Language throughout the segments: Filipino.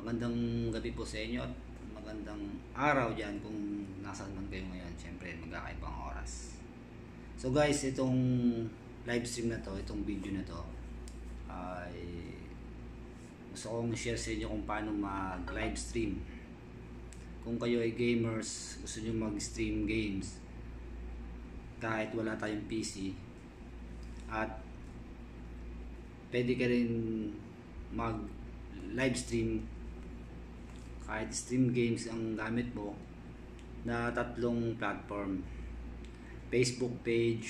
Magandang gabi po sa inyo at magandang araw dyan kung nasaan man kayo ngayon. Siyempre magkakaibang oras. So guys, itong live stream na to, itong video na to ay gusto kong share sa inyo kung paano mag live stream. Kung kayo ay gamers, gusto nyo mag stream games kahit wala tayong PC, at pwede ka rin mag live stream kahit stream games ang gamit mo na tatlong platform: Facebook page,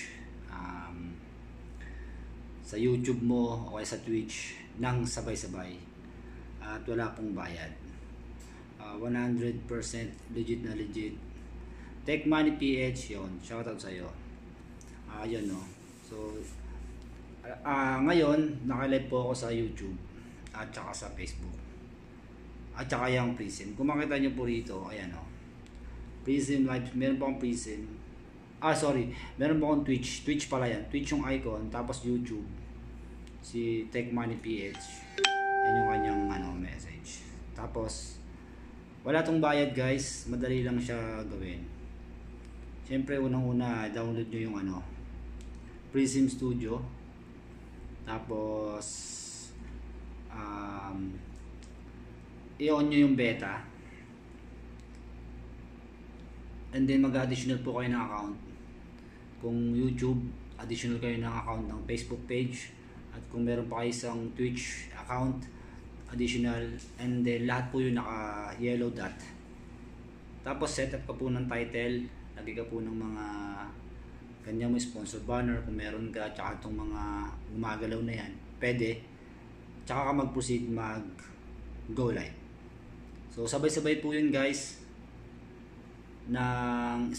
sa YouTube mo o kaya sa Twitch nang sabay-sabay at wala pong bayad. 100% legit na legit. Tech Money PH yun, shoutout sa'yo. Yun no. So ngayon naka-live po ako sa YouTube at saka sa Facebook at saka yung Prism. Kung makita nyo po rito, ayan o, Prism Live. Meron po akong Prism, meron po akong Twitch pala yan, Twitch yung icon, tapos YouTube si Tech Money PH, yan yung kanyang message. Tapos wala tong bayad guys, madali lang siya gawin. Siyempre unang-una download nyo yung Prism Studio, tapos i-on nyo yung beta, and then mag-additional po kayo ng account. Kung YouTube, additional kayo ng account ng Facebook page, at kung meron pa kayo isang Twitch account, additional, and then lahat po yun naka yellow dot. Tapos setup ka po ng title, lagay ka po ng mga kanya mo sponsor banner kung meron ka, tsaka itong mga gumagalaw na yan, pwede. Tsaka ka mag-proceed mag-go live. So sabay-sabay po yun guys, ng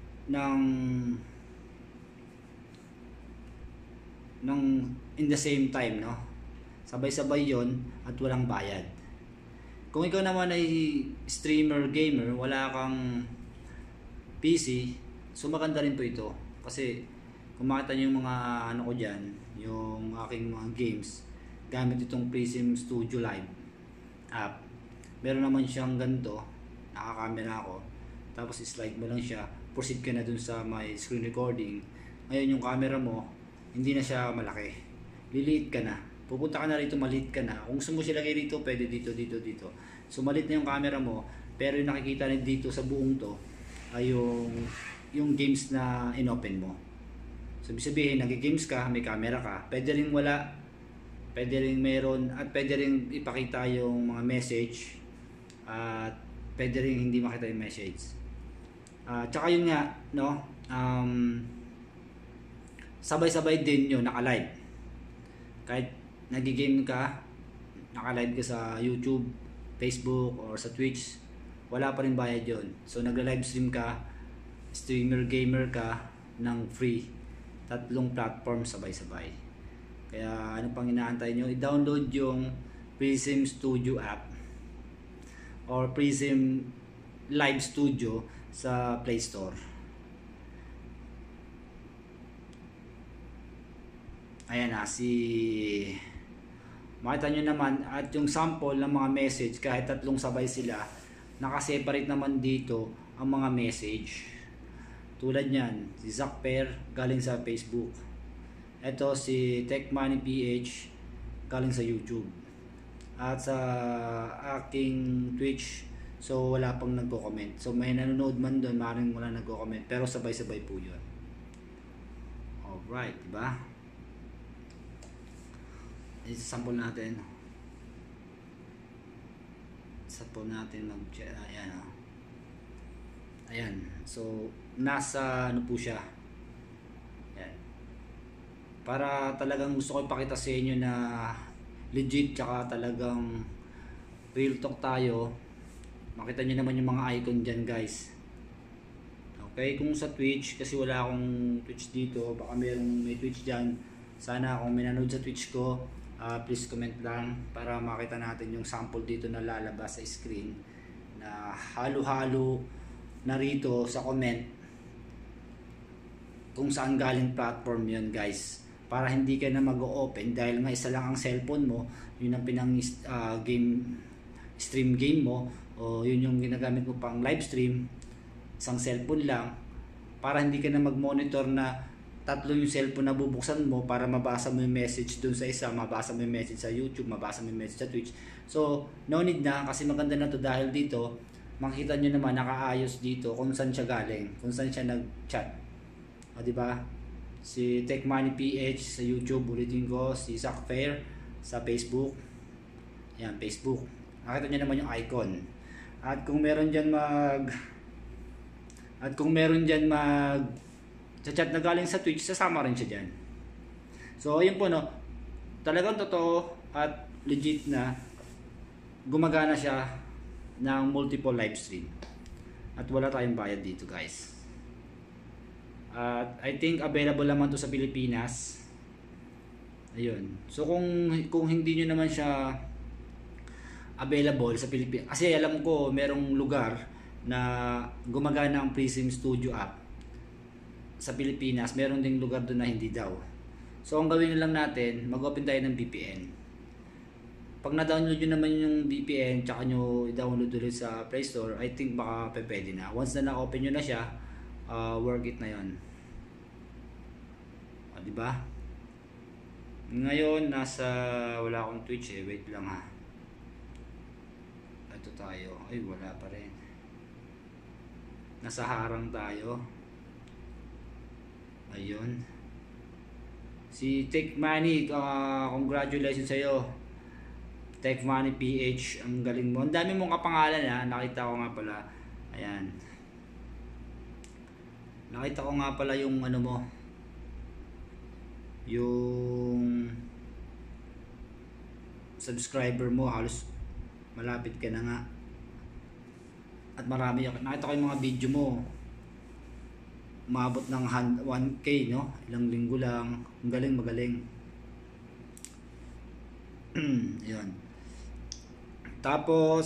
in the same time, no? Sabay-sabay yon at walang bayad. Kung ikaw naman ay streamer, gamer, wala kang PC, so maganda rin po ito. Kasi kung makita nyo yung mga ko dyan, yung aking mga games, gamit itong Prism Studio Live app. Meron naman siyang ganito, nakakamera ako, tapos slide mo lang siya, proceed ka na dun sa my screen recording. Ngayon yung camera mo, hindi na siya malaki, liliit ka na, pupunta ka na rito, maliit ka na. Kung gusto mo siya lagay dito, pwede dito. So maliit na yung camera mo, pero yung nakikita rin dito sa buong to ay yung games na inopen mo. So ibig sabihin, nag-games ka, may camera ka, pwede rin wala, pwede rin meron, at pwede rin ipakita yung mga message, at pwede rin hindi makita yung message. Tsaka yun nga, no, sabay-sabay din yun, naka-live. Kahit nag-game ka, naka-live ka sa YouTube, Facebook, or sa Twitch, wala pa rin bayad yun. So nagla-live stream ka, streamer, gamer ka, ng free. Tatlong platform sabay-sabay. Kaya ano pang inaantay nyo? I-download yung Prism Studio app or Prism Live Studio sa Play Store. Ayan na, makita nyo naman, at yung sample ng mga message, kahit tatlong sabay sila, nakaseparate naman dito ang mga message. Tulad nyan, si Zack Per galing sa Facebook. Ito si Tech Money PH galing sa YouTube. At sa aking Twitch, so wala pang nagko-comment. So may nanonood man doon, maaaring wala nagko-comment, pero sabay-sabay po yun. Alright, diba? Sample natin. Sample natin ayan o. Ayan. So nasa po siya. Ayan. Para talagang gusto ko ipakita sa inyo na legit, tsaka talagang real talk tayo. Makita nyo naman yung mga icon dyan guys. Okay, kung sa Twitch, kasi wala akong Twitch dito, baka may Twitch dyan. Sana kung may nanood sa Twitch ko, please comment lang para makita natin yung sample dito na lalabas sa screen, na halo-halo na rito sa comment kung saan galing platform yun guys, para hindi ka na mag-open dahil nga isa lang ang cellphone mo, yun ang pinang game stream game mo o yun yung ginagamit mo pang live stream, isang cellphone lang, para hindi ka na mag-monitor na tatlo yung cellphone na bubuksan mo para mabasa mo yung message dun sa isa, mabasa mo yung message sa YouTube, mabasa mo yung message sa Twitch. So, no need na, kasi maganda na to dahil dito, makikita nyo naman nakaayos dito kung saan siya galing, kung saan siya nag-chat. O, diba? Si TechMoney PH sa YouTube, ulitin ko, si Zach Fair sa Facebook. Yan, Facebook. Nakita nyo naman yung icon. At kung meron dyan chat na galing sa Twitch, sasama rin siya dyan. So, ayun po, no, talagang totoo at legit na gumagana siya ng multiple live stream. At wala tayong bayad dito, guys. At I think available naman to sa Pilipinas. Ayun. So, kung hindi nyo naman siya available sa Pilipinas, kasi alam ko merong lugar na gumagana ang Prism Studio app sa Pilipinas, meron ding lugar doon na hindi daw. So ang gawin na lang natin, mag-open tayo ng VPN. Pag na-download nyo naman yung VPN, tsaka nyo i-download ulit sa Play Store, I think baka pwede na. Once na na-open nyo na siya, work it na yon. Diba? Ngayon, wala akong Twitch eh. Wait lang ha. Ito tayo. Ay, wala pa rin. Nasa harang tayo. Ayun. Si TechMoney, congratulations sa'yo. TechMoney PH, ang galing mo. Ang dami mong kapangalan ha. Nakita ko nga pala. Ayan. Nakita ko nga pala yung ano mo. Yung subscriber mo. Halos malapit ka na nga. At marami. Nakita ko yung mga video mo. Umabot ng 1K, no? Ilang linggo lang. Ang galing, magaling. Ayan. Tapos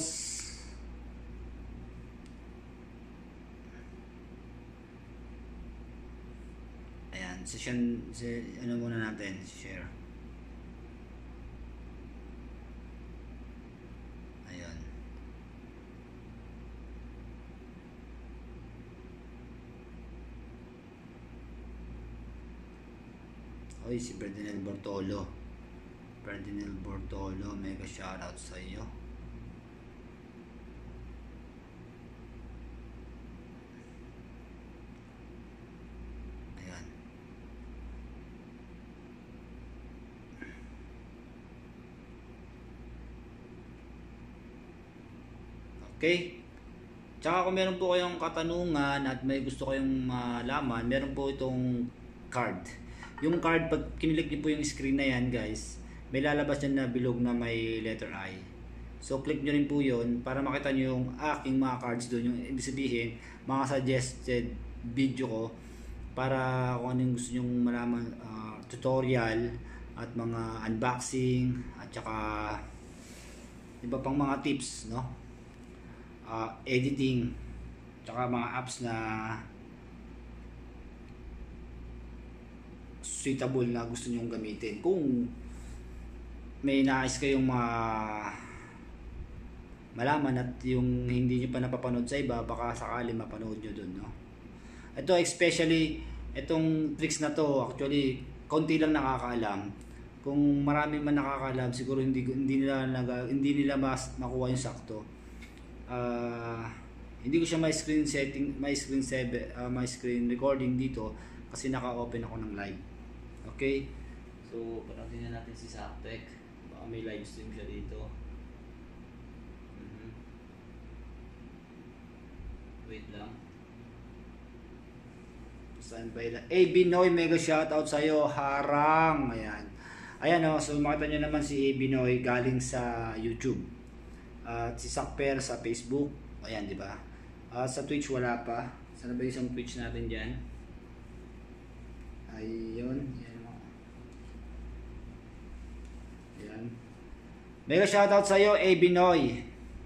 ayan, ano muna natin, share. Ayan. Oy, si Ferdinand Bortolo. Ferdinand Bortolo, mega shoutout sa iyo. Ayan. Okay. Tsaka kung meron po kayong katanungan at may gusto kayong malaman, meron po itong card. Yung card, pag kinilik niyo po yung screen na yan, guys, may lalabas dyan na bilog na may letter I. So, click nyo rin po yun para makita nyo yung aking mga cards doon. Yung ibig sabihin, mga suggested video ko para kung anong gusto nyong malaman, tutorial at mga unboxing at saka iba pang mga tips, no? Editing, tsaka mga apps na suitable na gusto nyong gamitin. Kung may nais kayong malaman at yung hindi nyo pa napapanood sa iba, baka sakali mapanood nyo dun, no? Ito especially, itong tricks na to, actually, konti lang nakakaalam. Kung marami man nakakaalam, siguro hindi nila makuha yung sakto. Hindi ko siya may screen recording dito kasi naka-open ako ng live. Okay? So, panoodin na natin si Zaptec. Baka may live stream siya dito. Wait lang. Saan ba yun? Binoy, mega shoutout sa'yo. Harang. Ayan. Ayan o. So, makita nyo naman si Binoy galing sa YouTube. At si Sakper sa Facebook. Ayan, di ba? Sa Twitch wala pa. Sana ba yung isang Twitch natin dyan? Ayun. Ayan. Mega shoutout sa'yo, Binoy.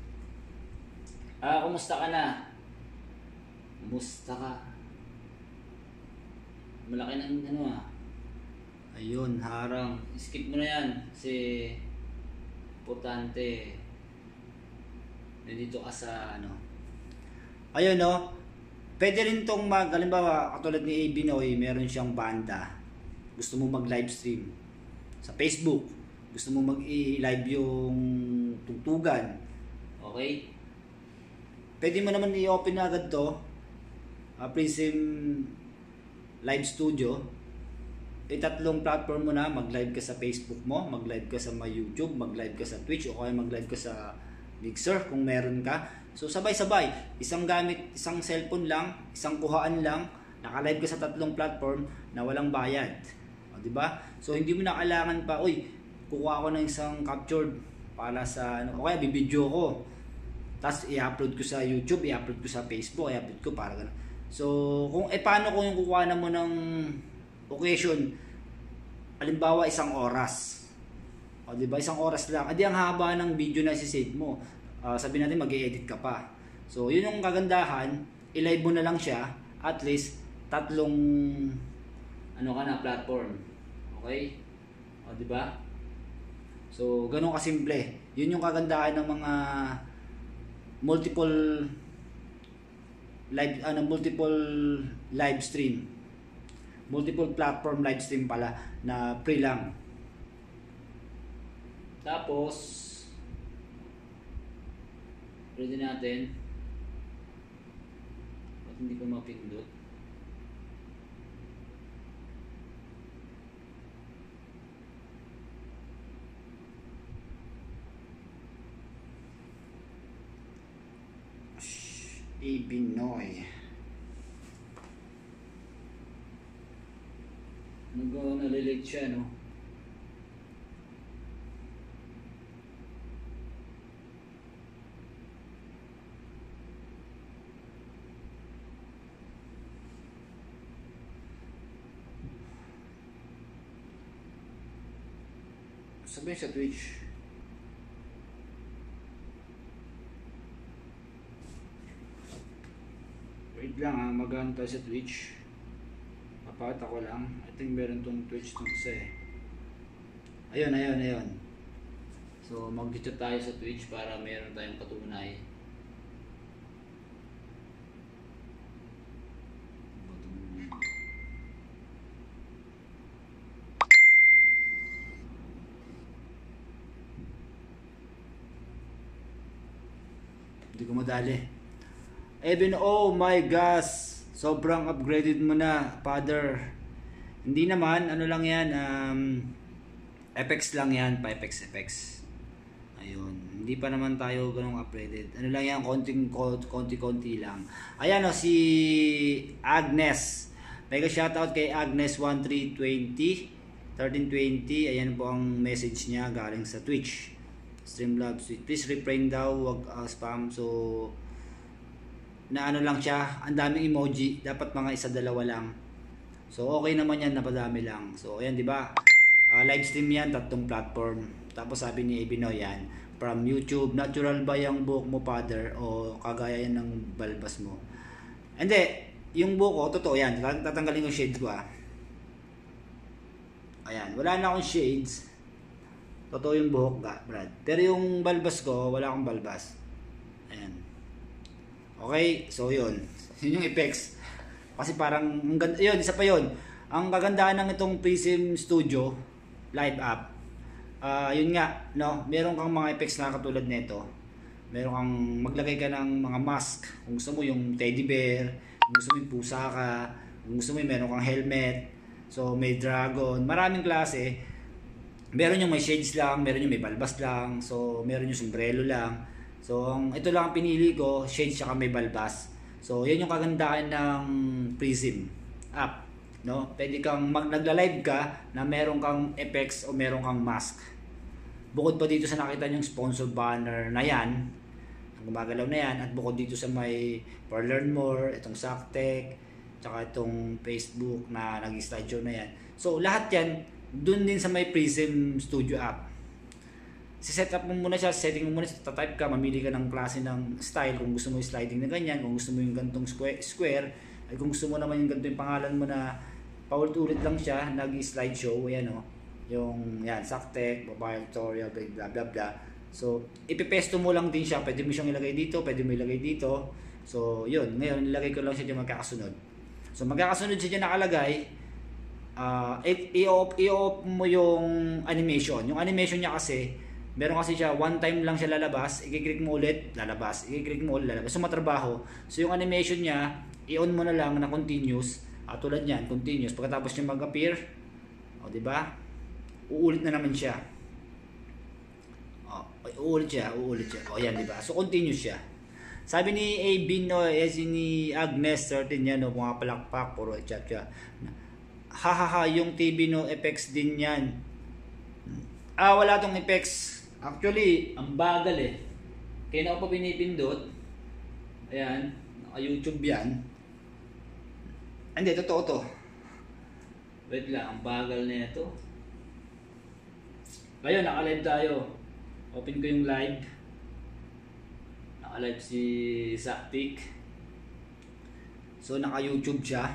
Kumusta ka na? Kumusta ka? Malaki na yung ano Ayun, harang. Skip mo na yan. Kasi importante. nandito ka sa ano. Ayun no. Pwede rin tong halimbawa, katulad ni AB Noy, meron siyang banda. Gusto mo mag-live stream sa Facebook. Gusto mo mag-i-live yung tugtugan. Okay? Pwede mo naman i-open na agad to. Prism Live Studio. Tatlong platform mo na. Mag-live ka sa Facebook mo, mag-live ka sa YouTube, mag-live ka sa Twitch, o kaya mag-live ka sa Mixer kung meron ka. So sabay-sabay, isang cellphone lang, isang kuhaan lang, naka-live ka sa tatlong platform na walang bayad. O, di ba? So hindi mo na kailangan pa, kukuha ko ng isang captured para sa ano, o kaya bibidyo ko. Tapos i-upload ko sa YouTube, i-upload ko sa Facebook, i-upload ko para gano'n. So paano kung yung kukuha na mo ng occasion, halimbawa 1 oras. O, di ba? 1 oras lang. Adi ang haba ng video na si-save mo. Sabi natin mag-i-edit ka pa. So, yun yung kagandahan, i-live mo na lang siya, at least, tatlong platform. Okay? O, di ba? So, ganun kasimple. Yun yung kagandahan ng mga multiple live stream. Multiple platform live stream pala na free lang. Tapos, pwede natin. Ba't hindi ko mapindot? AB Noy. Nalilate siya, no? Sabihin sa Twitch. Wait lang magano tayo sa Twitch. Papakita ko lang. I think meron tong Twitch tong isa eh. Ayun. So mag-dito tayo sa Twitch para meron tayong patunay. Hindi ko madali. Even oh my gosh, sobrang upgraded mo na, father. Hindi naman, ano lang yan, FX lang yan, FX. Ayun, hindi pa naman tayo ganong upgraded. Ano lang yan, konti lang. Ayan o, si Agnes. Mega shoutout kay Agnes 1320. Ayan po ang message niya galing sa Twitch. Streamlabs, please refrain daw, wag spam. So na ano lang siya, ang daming emoji, dapat mga 1-2 lang. So okay naman yan, napadami lang. So ayan, di ba? Live stream yan, 3 platform. Tapos sabi ni Ebino yan, from YouTube, natural ba yung buhok mo, father, o kagaya yan ng balbas mo? Hindi, yung buhok ko, totoo yan. Tatanggalin ko shades ko Ayan, wala na akong shades. Totoo yung buhok ka, Brad. Pero yung balbas ko, wala akong balbas. Ayan. Okay, so yun. Yun yung effects. Kasi parang, yun, isa pa yun. Ang kagandahan ng itong Prism Studio Live app, yun nga, no? Meron kang mga effects na katulad nito. Meron kang maglagay ka ng mga mask. Kung gusto mo yung teddy bear, kung gusto mo yung pusa ka, kung gusto mo yung meron kang helmet. So may dragon, maraming klase. Meron yung may shades lang, meron yung may balbas lang, so meron yung sombrero lang. So ito lang ang pinili ko, shades saka may balbas. So yan yung kagandahan ng Prism app, no? Pwede kang nagla-live ka na meron kang effects o meron kang mask. Bukod pa dito sa nakita yung sponsor banner na yan, ang gumagalaw na yan, at bukod dito sa may for learn more, itong Saktek, tsaka itong Facebook na nag-slideshow na yan. So lahat yan dun din sa may Prism Studio app. Si-set up mo muna siya, setting mo muna, tatype ka, mamili ka ng klase ng style, kung gusto mo yung sliding na ganyan, kung gusto mo yung gantong square, ay kung gusto mo naman yung ganito yung pangalan mo na paulit-ulit lang siya, nag-slideshow, ayan o, yung yan, Saktek, mobile tutorial, blah blah blah. So, ipipesto mo lang din siya. Pwede mo siyang ilagay dito, pwede mo ilagay dito. So, yun. Ngayon, nilagay ko lang siya dyan magkakasunod. So, magkakasunod siya dyan nakalagay. I-off mo yung animation. Yung animation niya kasi, meron kasi siya, one time lang siya lalabas, i-click mo ulit, lalabas, i-click mo ulit, lalabas. So, matrabaho. So, yung animation niya, i-on mo na lang na continuous. Tulad yan, continuous. Pagkatapos niya mag-appear, diba? Uulit na naman siya. Uulit siya. Yan, diba? So, continuous siya. Sabi ni Abino, ni Agnes, certain yan, mga palakpak, puro chat siya. Yung TV no effects din yan. Wala tong effects. Actually, ang bagal eh. Kaya na ako pa pinipindot. Ayan, naka-YouTube yan. Hindi, totoo to. Wait lang, ang bagal na ito. Ngayon, naka-live tayo. Open ko yung live. Naka-live si Zaktik. So, naka-YouTube siya.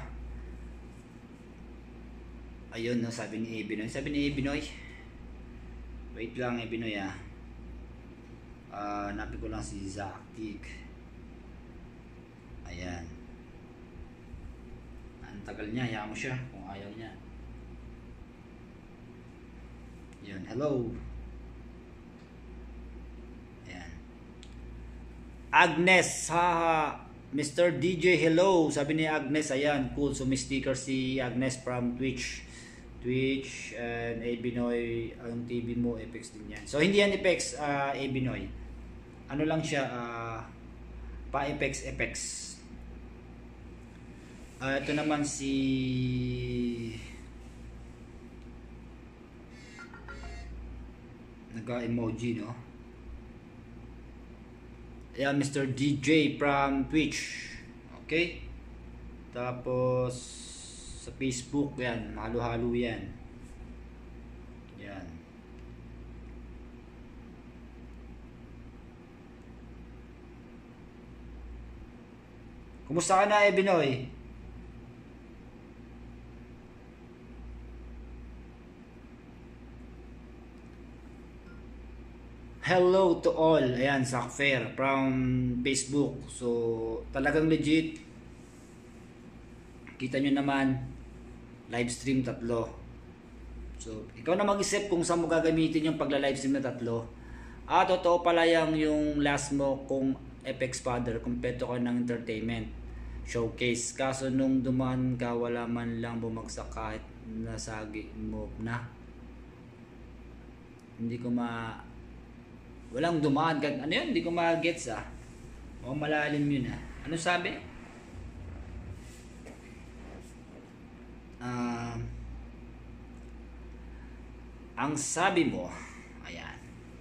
Ayun, no, sabi ni Ebinoy. Wait lang, Ebinoy hanapin ko lang si Zaktik. Ayan. Ang tagal niya, hayaan mo siya kung ayaw niya. Ayan, hello. Ayan. Agnes, Mr. DJ, hello. Sabi ni Agnes, ayan, cool. So may sticker si Agnes from Twitch and Abinoy, ang TV mo, Apex din yan. So hindi yan Apex, Abinoy. Ano lang siya, pa-Apex. Ito naman si nagka-emoji, no? Ayan, Mr. DJ from Twitch. Okay? Tapos sa Facebook, yan, halo-halo yan. Yan. Kumusta ka na, Ebinoy? Hello to all. Ayan, Zakfair from Facebook. So, talagang legit. Kita nyo naman, live stream 3. So, ikaw na mag-isip kung saan mo gagamitin yung pagla-live stream na 3. Totoo pala yung last mo kung Apex Father, kumpleto ka ng entertainment showcase. Kaso nung dumaan ka, wala man lang bumagsak kahit nasagi mo na. Hindi ko walang dumaan. Ano yun? Hindi ko ma-gets O malalim yun Ano sabi? Ang sabi mo, ayan.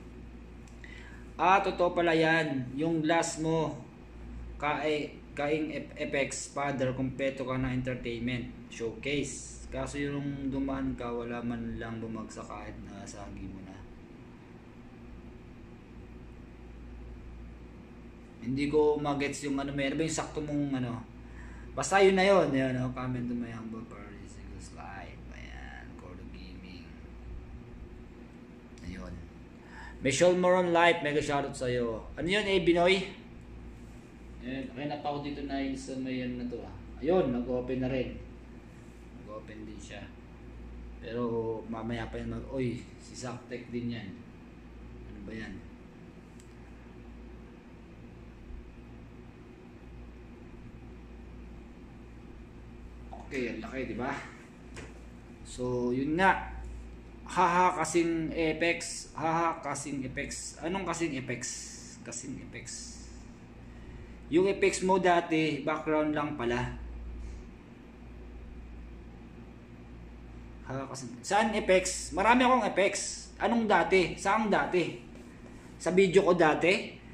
Totoo pala yan. Yung last mo, kaing Apex Father, kumpleto ka na entertainment showcase. Kaso yung dumaan ka, wala man lang bumagsak kahit nasagi mo na. Hindi ko magets yung meron ba yung sakto mong Basta yun na yun. Ayan, comment to my humble parties. Slide. Ayan, Cordo Gaming. Ayun. Michelle Moron Life, mega shoutout sa'yo. Ano yun, Binoy? Ayan, kaya na pa ako dito na sa may na to Ayun, nag-open na rin. Nag-open din siya. Pero mamaya pa yan si Zaktek din yan. Ano ba yan? Okay, ang laki, di ba? So, yun nga. Kasing Apex. Kasing Apex. Anong kasing Apex? Kasing Apex. Yung Apex mo dati, background lang pala. Kasing. Saan Apex? Marami akong Apex. Anong dati? Saan dati? Sa video ko dati?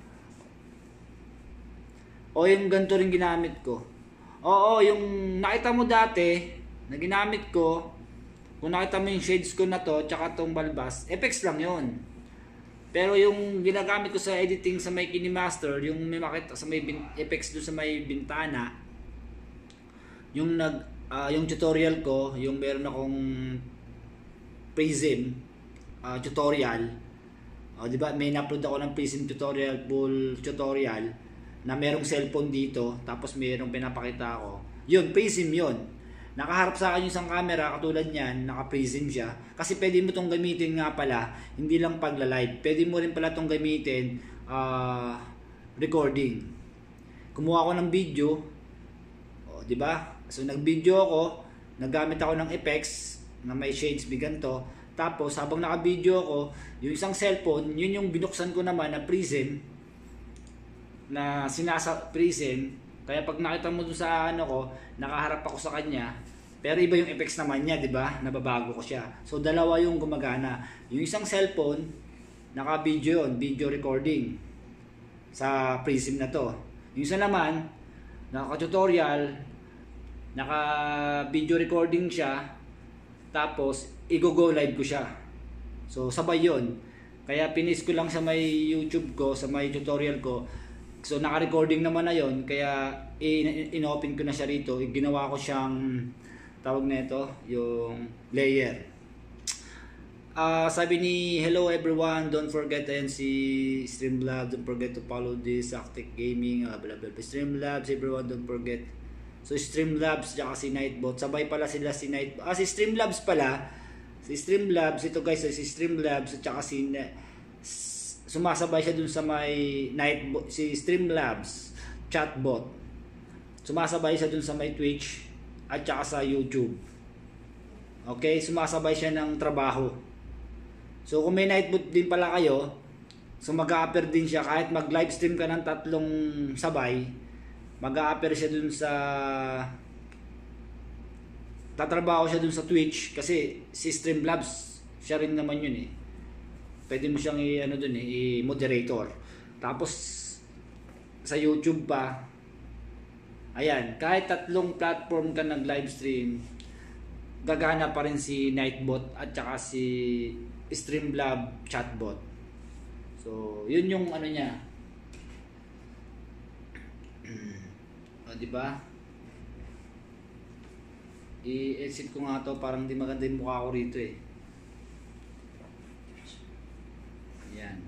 O yung ganito rin ginamit ko? Oo, yung nakita mo dati na ginamit ko, kung nakita mo yung shades ko na to, tsaka tong balbas, Apex lang yon. Pero yung ginagamit ko sa editing sa may KineMaster, yung may makita sa may Apex doon sa may bintana, yung yung tutorial ko, yung meron akong Prism tutorial, O, di ba? May na-upload ako ng Prism tutorial, full tutorial na merong cellphone dito, tapos merong pinapakita ako. Yun, Prism yun. Nakaharap sa akin yung isang camera, katulad niyan, naka-Prism siya. Kasi pwede mo tong gamitin nga pala, hindi lang pagla-live. Pwede mo rin pala tong gamitin, recording. Kumuha ako ng video, o, di ba? So, nag-video ako, naggamit ako ng effects na may shades, biganto. Tapos, habang naka-video ako, yung isang cellphone, yun yung binuksan ko naman na Prism, na Prism. Kaya pag nakita mo dun sa ano ko, nakaharap ako sa kanya, pero iba yung effects naman niya, di ba? Nababago ko siya. So, dalawa yung gumagana. Yung isang cellphone, naka-video yun, video recording sa Prism na to. Yung isa naman, naka-tutorial, naka-video recording siya, tapos, i-go live ko siya. So, sabay yun. Kaya pinis ko lang sa may YouTube ko, sa may tutorial ko. So, naka-recording naman na yun. Kaya, in-open ko na siya rito. Ginawa ko siyang, tawag na ito, yung layer. Sabi ni, hello everyone, don't forget ayan si Streamlabs, don't forget to follow this Actic Gaming, blah blah blah. Streamlabs, everyone don't forget. So, Streamlabs, tsaka si Nightbot. Sabay pala sila si Nightbot. Si Streamlabs pala. Si Streamlabs, ito guys, si Streamlabs at saka sumasabay siya dun sa may Nightbot, si Streamlabs chatbot. Sumasabay siya dun sa may Twitch at saka sa YouTube. Okay, sumasabay siya ng trabaho. So kung may Nightbot din pala kayo, so mag-a-appear din siya kahit mag-live stream ka ng 3 sabay, mag-a-appear siya dun sa tatrabaho siya dun sa Twitch kasi si Streamlabs siya rin naman yun eh. Pwede mo siyang i-moderator. Tapos sa YouTube pa, ayan, kahit 3 platform ka nag-live stream, gagana pa rin si Nightbot at saka si Streamlabs chatbot. So, yun yung ano niya. O, di ba? I-exit ko nga to, parang di maganda yung mukha ko rito eh. Ayan.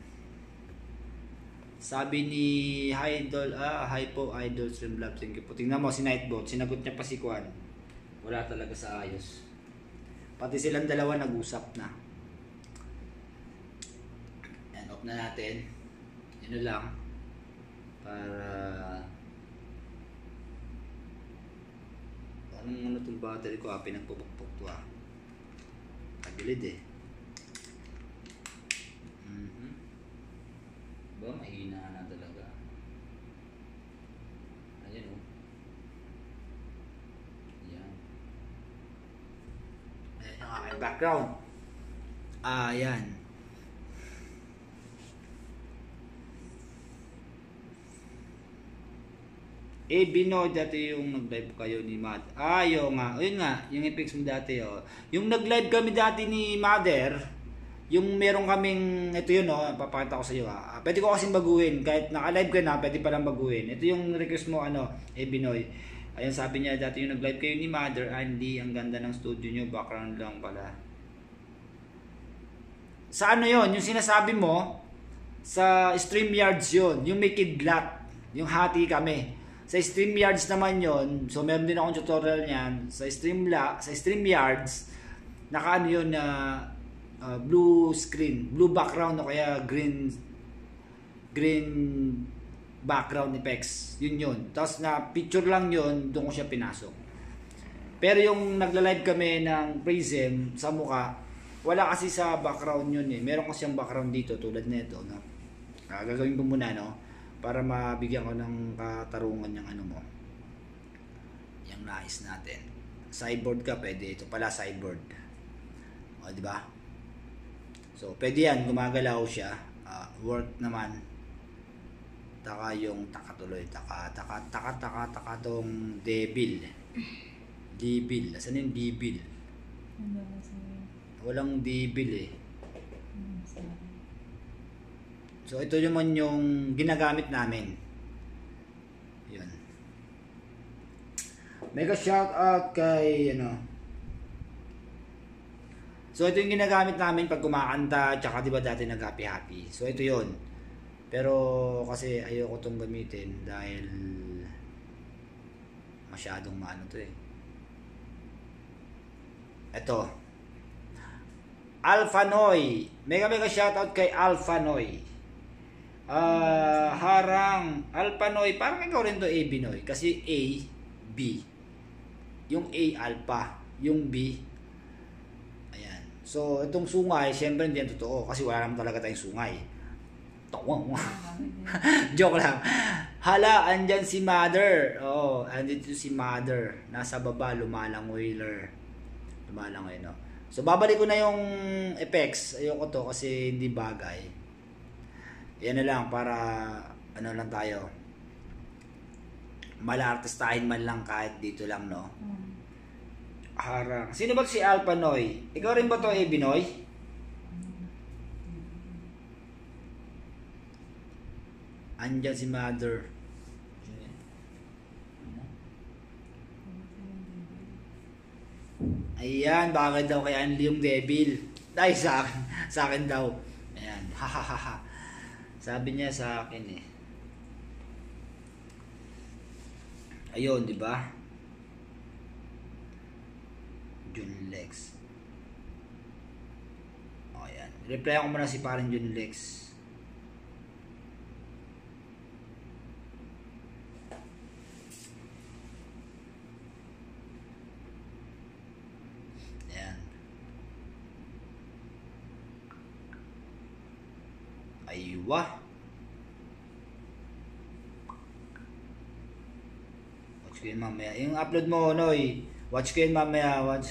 Sabi ni Idol, hi po Idol Streamlabs, thank you po. Tingnan mo si Nightbot, sinagot niya pa si Kwan. Wala talaga sa ayos. Pati silang dalawa nag-usap na. Ayan, off na natin. Yun lang. Para anong itong battery ko, pinagpupukpuk to Tagilid eh. Ba, mahina na talaga. Ayan o. Ayan. Ayan yung aking background. Ayan. Binoy dati yung nag-live kayo ni Mad. Yun nga. Ayun nga, yung effects mo dati Yung nag-live kami dati ni Mother, yung meron kaming, ito yun papakita ko sa iyo pwede ko kasing baguhin, kahit naka-live ka na, pwede palang baguhin. Ito yung request mo, Binoy. Ayun, sabi niya dati yung nag-live kayo ni Mother, Andy, ang ganda ng studio nyo, background lang pala. Sa yon yung sinasabi mo, sa StreamYards yun, yung may kidlat, yung hati kami. Sa StreamYards naman yon, so meron din akong tutorial niyan. Sa StreamYards, naka yun na blue screen, blue background o kaya green background effects. Yun. Tapos na picture lang yun, doon ko siya pinasok. Pero yung nagla-live kami ng Prism sa mukha, wala kasi sa background yun eh. Meron kasi yung background dito tulad nito, no. Gagawin ko muna, para mabigyan ko ng katarungan yung mo. Yung nais natin. Sideboard ka, pwede. Ito pala sideboard. O, di ba? So, pwede yan. Gumagalaw siya. Work naman. Taka yung takatuloy. Taka tong devil. Devil. Asan yung devil? Walang devil eh. So, ito naman yung ginagamit namin. Yun. Mega shout out kay, So, So ito yung ginagamit namin pag kumakanta, tsaka diba dati nag-happy happy. So ito yon. Pero kasi ayoko tong gamitin dahil masyadong maano to eh. Ito. Alpha Noy. Mega shoutout kay Alpha Noy. Harang Alpha Noy. Parang ikaw rin to A, B Noy. Kasi A, B. Yung A, Alpha. Yung B, ayan. So, itong sungay, syempre hindi yan totoo. Kasi wala naman talaga tayong sungay. Tawang. Joke lang. Hala, andyan si Mother. Oo, andito si Mother. Nasa baba, lumalangoy-ler. Lumalangoy, no? So, babalik ko na yung effects. Ayoko to kasi hindi bagay. Yan na lang para, ano lang tayo. Mala-artistahin man lang kahit dito lang, no? Harang. Sino ba si Alpha Noy? Ikaw rin ba to, A, Binoy? Andyan si Mother. Ayan, bagay daw kay Anli yung devil. Dahil sa akin, sa akin daw. Ayan, hahaha. Sabi niya sa akin eh. Ayun, di ba? Jun Lex. O, ayan. Reply ko muna si parang Jun Lex. Aywa. Watch ko yun mamaya. Yung upload mo, Noy. Watch ko yun mamaya. Watch.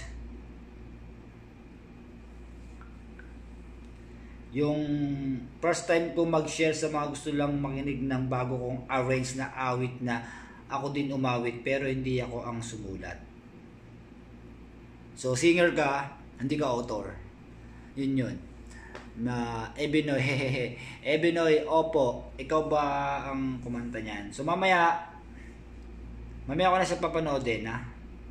Yung first time ko mag-share sa mga gusto lang makinig ng bago kong arrange na awit na ako din umawit pero hindi ako ang sumulat. So, singer ka, hindi ka author. Yun yun. Na Ebinoy, hehehe. Ebinoy, opo, ikaw ba ang kumanta niyan? So mamaya ko na siya papanoodin, ha?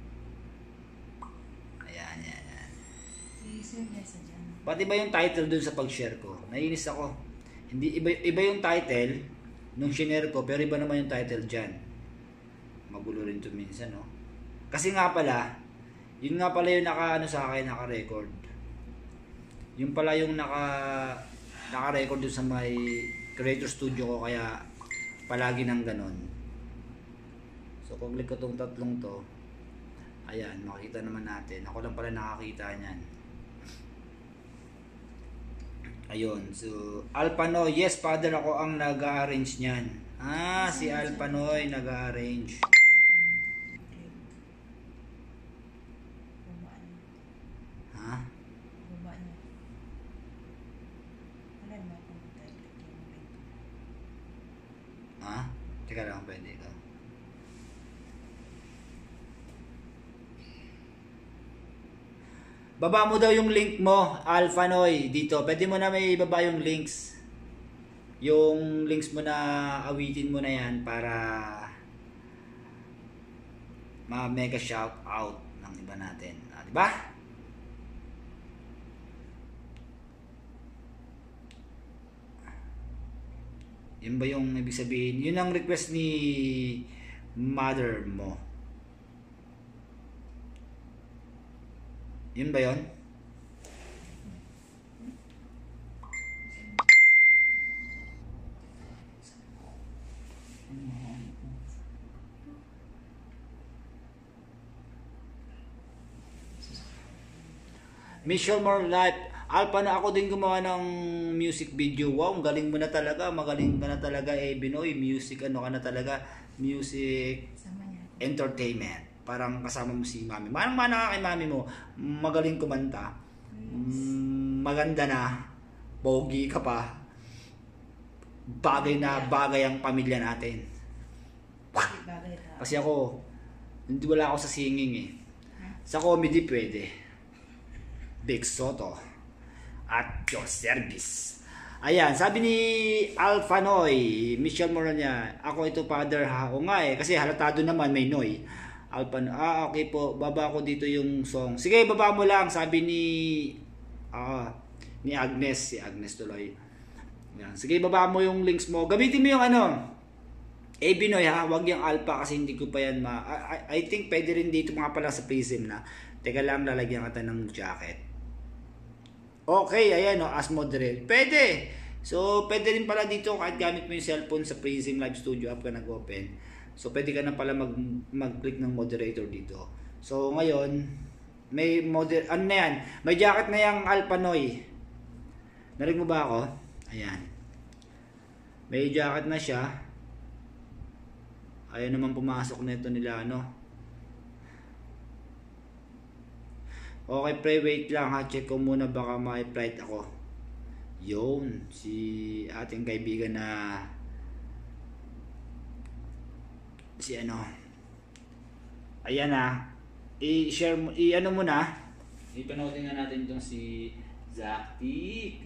Ayan, yan. Pati ba yung title dun sa pag-share ko? Nainis ako. Hindi, iba yung title nung shinare ko, pero iba naman yung title dyan. Magulo rin to minsan, no? Kasi nga pala, yun nga pala yung sa akin, naka-record. Yung pala yung naka-record dun sa may creator studio ko kaya palagi nang ganon. So kung click ko tong tatlong to, ayan, makikita naman natin. Ako lang pala nakakita niyan. Ayun, so Alpanoy, yes father, ako ang nag-arrange niyan. Si Alpanoy nag-arrange. Teka lang, pwede ka. Baba mo daw yung link mo, Alphanoy, dito. Pwede mo na may baba yung links. Yung links mo na awitin mo na yan para ma-mega shout out ng iba natin. Diba? Yun ba yung ibig sabihin? Yun ang request ni mother mo. Yun ba yun? Mission More Life. Alpha, na ako din gumawa ng music video. Wow, galing mo na talaga. Magaling ka na talaga, Binoy. Music, ano ka na talaga. Music entertainment. Parang kasama mo si mami. Manang-mana ka kay mami mo. Magaling kumanta. Maganda na. Pogi ka pa. Bagay na bagay ang pamilya natin. Kasi ako, hindi wala ako sa singing eh. Sa comedy pwede. Big Soto at your service. Ayan, sabi ni Alphanoy, Michelle Morania, ako ito father ha. O nga eh, kasi halatado naman may Noy. Alphanoy, okay po, baba ko dito yung song. Sige, baba mo lang, sabi ni Ah, ni Agnes, si Agnes tuloy. Yan. Sige, baba mo yung links mo. Gamitin mo yung Binoy ha, wag yung Alpha kasi hindi ko pa yan I think pwede rin dito mga pala sa Prism na. Teka lang, lalagyan kita ng jacket. Okay, ayan as moderate. Pwede. So, pwede rin pala dito kahit gamit mo yung cellphone sa Prism Live Studio app ka nag-open. So, pwede ka na pala mag-click ng moderator dito. So, ngayon, may may jacket na yung Alpanoy. Narinig mo ba ako? Ayan. May jacket na siya. Ayaw naman pumasok na ito nila, Okay, pre, wait lang ha. Check ko muna baka may flight ako. Yun, si ating kaibigan na ayan i-share mo, mo na. Ipanoodin nga natin itong si Zactic.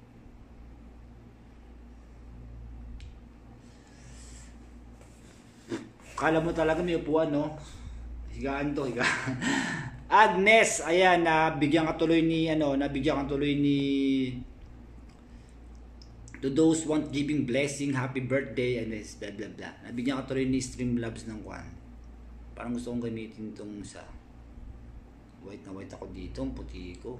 Kala mo talaga may upuan, higaan to, higaan. Agnes, ayan, nabigyan ka tuloy ni to those want giving blessing, happy birthday, and this, blah blah blah. Nabigyan ka tuloy ni Streamlabs ng kwan. Parang gusto kong gamitin itong sa white na white ako dito, ang puti ko.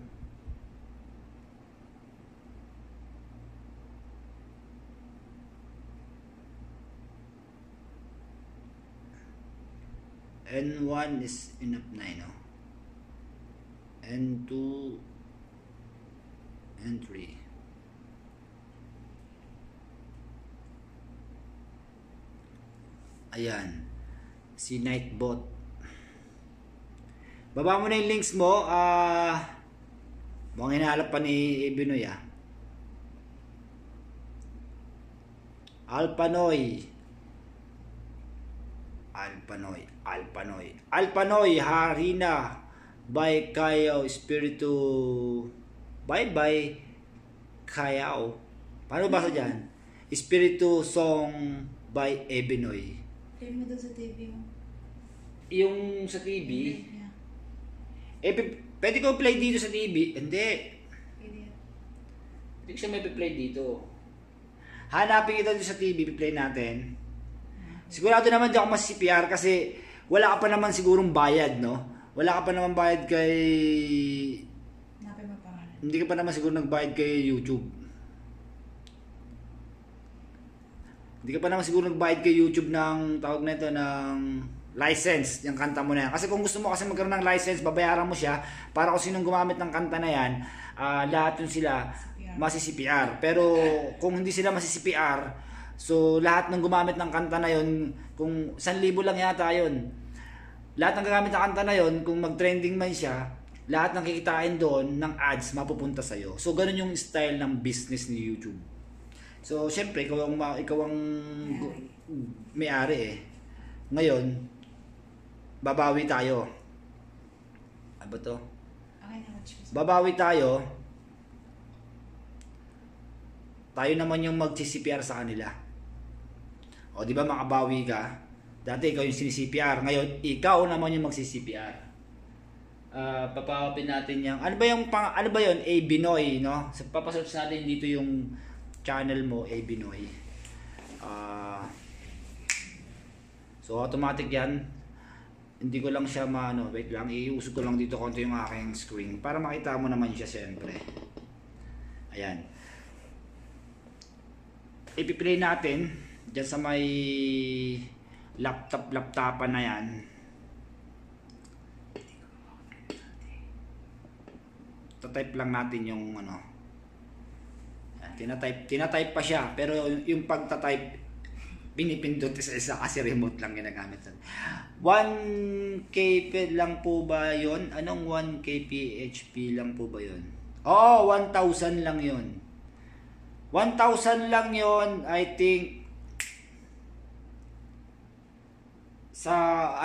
N1 is enough na, N2, N3. Ayan. Si Nightbot. Baba mo na yung links mo. Mukhang hinahalap pa ni Binoy, Alpanoy. Alpanoy, Harina by Kayo Espiritu. Bye Kayaw. Paano ba sa dyan? Espiritu Song by Ebinoy. Play mo doon sa TV mo. Yung sa TV? Yeah. Pwede ko play dito sa TV? Hindi. Pwede. Hindi ko siya may play dito. Hanapin kita dito sa TV, play natin. Sigurado naman di ako mas-CPR kasi wala ka pa naman sigurong bayad, Wala ka pa naman bayad kay... Hanapin mo pangalan. Hindi ka pa naman siguro nagbayad kay YouTube. Hindi ka pa naman siguro nagbayad kay YouTube ng tawag na ito ng license, yung kanta mo na yan. Kasi kung gusto mo kasi magkaroon ng license, babayaran mo siya para kung sinong gumamit ng kanta na yan, lahat yun sila masi-CPR. Pero kung hindi sila masi-CPR, so lahat ng gumamit ng kanta na yon, kung 1,000 lang yata yon, lahat ng gagamit ng kanta na yon, kung mag-trending man siya, lahat ng kikitain doon ng ads mapupunta sa'yo. So ganun yung style ng business ni YouTube. So syempre ikaw ang may-ari Ngayon, babawi tayo. Ano to? Okay na, choose. Babawi tayo. Tayo naman yung mag-CPR sa kanila. O di ba makabawi ka? Dati ikaw yung sinisi-CPR, ngayon ikaw naman yung magsi-CPR. Papawapin natin yung ano ba yon? Binoy, So papasearch natin dito yung channel mo, Binoy. So automatic yan. Hindi ko lang siya wait lang, iusog ko lang dito konti yung aking screen para makita mo naman siya siyempre. Ayan. Ipi-play natin diyan sa may laptopan na yan. Tatype lang natin yung Tinatype pa siya, pero yung pagtatype pinipindot isa kasi remote lang ginagamit. 1K lang po ba yon? Anong 1K PHP lang po ba yon? Oh, 1,000 lang yon. 1,000 lang yon, I think. Sa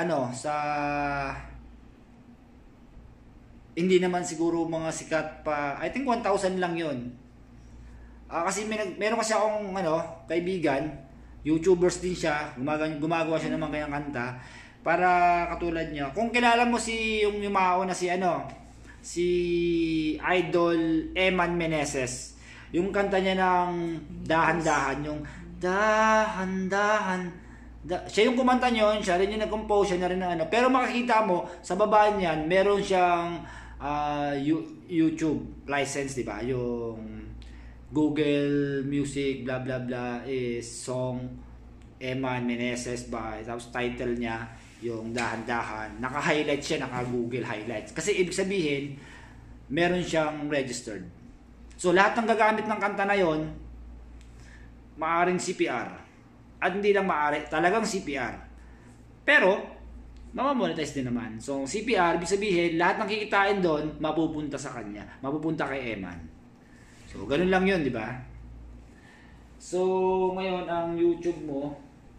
hindi naman siguro mga sikat pa. I think 1,000 lang yon. Kasi meron kasi akong kaibigan, YouTubers din siya, gumagawa siya ng mga kanyang kanta para katulad niya. Kung kilala mo yung Yumao na si si Idol Eman Meneses. Yung kanta niya ng dahan-dahan, yung dahan-dahan. Siya yung kumanta nyon, siya rin yung nag-compose, siya na rin ng ano. Pero makikita mo, sa baba niyan, meron siyang YouTube license, di ba? Yung Google Music, blah blah blah, is song Eman Meneses by, tapos title niya, yung dahan-dahan. Naka-highlight siya, naka-Google highlights. Kasi ibig sabihin, meron siyang registered. So, lahat ng gagamit ng kanta na yon, maaaring CPR. At hindi lang maaari, talagang CPR. Pero, mamamonetize din naman. So, CPR, ibig sabihin, lahat ng kikitain doon, mapupunta sa kanya. Mapupunta kay Eman. So, ganun lang yun, di ba? So, ngayon, ang YouTube mo,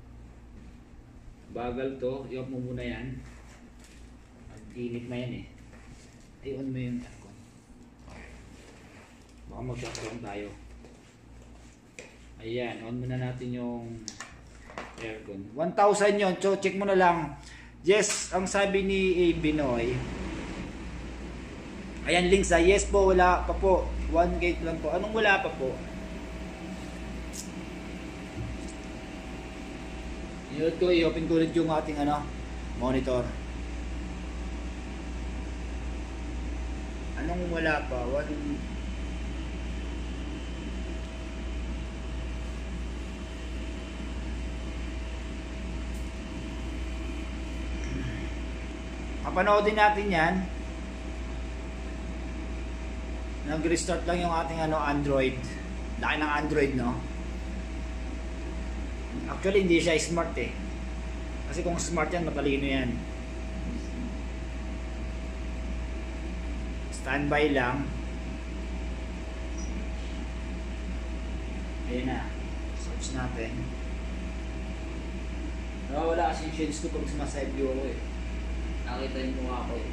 bagal to. I-off mo muna yan. Mag-init na yan eh. I-on mo yung aircon. Baka mag-shutdown tayo. Ayan, on muna natin yung aircon. 1,000 yun. So, check mo na lang. Yes, ang sabi ni A. Binoy. Ayan, links sa yes po, wala pa po. 1 gate lang po. Anong wala pa po? I-open ko, i-open ko ulit yung ating monitor. Anong wala pa? Kapanoodin natin yan. Nag-restart lang yung ating Android. Laki ng Android, no? Actually, hindi siya smart eh. Kasi kung smart yan, matalino yan. Standby lang. Ayan na. Search natin. Nawawala kasi yung shades ko pag sumasayap view ako eh. Nakita yung mukha ko eh.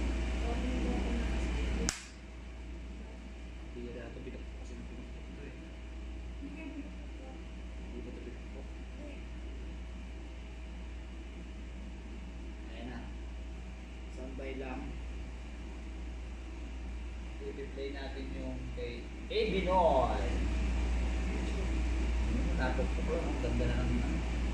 Lang. I-play natin yung kay A. Binoy. Napukpok lang. Ang ganda na naman.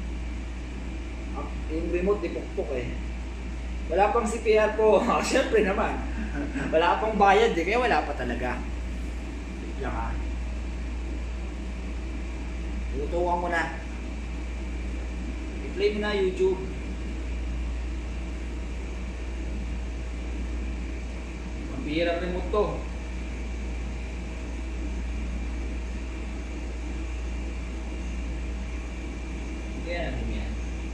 Yung remote di pukpok eh. Wala pang CPR po. Siyempre naman. Wala pang bayad eh. Kaya wala pa talaga. Wait lang ha. Tutukan mo na. I-play mo na YouTube. Bihirang remote to. Kaya natin yan.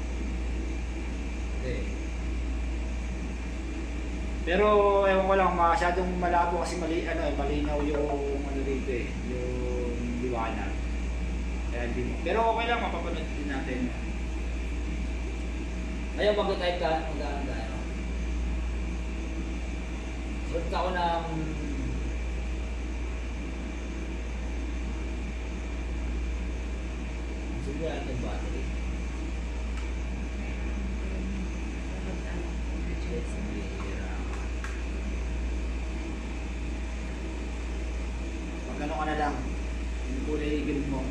Okay. Pero ewan ko lang, masyadong malabo kasi malinaw yung dito eh, yung liwanag. Kaya hindi mo. Pero okay lang, mapapanood din natin. Ayaw mag-type ka, mag-ano tayo. Search ako ng siguro natin battery. Magkano ka na lang, yung kulay i-build mo,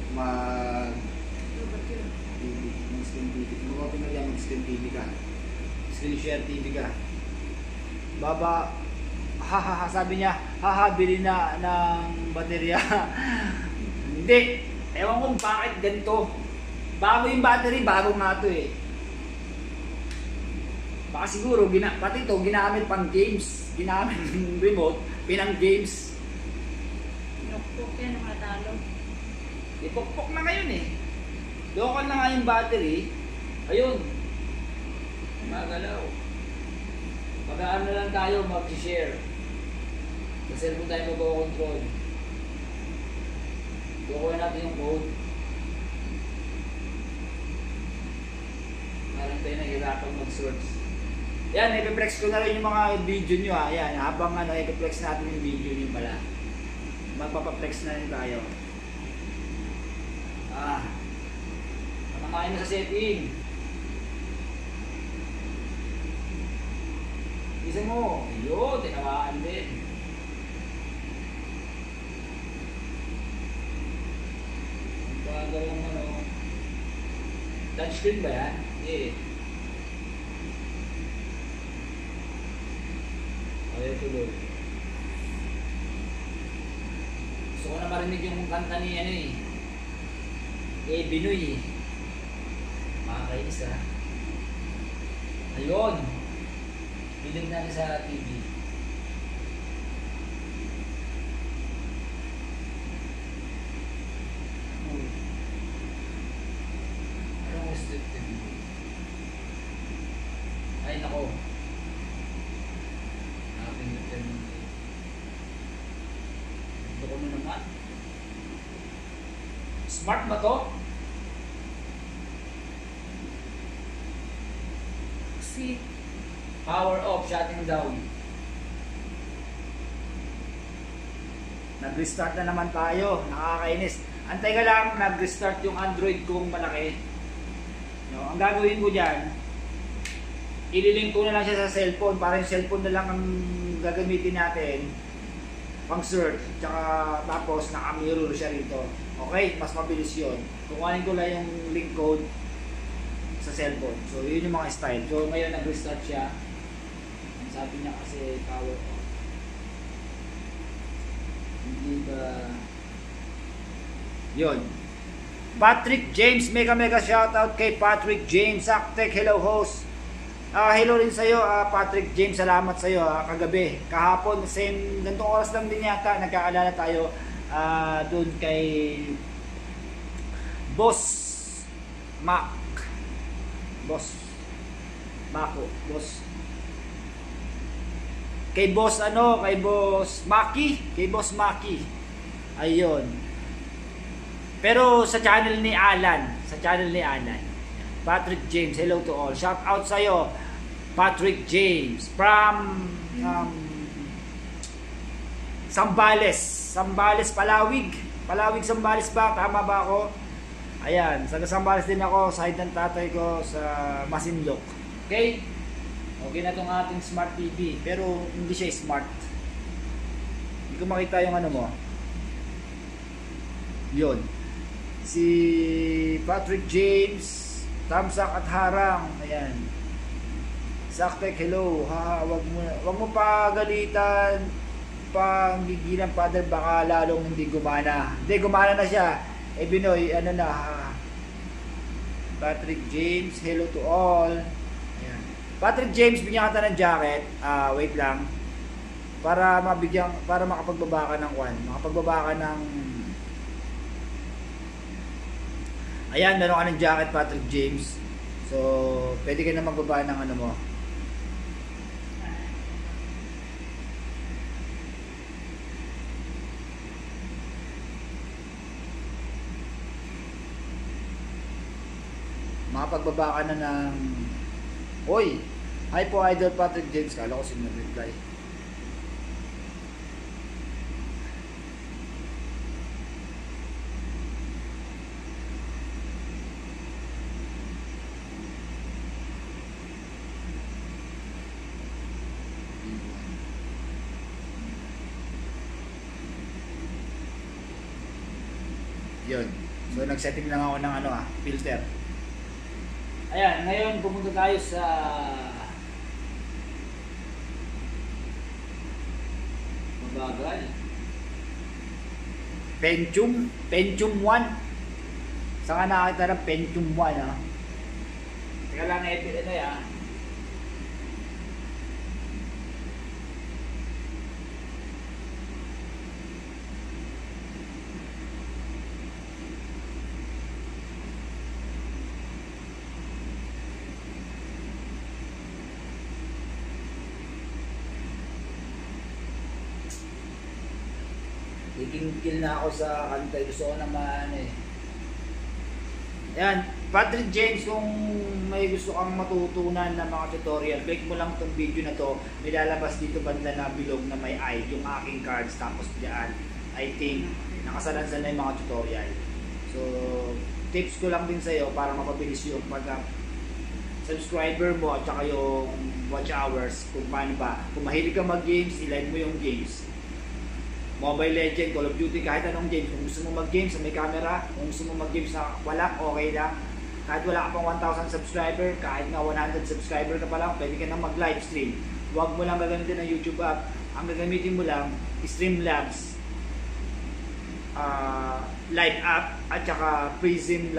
mag-screen TV. Mag-open na lang, mag-screen TV ka. Screen share TV ka. Baba, sabi niya, bili na ng baterya. Hindi. Ewan ko bakit ganito. Bago yung battery, bago nga ito eh. Baka siguro, pati ito, ginamit pang games. Ginamit yung remote, pinang games. Pinukpok yan, matalo. Ipokpok na ngayon eh. Local na nga yung battery. Ayun. Magalaw. Pag-ano lang tayo, mag-share. Sa cellphone tayo mag-control. Kukuha natin yung code. Parang tayo nahihirapan mag-search. Yan, ipiplex ko na rin yung mga video nyo ha. Yan, habang ipiplex natin yung video nyo pala. Magpapaplex na rin tayo. Manakain na sa setting. Bilisan mo. Yun, tinamaan din. Ang bagal ng ano. Touchscreen ba yan? Eh. Ayaw tuloy. Gusto ko na marinig yung kanta ni ano eh. Binoy eh. Makakainis ah. Ayun. Bilig natin sa TV. Anong restricted? Ay nako. Nakapindutin mo. Ito ko na naman. Smart ba to? Si Power off, shutting down. Nag-restart na naman tayo. Nakakainis. Antay ka lang, nag-restart yung Android kong malaki. No, ang gagawin ko dyan, ililink ko na lang siya sa cellphone para yung cellphone na lang ang gagamitin natin pang search. Tsaka tapos naka-mirror siya rito. Okay, mas mabilis yun. Kukuhanin ko lang yung link code sa cellphone. So, yun yung mga style. So, ngayon nag-restart siya. Sabi niya kasi power off. Hindi ba... Yun. Patrick James, mega shoutout kay Patrick James. Actec, hello host. Hello rin sa'yo, Patrick James. Salamat sa'yo. Kagabi, kahapon, same, gantong oras lang din yata. Nagkaalala tayo doon kay Boss Mac. Boss Mako. Boss kay Boss ano, kay Boss Maki. Ayun. Pero sa channel ni Alan, Patrick James, hello to all. Shout out sa iyo, Patrick James from Sambales, Palawig, Sambales ba? Tama ba ako? Ayan, sa Sambales din ako, side ng tatay ko sa Masinloc. Okay? Okay na itong ating smart TV, pero hindi siya smart. Hindi ko makita yung ano mo. Yun. Si Patrick James, Tamsak at Harang. Ayan. Saktek, hello. Wag mo pa galitan, gigilan, Father, baka lalong hindi gumana. Hindi, gumana na siya. Binoy, ano na. Patrick James, hello to all. Patrick James, bigyan kita ng jacket. Wait lang. Para makapagbaba ka ng makapagbaba ka ng... Ayan, meron ka ng jacket, Patrick James. So, pwede ka na magbaba ng ano mo. Makapagbaba ka na ng... Oy! Hi po, Idol Patrick James. Kala ko sino nag-reply. Yun. So, nag-setting lang ako ng filter. Ayan, ngayon pumunta tayo sa mabagal. Pentium 1. Saan ka nakakita ng Pentium 1 ha? Teka lang, ito ya. Tigil na ako sa kanta. Gusto ko naman Yan, Patrick James, kung may gusto kang matutunan na mga tutorial, click mo lang tong video na to. May lalabas dito banda na bilog na may eye, yung aking cards. Tapos diyan, I think, nakasalansan na yung mga tutorial. So, tips ko lang din sa'yo para mapabilis yung subscriber mo at saka yung watch hours, kung paano ba. Kung mahilig ka mag-games, i-like mo yung games. Mobile Legend, Call of Duty, kahit anong games. Kung gusto mo mag-games sa may camera, kung gusto mo mag-games na wala, okay lang. Kahit wala ka pang 1,000 subscriber, kahit nga 100 subscriber ka pa lang, pwede ka nang mag-live stream. Huwag mo lang gagamitin ng YouTube app. Ang gagamitin mo lang, Streamlabs live app at saka Prism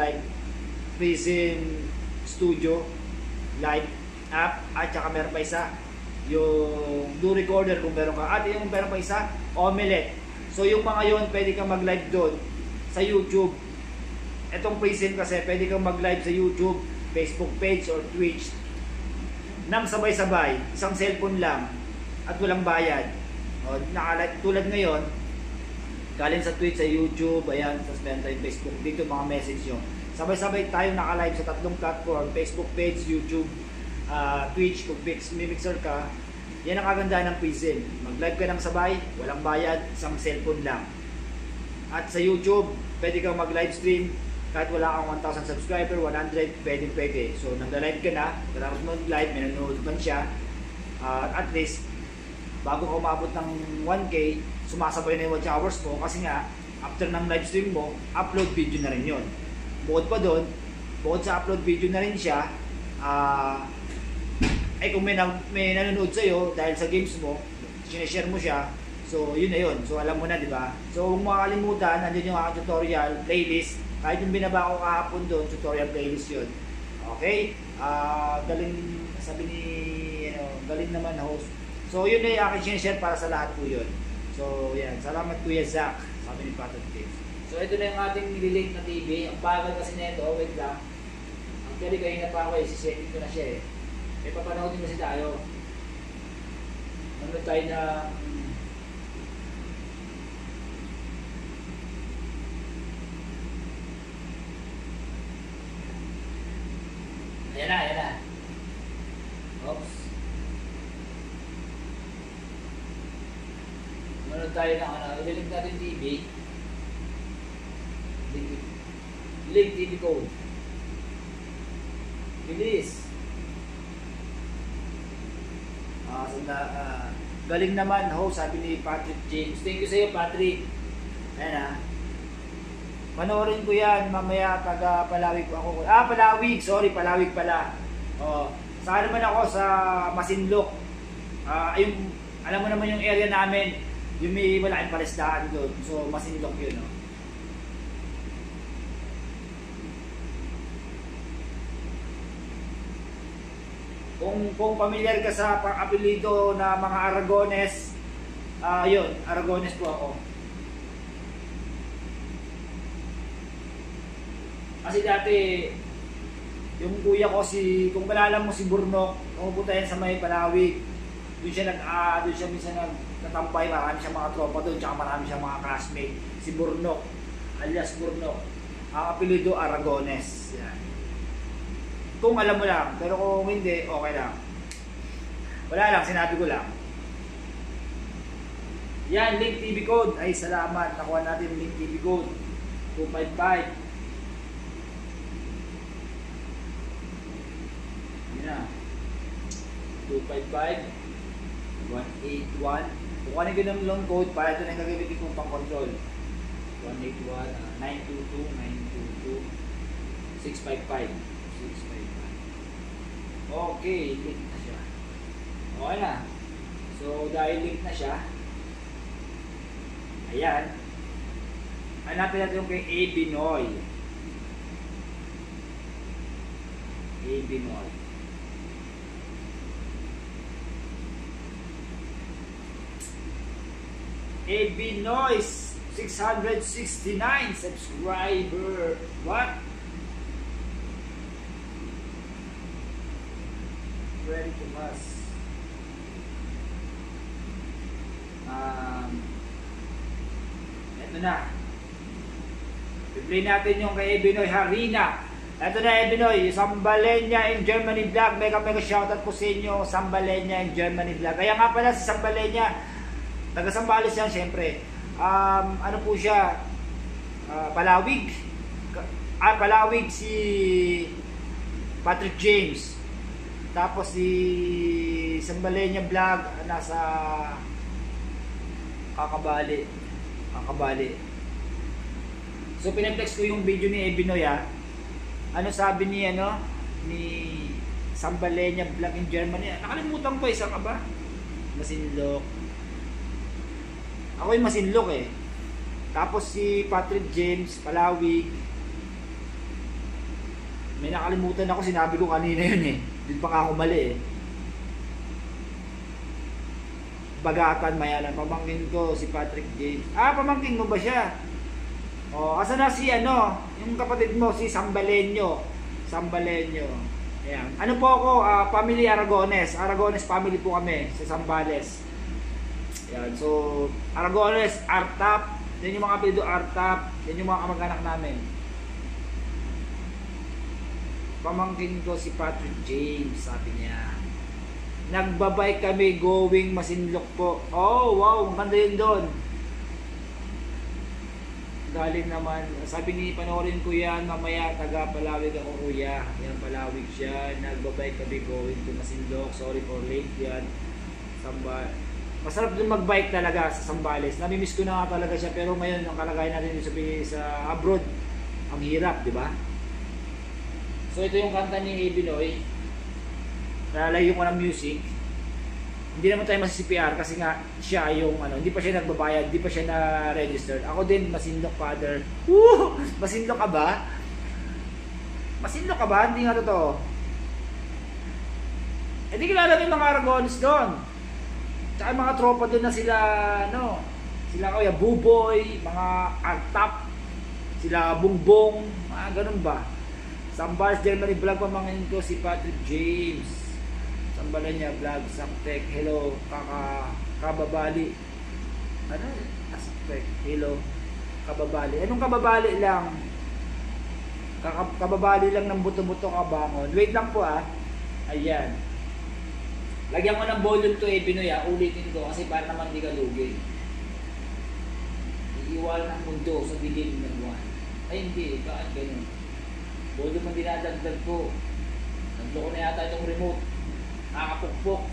Studio live app at saka meron pa isa yung Do Recorder kung meron ka at yung meron pa isa Omelette. So yung mga yon pwede kang mag live doon sa YouTube. Etong Prism kasi pwede kang mag live sa YouTube, Facebook page or Twitch nang sabay-sabay, isang cellphone lang at walang bayad. O, tulad ngayon galing sa Twitch, sa YouTube, ayan, sa tayong Facebook, dito mga message nyo. Sabay-sabay tayo naka-live sa tatlong platform, Facebook page, YouTube, Twitch, kung mixer ka. Yan ang kagandahan ng Prism. Mag-live ka ng sabay, walang bayad, isang cellphone lang. At sa YouTube, pwede kang mag-live stream, kahit wala kang 1,000 subscriber, 100, pwede. So, nag-live ka na, tapos mag-live, may nanonood man siya, at least, bago ka umabot ng 1K, sumasabay na yung watch hours mo kasi nga, after ng live stream mo, upload video na rin yun. Bukod pa doon, bukod sa upload video na rin siya, kung may nanonood sa'yo dahil sa games mo, sinishare mo siya, so yun na yun. So alam mo na, di ba? So huwag makakalimutan, nandiyan yung aking tutorial, playlist, kahit yung binaba ko kahapon doon, tutorial playlist yun. Okay? Galing, sabi ni, galing naman host. So yun na yung aking sinishare para sa lahat po yun. So, yan. Salamat Kuya Zach. Sabi ni Patrick James. So, ito na yung ating nililink na TV. Ang bagal kasi na ito. Wait lang. Ang pwede kayo na pa ako eh. Sisetting ko na siya eh. May papanoodin kasi tayo. Nanood tayo na... Ayan na, ayan na. Oops. Manood tayo ng ililink natin TV. Link TV code. Bilis. Galing naman, host, sabi ni Patrick James. Thank you sa iyo, Patrick. Ayan panoorin ko yan, mamaya taga Palawig ako. Palawig, sorry, Palawig pala. Saan naman ako sa Masinloc. Yung, alam mo naman yung area namin, yung may malaking palestaan doon. So, Masinloc yun, no? Kung familiar ka sa apelido na mga Aragones, yun, Aragones po ako. Kasi dati, yung kuya ko kung kalala mo si Burnok, pumupunta yan sa may Palawig. Doon siya minsan nagtatampay, marami siyang mga tropa doon, tsaka marami siyang mga classmate. Si Burnok, alias Burnok. Ang apelido Aragones. Yan. Kung alam mo lang, pero kung hindi, okay lang. Wala lang, sinabi ko lang. Yan, link TV code. Ay, salamat. Nakuha natin yung link TV code. 255. Yan na. 255. 181. Kukuhanin ko ng loan code para ito na yung gagamitin kong pang-control. 181, 922, 655. Okay, link na siya. Okay na. So, dahil link na siya, ayan. Hanapin natin yung kay A. Binoy. A. Binoy. A. Binoy, 669 subscriber. What? Very to us. Ito na. I-play natin yung kay Ebinoy Harina. Ito na Ebinoy, Sambalenya in Germany vlog. Mega shoutout po sa inyo, Sambalenya in Germany vlog. Kaya nga pala si Sambalenya, taga Sambales yan syempre. Ano po siya? Palawig. Palawig si Patrick James. Tapos si Sambalenya Vlog nasa Kakabali. So pinaplex ko yung video ni Ebinoy ah. Ano sabi ni Sambalenya Vlog in Germany? Nakalimutan ko isang ba? Masinlok. Ako yung Masinlok eh. Tapos si Patrick James Palawig. May nakalimutan ako, sinabi ko kanina yun eh. Di pa nga ako mali eh. Bagatan, Mayalan. Pamangkin ko si Patrick James. Pamangkin mo ba siya? Asa na si yung kapatid mo, si Sambalenyo. Ayan. Ano po ako, family Aragones. Aragones family po kami sa Zambales. Ayan. So, Aragones, Artap. Yan yung mga apelyido Artap. Yan yung mga kamag-anak namin. Pamangkin ko si Patrick James, sabi niya. Nagbabike kami going Masinlok po. Oh, wow, ang ganda yun doon. Galing naman, sabi ni panoorin ko yan, mamaya taga Palawig ako kuya. Yan, Palawig siya. Nagbabike kami going to Masinlok. Sorry for late yan. Masarap din magbike talaga sa Zambales. Namimiss ko na nga talaga siya, pero ngayon ang kalagayan natin sa abroad, ang hirap, di ba? So ito yung kanta ni Ebinoy. Nalalayo ko ng music. Hindi naman tayo masi-CPR kasi nga siya yung hindi pa siya nagbabayad, hindi pa siya na-registered. Ako din, Masinlok father. Woo! Masinlok ka ba? Masinlok ka ba? Hindi nga totoo. Hindi kilala ko yung mga Aragones doon. Tsaka yung mga tropa doon na sila, sila Kuya Buboy, mga Artap, sila Bungbong, mga ganun ba? Zambales, Germany Vlog, pamangkin ko si Patrick James. Sambalenya Vlog, Saktek, hello, Kababali. Saktek, hello, Kababali. Anong Kababali lang? Kababali lang ng buto-buto kabangon. Wait lang po Ayan. Lagyan ko ng volume to Ebinoy ulitin ko kasi para naman hindi ka lugi. Iiwal ng mundo sa dilim ng buwan. Ay hindi, bakit ganun? Volume ang dinadagdag ko. Naglo ko na yata itong remote. Nakakapukpok.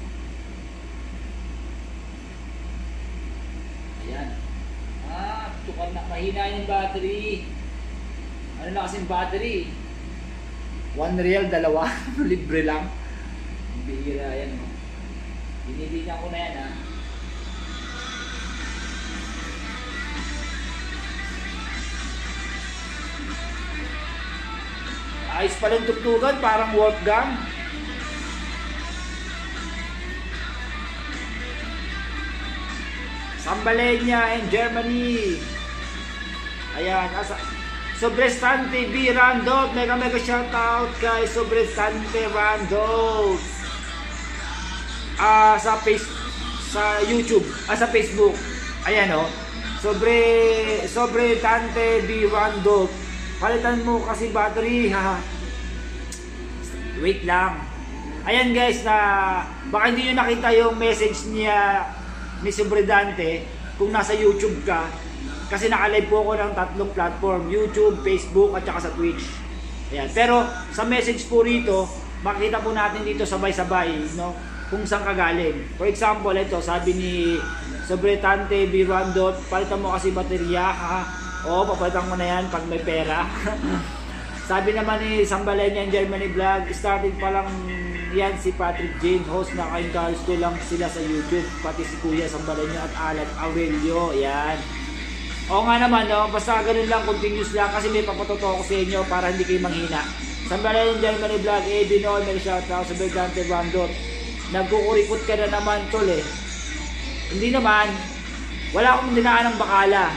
Ayan. Tukar na. Mahina yung battery. Ano na kasing battery? 1 real, 2. Libre lang. Bihira yan. Binilihan ko na yan Ayos pa lang tugtugan, parang Wolfgang. Sambalenya in Germany. Ayan, Sobrestante B. Randolph. Mega shoutout kay Sobrestante Randolph. Sa YouTube, sa Facebook. Ayan Sobrestante B. Randolph. Palitan mo kasi battery Wait lang. Ayan guys, baka hindi nyo nakita yung message niya ni Sobredante kung nasa YouTube ka. Kasi naka-live po ako ng 3 platform, YouTube, Facebook at saka sa Twitch. Ayan. Pero sa message po rito, makikita po natin dito sabay-sabay kung saan ka galing. For example, ito sabi ni Sobredante B. Randolph, palitan mo kasi baterya papalitan mo na yan pag may pera. Sabi naman ni Sambalenya in Germany Vlog, starting pa lang yan si Patrick James, host na ka-encourage ko lang sila sa YouTube, pati si Kuya Sambalenya at Alan Aurelio. Yan. Oo nga naman, basta ganun lang, continuous lang kasi may papatuto ko sa inyo para hindi kayo manghina. Sambalenya in Germany Vlog, Ebinoy, may shoutout sa Bergante Bandot. Nagkukurikot ka na naman tol Hindi naman, wala akong dinaan ng bakala.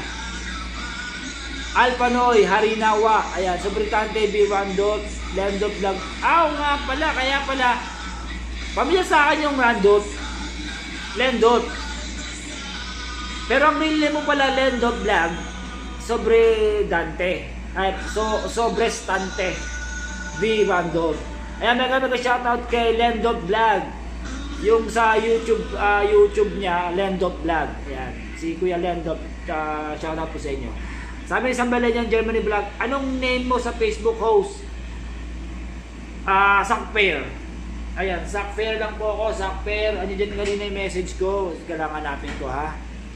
Alpanoy, Harinawa, ayan, Sobretante, B. Randolph, Landolph Vlog. Nga pala, kaya pala, pamilya sa akin yung Randolph, Landolph. Pero ang real name mo pala, Landolph Vlog, Sobredante, Sobrestante, B. Randolph. Ayan, may shoutout kay Landolph Vlog, yung sa YouTube niya, Landolph Vlog. Ayan, si Kuya Landolph, shoutout po sa inyo. Sabi ni Sambalenya Germany Vlog, anong name mo sa Facebook host? Sakpair. Ayan, Zac Fair lang po ako, Zac Fair. Ano dyan kanina yung message ko? Kailangan natin ko ha.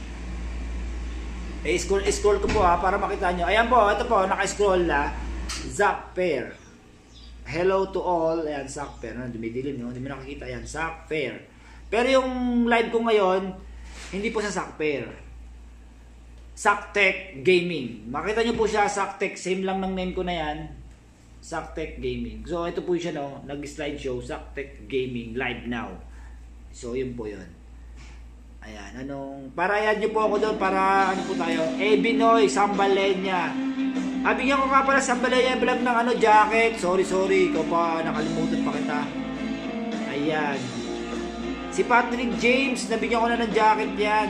Scroll ko po ha, para makita nyo. Ayan po, ito po, naka-scroll na. Zac Fair. Hello to all. Ayan, Zac Fair. Dumidilim, no? Hindi mo nakikita. Ayan, Zac Fair. Pero yung live ko ngayon, hindi po sa Zac Fair. Zactech Gaming. Makita nyo po siya, Zactech. Same lang ng name ko na yan. Zactech Gaming. So, ito po siya, no? Nag-slideshow. Zactech Gaming live now. So, yun po yun. Ayan, para add nyo po ako doon, para ano po tayo. Binoy, Sambalenya. Bigyan ko nga pala Sambalenya vlog ng jacket. Sorry, ikaw pa, nakalimutan pa kita. Ayan. Si Patrick James, nabigyan ko na ng jacket yan.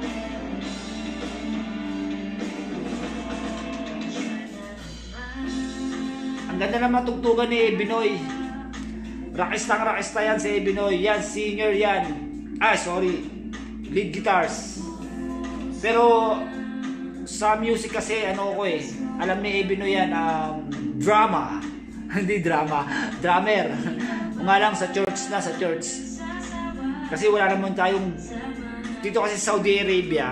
Ang ganda naman tugtugan ni Binoy. Rakista yan si Binoy. Yan, singer yan. Lead guitars. Pero sa music kasi alam ni Binoy yan, drama. Hindi drama, drummer. Kung nga lang sa church. Kasi wala naman tayong dito kasi sa Saudi Arabia.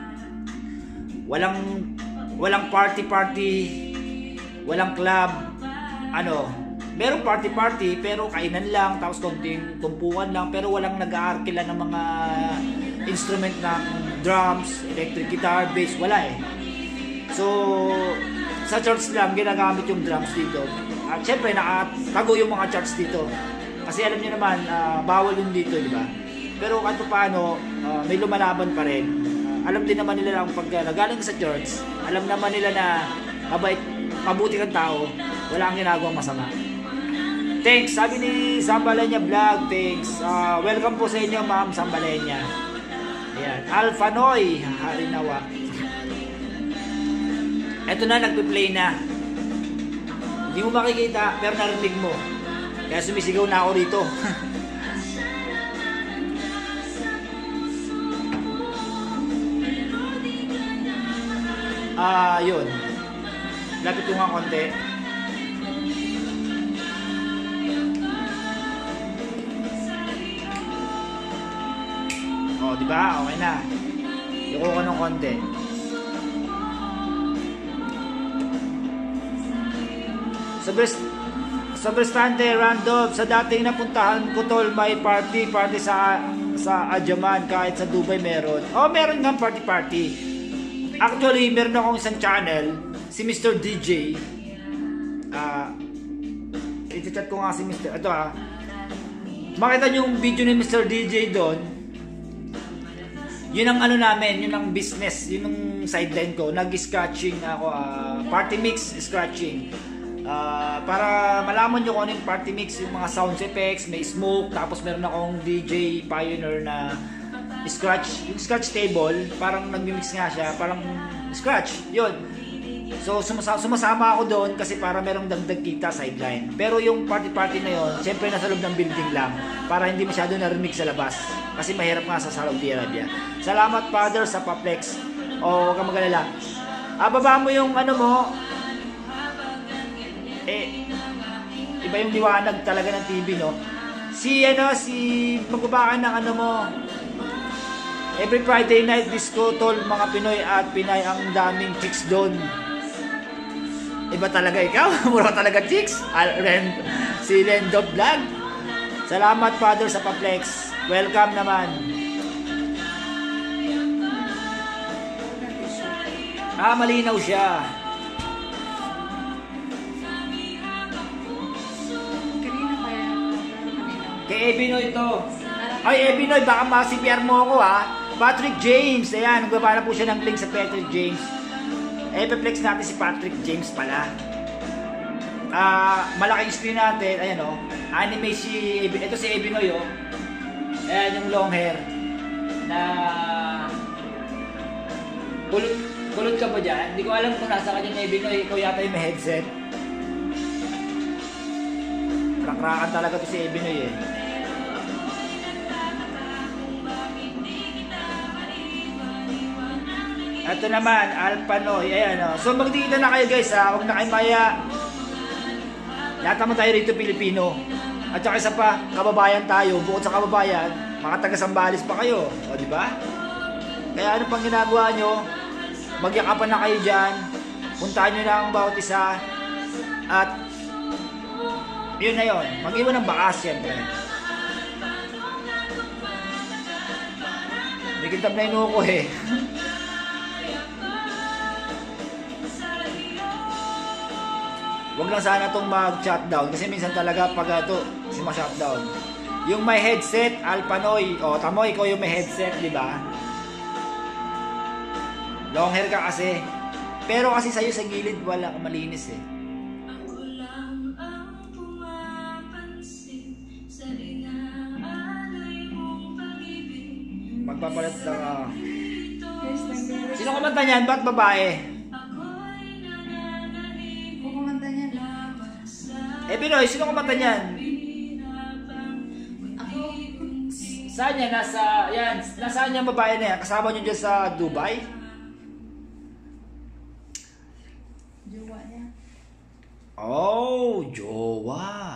Walang party, walang club. Merong party pero kainan lang, tapos konting tumpukan lang, pero walang nag-aarkila ng mga instrument ng drums, electric guitar, bass, wala eh. So, sa church lang ginagamit yung drums dito. At syempre nakatago yung mga church dito. Kasi alam niyo naman, bawal yun dito, di ba? Pero kahit paano, may lumalaban pa rin. Alam din naman nila lang pag nagaling sa church, alam naman nila na mabuti kang tao, wala kang ginagawang masama. Thanks, sabi ni Sambalenya Vlog, thanks. Welcome po sa inyo, Ma'am Sambalenya. Ayan, Alpha Noy, Harinawa. Eto na, nagpe-play na. Hindi mo makikita, pero narinig mo. Kaya sumisigaw na ako rito. Yun. Lapit ko nga konti. Di ba? Okay na. Yuko ko ng konti. Sa Brestante, random, sa dating napuntahan ko tol, may party sa Adyaman, kahit sa Dubai meron. Meron nga party. Actually, meron akong isang channel, si Mr. DJ. I-chat ko nga si Mr. Ito makita nyo yung video ni Mr. DJ doon. Yun ang namin, yun ang business, yun ang sideline ko. Nag-scratching ako, party mix scratching. Para malaman nyo kung ano yung party mix, yung mga sound effects, may smoke, tapos meron akong DJ Pioneer na scratch, yung scratch table, parang nag-mix nga siya, parang scratch, yun. So sumasama ako doon kasi para merong dagdag kita sideline. Pero yung party na yun, syempre nasa loob ng building lang, para hindi masyado narinig sa labas. Kasi mahirap nga sa Saudi Arabia. Salamat Father sa Paplex. Huwag kang mag-alala. Baba mo yung mo. Iba yung liwanag talaga ng TV, no? Magbaba ka ng mo. Every Friday night disco, tol, mga Pinoy at Pinay, ang daming chicks doon. Iba talaga ikaw. Mura talaga chicks. Si Lendo Vlog. Salamat Father sa Paplex. Welcome naman. Malinaw siya. Kay Ebinoy ito. Ay, Ebinoy, baka ma-CPR mo ako Patrick James. Ayan, nagbaba na po siya ng link sa Patrick James. Epiplex natin si Patrick James pala. Malaking screen natin. Ayan anime ito si Ebinoy Ayan yung long hair na kulot ka ba dyan? Hindi ko alam kung nasa kanya ni Ebinoy. Ikaw yata yung may headset. Rakrakan talaga to si Ebinoy Ito naman, Alpha Noy. Ayan So magdikita na kayo guys Huwag na kayo maya. Lahat naman tayo rito Pilipino. At saka isa pa, kababayan tayo, bukod sa kababayan, mga taga-Sambales pa kayo. O, di ba? Kaya ano pang ginagawa nyo? Magyakapan na kayo dyan. Puntahan nyo na ang bawat isa. At, yun na yun. Mag-iwan ng bakas, siyempre. May kintab na inuko eh. Huwag lang sana itong mag-shutdown kasi minsan talaga pag ito ma-shutdown. Yung may headset, Alpanoy. O, tamo, ikaw yung may headset, di ba? Long hair ka kasi. Pero kasi sa'yo sa gilid, wala kang malinis eh. Magpapalit lang ah. Sino kumanta niyan? Ba't babae? Binoy, sino kumanta niyan? Ako. Saan yan? Nasaan yung babae na yan? Kasama nyo dyan sa Dubai? Jowa niya. Oh, jowa.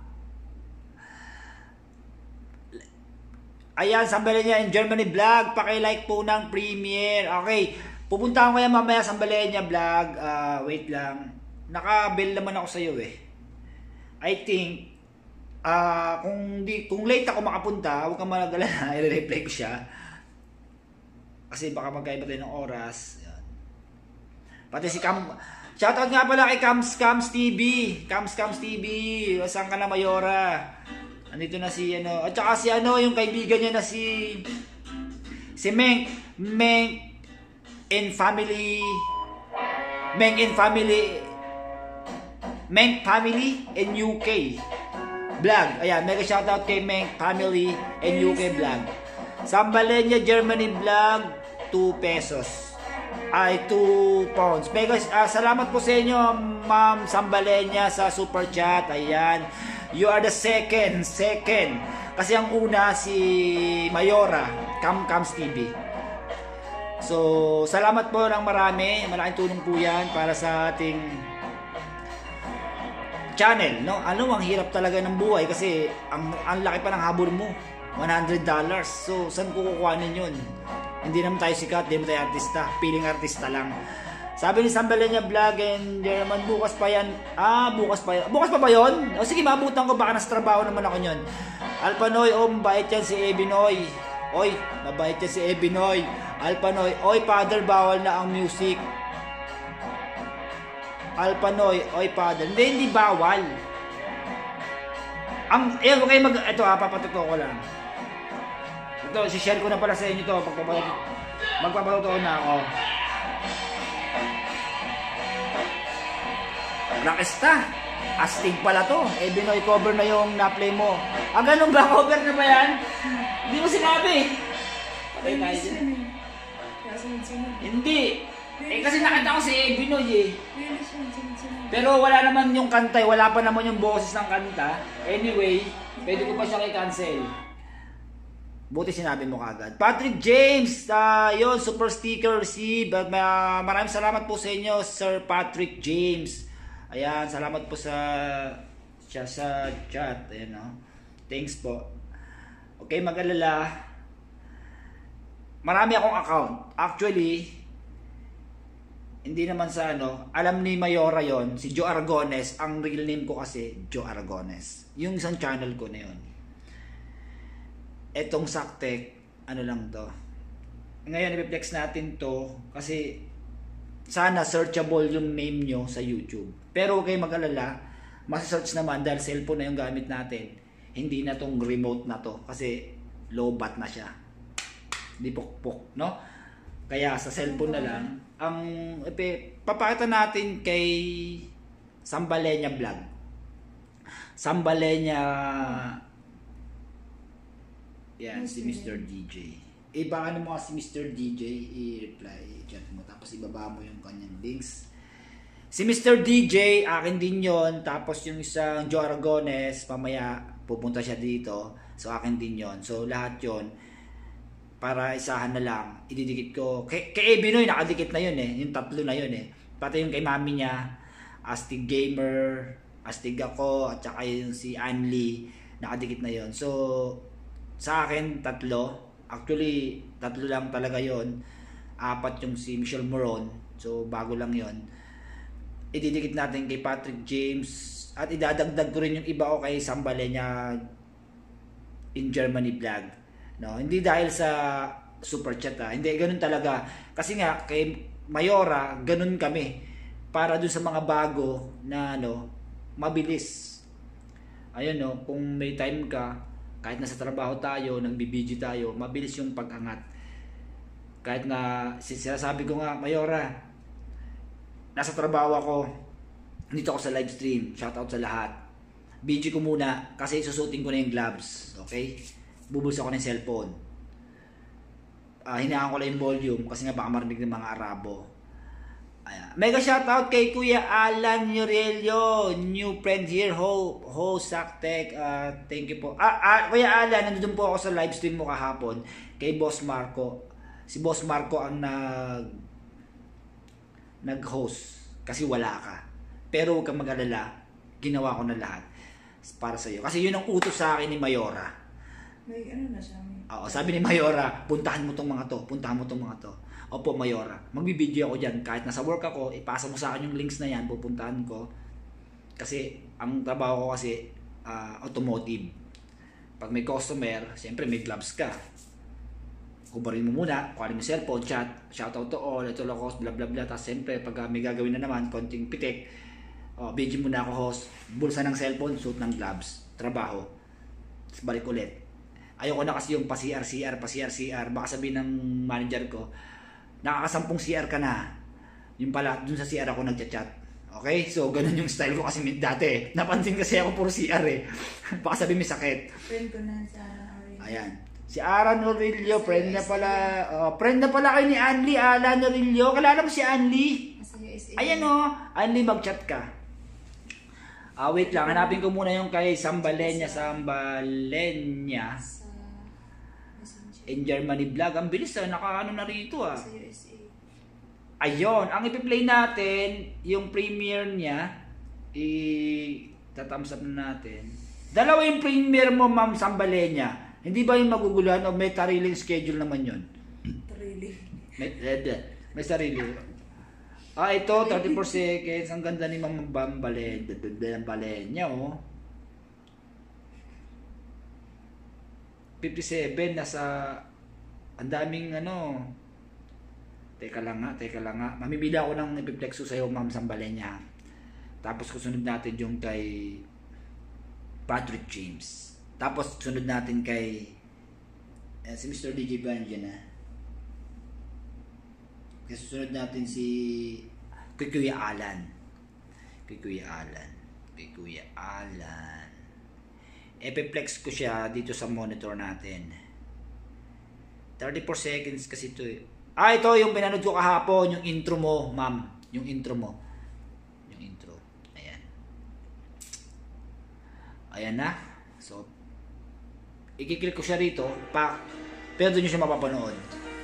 Ayan, sambali niya in Germany vlog. Paki-like po ng premiere. Okay, pupunta ko kaya mamaya sambali niya vlog. Wait lang. Naka-bill naman ako sa'yo eh. I think kung late ako makapunta, huwag kang malagala, i-reply ko siya. Kasi baka magkaiba tayo ng oras. Yan. Pati si shoutout nga pala kay Cams TV. Cams TV. Saan ka na, Mayora? Andito na si ano. At saka si ano, yung kaibigan niya na si Meng in Family in UK vlog. Ayan, mega shoutout kay Meng Family in UK vlog. Sambalenya Germany vlog, 2 pesos. Ay, 2 pounds. Mega, salamat po sa inyo, Ma'am Sambalenya, sa super chat. Ayan. You are the second. Kasi ang una, si Mayora, Cams TV. So, salamat po ng marami. Malaking tulong po yan para sa ating channel, no? Ano, ang hirap talaga ng buhay kasi ang laki pa ng habol mo. $100. So, saan ko kukuhanin yun? Hindi naman tayo sikat, hindi naman tayo artista. Piling artista lang. Sabi ni Sambalenya Vlog and German, bukas pa yan. Bukas pa yan. Bukas pa ba yun? O sige, mabutan ko. Baka nasa trabaho naman ako yun. Alpanoy, mabait yan si Ebinoy. Oy, mabait yan si Ebinoy. Alpanoy, oy, father, bawal na ang music. Alpanoy, oy, father. Hindi bawal. Okay, ito papatuto ko lang. Ito, si-share ko na pala sa inyo to. Magpapatuto na ako. Rockstar. Astig pala to. Binoy, cover na yung na-play mo. Ganun ba? Cover na ba yan? Hindi mo sinabi. Patay tayo dyan. Hindi. Kasi nakita ko si Binoy eh. Pero wala naman yung kanta, wala pa naman yung boses ng kanta. Anyway, pwede ko pa siya i-cancel. Buti sinabi mo kagad. Patrick James, yun, super sticker receive. Maraming salamat po sa inyo, Sir Patrick James. Ayan, salamat po sa chat. Ayan, no? Thanks po. Okay, mag-alala. Marami akong account. Actually, hindi naman sa alam ni Mayora yon, si Joe Aragones. Ang real name ko kasi, Joe Aragones. Yung isang channel ko na yun. Etong Saktek, lang to. Ngayon, i-flex natin to kasi sana searchable yung name nyo sa YouTube. Pero huwag kayong mag-alala, masa-search naman dahil cellphone na yung gamit natin. Hindi na tong remote na to kasi low bat na siya. Di pukpok, no? Kaya sa cellphone na lang, ang papakita natin kay Sambalenya Vlog. Sambalenya, yan, si Mr. DJ. Baka mo si Mr. DJ, i-reply, chat mo, tapos ibaba mo yung kanyang links. Si Mr. DJ, akin din yon. Tapos yung isang Joe Aragones, pamaya pupunta siya dito. So akin din yon. So lahat yon para isahan na lang, ididikit ko. Kay Binoy, nakadikit na yun eh. Yung tatlo na yun eh. Pati yung kay mami niya, Astig Gamer, Astig ako, at saka yung si Anli. Nakadikit na yon. So, sa akin, 3. Actually, 3 lang talaga yon. 4 yung si Michelle Moron. So, bago lang yon. Ididikit natin kay Patrick James. At idadagdag ko rin yung iba ko kay Sambalenya in Germany vlog. No, hindi dahil sa super chat Hindi, ganun talaga. Kasi nga, kay Mayora, ganun kami. Para dun sa mga bago na mabilis. Ayun kung may time ka, kahit nasa trabaho tayo, nagbibideo tayo, mabilis yung pag-angat. Kahit na, sinasabi ko nga, Mayora, nasa trabaho ako, dito ako sa live stream, shoutout sa lahat. Video ko muna, kasi susutin ko na yung gloves, okay? Bubulsa ko na yung cellphone. Hinaan ko lang yung volume, kasi nga baka marinig ng mga Arabo. Ayan. Mega shoutout kay Kuya Alan Yorelio, new friend here, ho Saktek, thank you po. Kuya Alan, nandun po ako sa live stream mo kahapon, kay Boss Marco. Si Boss Marco ang nag-host, kasi wala ka. Pero huwag kang mag-alala, ginawa ko na lahat para sa iyo. Kasi yun ang utos sa akin ni Mayora. May ano na siya? Oo, sabi ni Mayora, puntahan mo tong mga to, puntahan mo tong mga to. Opo, Mayora, magbibideo ako dyan. Kahit nasa work ako, ipasa mo sa akin yung links na yan, pupuntahan ko. Kasi, ang trabaho ko kasi, automotive. Pag may customer, siyempre may gloves ka. Hubarin mo muna, kuhanin mo cellphone, chat, shoutout to all, ito lang host, bla bla bla. Tapos siyempre, pag may gagawin na naman, konting pitik, video muna ako host, bulsa ng cellphone, suit ng gloves, trabaho. Tapos balik ulit. Ayoko na kasi yung pa-CR, baka sabihin ng manager ko, nakakasampung CR ka na. Yung pala, dun sa CR ako nagchat-chat. Okay? So, ganun yung style ko kasi dati. Napansin kasi ako puro CR Baka sabihin may sakit. Friend ko na sa Aran. Ayan. Si Aran Norillo, friend na pala. Friend na pala kayo ni Anli, Alan Norillo. Kalala mo si Anli? Sa USA. Ayan Anli, mag-chat ka. Wait lang, hanapin ko muna yung kay Sambalenya. In Germany vlog. Ang bilis nakaano na rito Sa USA. Ayun, ang ipi-play natin, yung premiere niya, tatthumbs up na natin. Dalawa yung premiere mo, Ma'am Sambalenya. Hindi ba yung maguguluhan o may sariling schedule naman yun? Really? May sarili. Ito, 34 seconds. Ang ganda ni Ma'am Sambalenya, 57, nasa ang daming teka lang nga mamimili ako ng ipiplexo sa'yo, Ma'am Sambalenya. Tapos kusunod natin yung kay Patrick James, tapos sunod natin kay si Mr. DJ Banjan kasi sunod natin si Kuya Alan. Epiplex ko siya dito sa monitor natin. 34 seconds kasi ito ito yung pinanood ko kahapon, yung intro mo, ma'am. Yung intro mo. Yung intro. Ayan. Ayan na. So, i-click ko siya rito. Pero doon nyo siya mapapanood.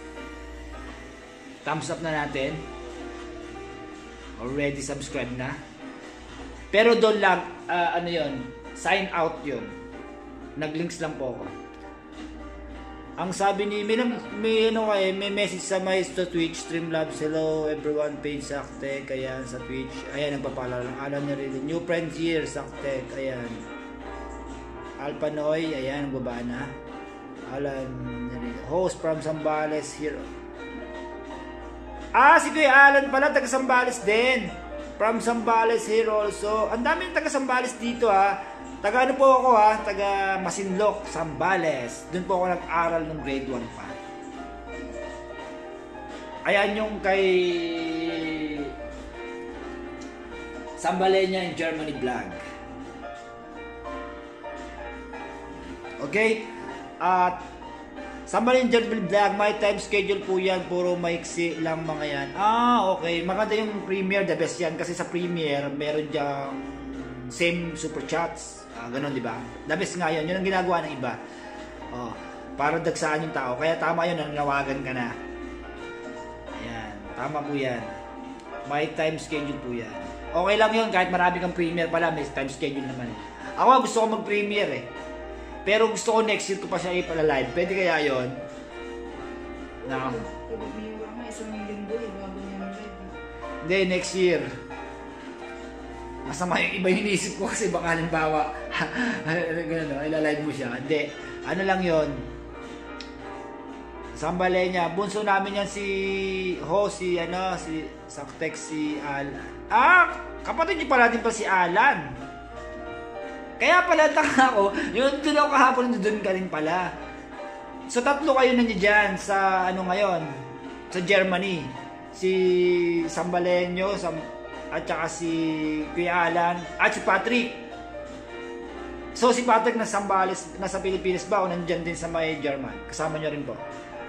Thumbs up na natin. Already subscribe na. Pero doon lang, yun, sign out yun. Nag-links lang po ako. Ang sabi ni may message sa Twitch, Streamlabs, hello everyone, page Saktek, ayan sa Twitch. Ayan, nagpapala lang. Alam niya rin. New friends here, Saktek, ayan. Alpanoy, ayan, baba na. Alan, host from Zambales here. Si Kuya Alan pala, taga Zambales din. From Zambales here also. Ang daming taga Zambales dito Taga po ako taga Masinloc, Zambales. Doon po ako nag-aral ng grade 1 pa. Ayan yung kay Sambalenya in Germany vlog. Okay? At Sambalenya in Germany vlog, my time schedule po yan. Puro maiksi lang mga yan. Okay. Maganda yung premiere, the best yan. Kasi sa premiere, meron dyang same super chats. Ganon, di ba? The best nga yun. Yun ang ginagawa ng iba. Para dagsaan yung tao. Kaya tama yun, nanawagan ka na. Ayan. Tama po yan. May time schedule po yan. Okay lang yun. Kahit marami kang premiere pala, may time schedule naman. Ako gusto ko mag-premiere Pero gusto ko next year ko pa siya ipala-live. Pwede kaya yon? Na. Pag may iwa nga, isang linggo bago niya mag-live. Hindi, next year. Masama yung iba yung iniisip ko kasi baka halimbawa, ilalive mo siya. Hindi, ano lang yon. Sambale niya. Bunso namin yan si Saktek, si Alan. Kapatid niyo pala din pa si Alan. Kaya pala tanga ako, yun doon ako kahapon, doon ka rin pala. So 3 kayo na niya dyan sa ngayon, sa Germany. Si Sambalenyo, at saka si Kuya Alan, at si Patrick. So si Patrick nasa Pilipinas ba o nandyan din sa may German? Kasama niyo rin po.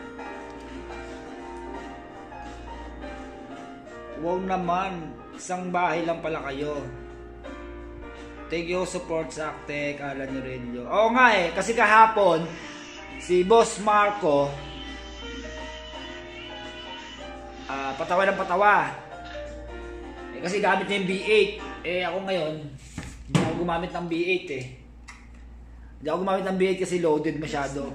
Wow naman, isang bahay lang pala kayo. Thank you support sa Actec, Alan Aurelio. Oo nga kasi kahapon, si Boss Marco, patawa ng patawa. Kasi gamit niya yung B8. Ako ngayon, hindi ako gumamit ng B8 Hindi ako gumamit ng B8 kasi loaded masyado.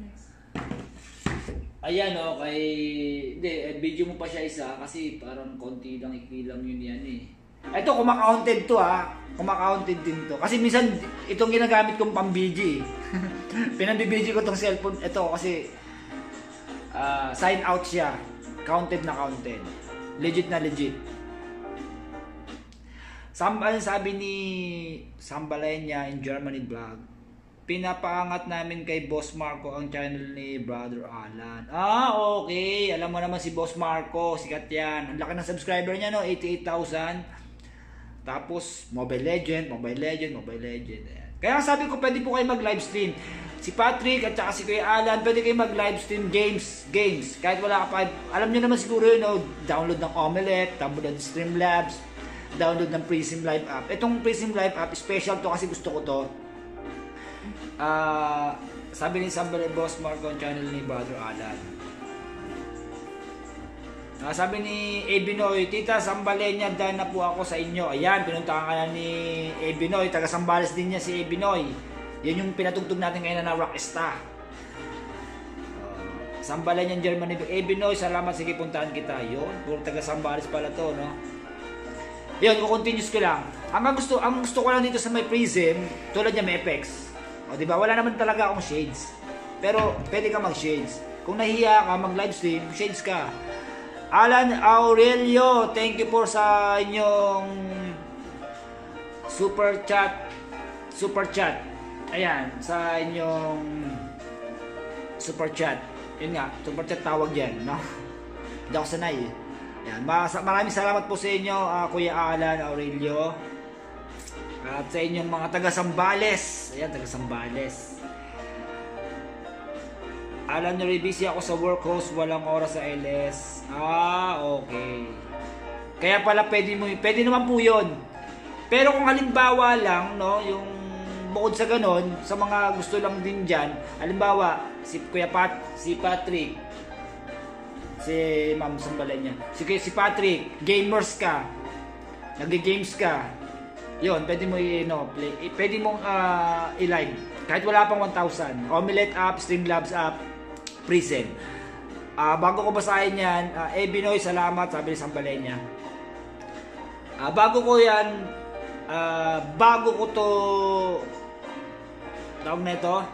Ayan kay... Hindi, video mo pa siya isa kasi parang konti lang, ikli lang yun yan Ito, kumakaunted to Kumakaunted din to. Kasi minsan, itong ginagamit kong pang-BG. Pinambibidyo ko tong cellphone. Ito kasi, sign out siya. Counted na counted. Legit na legit. Sabi ni Sambalenya in Germany vlog, pinapaangat namin kay Boss Marco ang channel ni Brother Alan. Okay. Alam mo naman si Boss Marco, sikat yan. Ang laki ng subscriber niya 88,000. Tapos, Mobile Legend. Ayan. Kaya sabi ko, pwede po kayo mag-livestream. Si Patrick at saka si Kuya Alan, pwede kayo mag-livestream games. Kahit wala ka pa. Alam nyo naman siguro yun, download ng Omelette, download ng Streamlabs, download ng Prism Live app. Itong Prism Live app, special to kasi gusto ko to. Sabi ni Sambal Boss Marco ang channel ni Brother Alan. Sabi ni Ebinoy, Tita, Sambalenya, dahil na po ako sa inyo. Ayan, pinuntahan ka na ni Ebinoy. Taga Sambales din niya si Ebinoy. Yan yung pinatugtog natin ngayon na Rockstar. Sambalenya, Germany. Ebinoy, salamat. Sige, puntahan kita. Yun, puro taga Sambales pala to, no? Yun, kukontinuous ko lang. Ang gusto ko lang dito sa may Prism, tulad niya may effects. Diba? Wala naman talaga akong shades. Pero, pwede ka mag-shades. Kung nahiya ka, mag-livestream, shades ka. Alan Aurelio, thank you po sa inyong super chat. Ayan, sa inyong super chat. Yun nga, super chat tawag yan, no? Hindi ako sanay. Ayan, maraming salamat po sa inyo, Kuya Alan Aurelio. At sa inyong mga taga-Sambales. Ayan, taga-Sambales. Alan, busy ako sa work host, walang oras sa LS. Okay. Kaya pala pwede naman po yun. Pero kung halimbawa lang, no, yung bukod sa ganon, sa mga gusto lang din dyan, halimbawa, si Patrick, si Ma'am Sambalenya, si Patrick, gamers ka, nag-games ka, yun, pwede mo pwede mong i-live. Kahit wala pang 1,000. Omelette app, Streamlabs app, Prism. Bago ko basahin yan, Ebinoy, salamat, sabi ni Sambalenya. Bago ko to tawag na ito,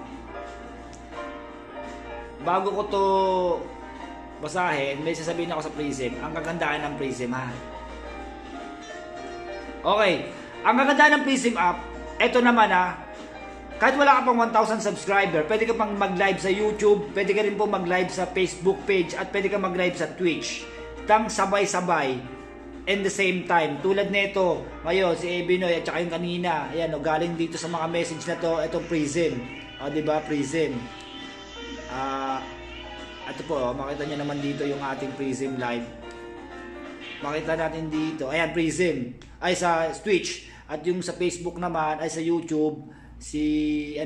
bago ko to basahin, may sasabihin ako sa Prism. Ang kagandahan ng Prism, Okay, ang kagandahan ng Prism app, eto naman kahit wala ka pang 1,000 subscriber, pwede ka pang mag-live sa YouTube, pwede ka rin po mag-live sa Facebook page, at pwede ka mag-live sa Twitch. Tang sabay-sabay, in the same time. Tulad nito, ngayon, si Ebinoy, at saka yung kanina, ayan, galing dito sa mga message na to, itong Prism. Diba, Prism. Ito po, makita nyo naman dito yung ating Prism live. Makita natin dito, ayan, Prism, ay sa Twitch, at yung sa Facebook naman, ay sa YouTube, si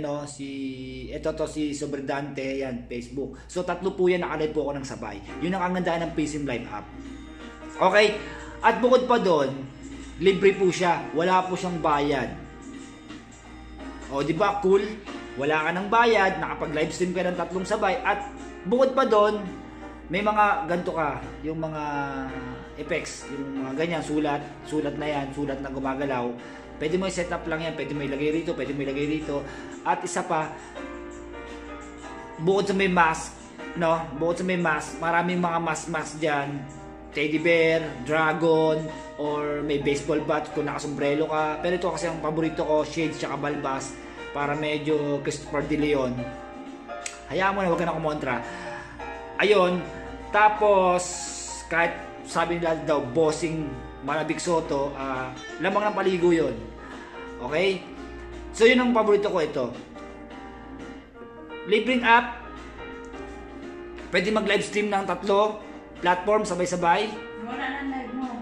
Sobredante, yan, Facebook. So tatlo po yan, nakalive po ako ng sabay. Yun ang kagandahan ng Prism Live app. Okay, at bukod pa doon, libre po siya, wala po siyang bayad. Di ba cool? wala ka ng bayad, nakapag-live stream ka ng 3 sabay, at bukod pa doon, may mga ganito ka, yung mga effects, yung mga ganyan, sulat na yan, sulat na gumagalaw. Pwede mo i-set up lang yan, pwede mo ilagay rito, pwede mo ilagay rito. At isa pa, bukod sa may mask, no? Bukod sa may mask, maraming mga mask dyan. Teddy bear, dragon, or may baseball bat kung nakasombrelo ka. Pero ito kasi ang paborito ko, shades tsaka balbas, para medyo Christopher De Leon. Hayaan mo na, huwag ka na kumontra. Ayun, tapos kahit sabi nila daw bossing Manabik Soto, lamang ng paligo yun. Okay? So yun ang paborito ko ito. Libreng app. Pwede mag live stream ng 3 platform sabay-sabay. Wala na live mo.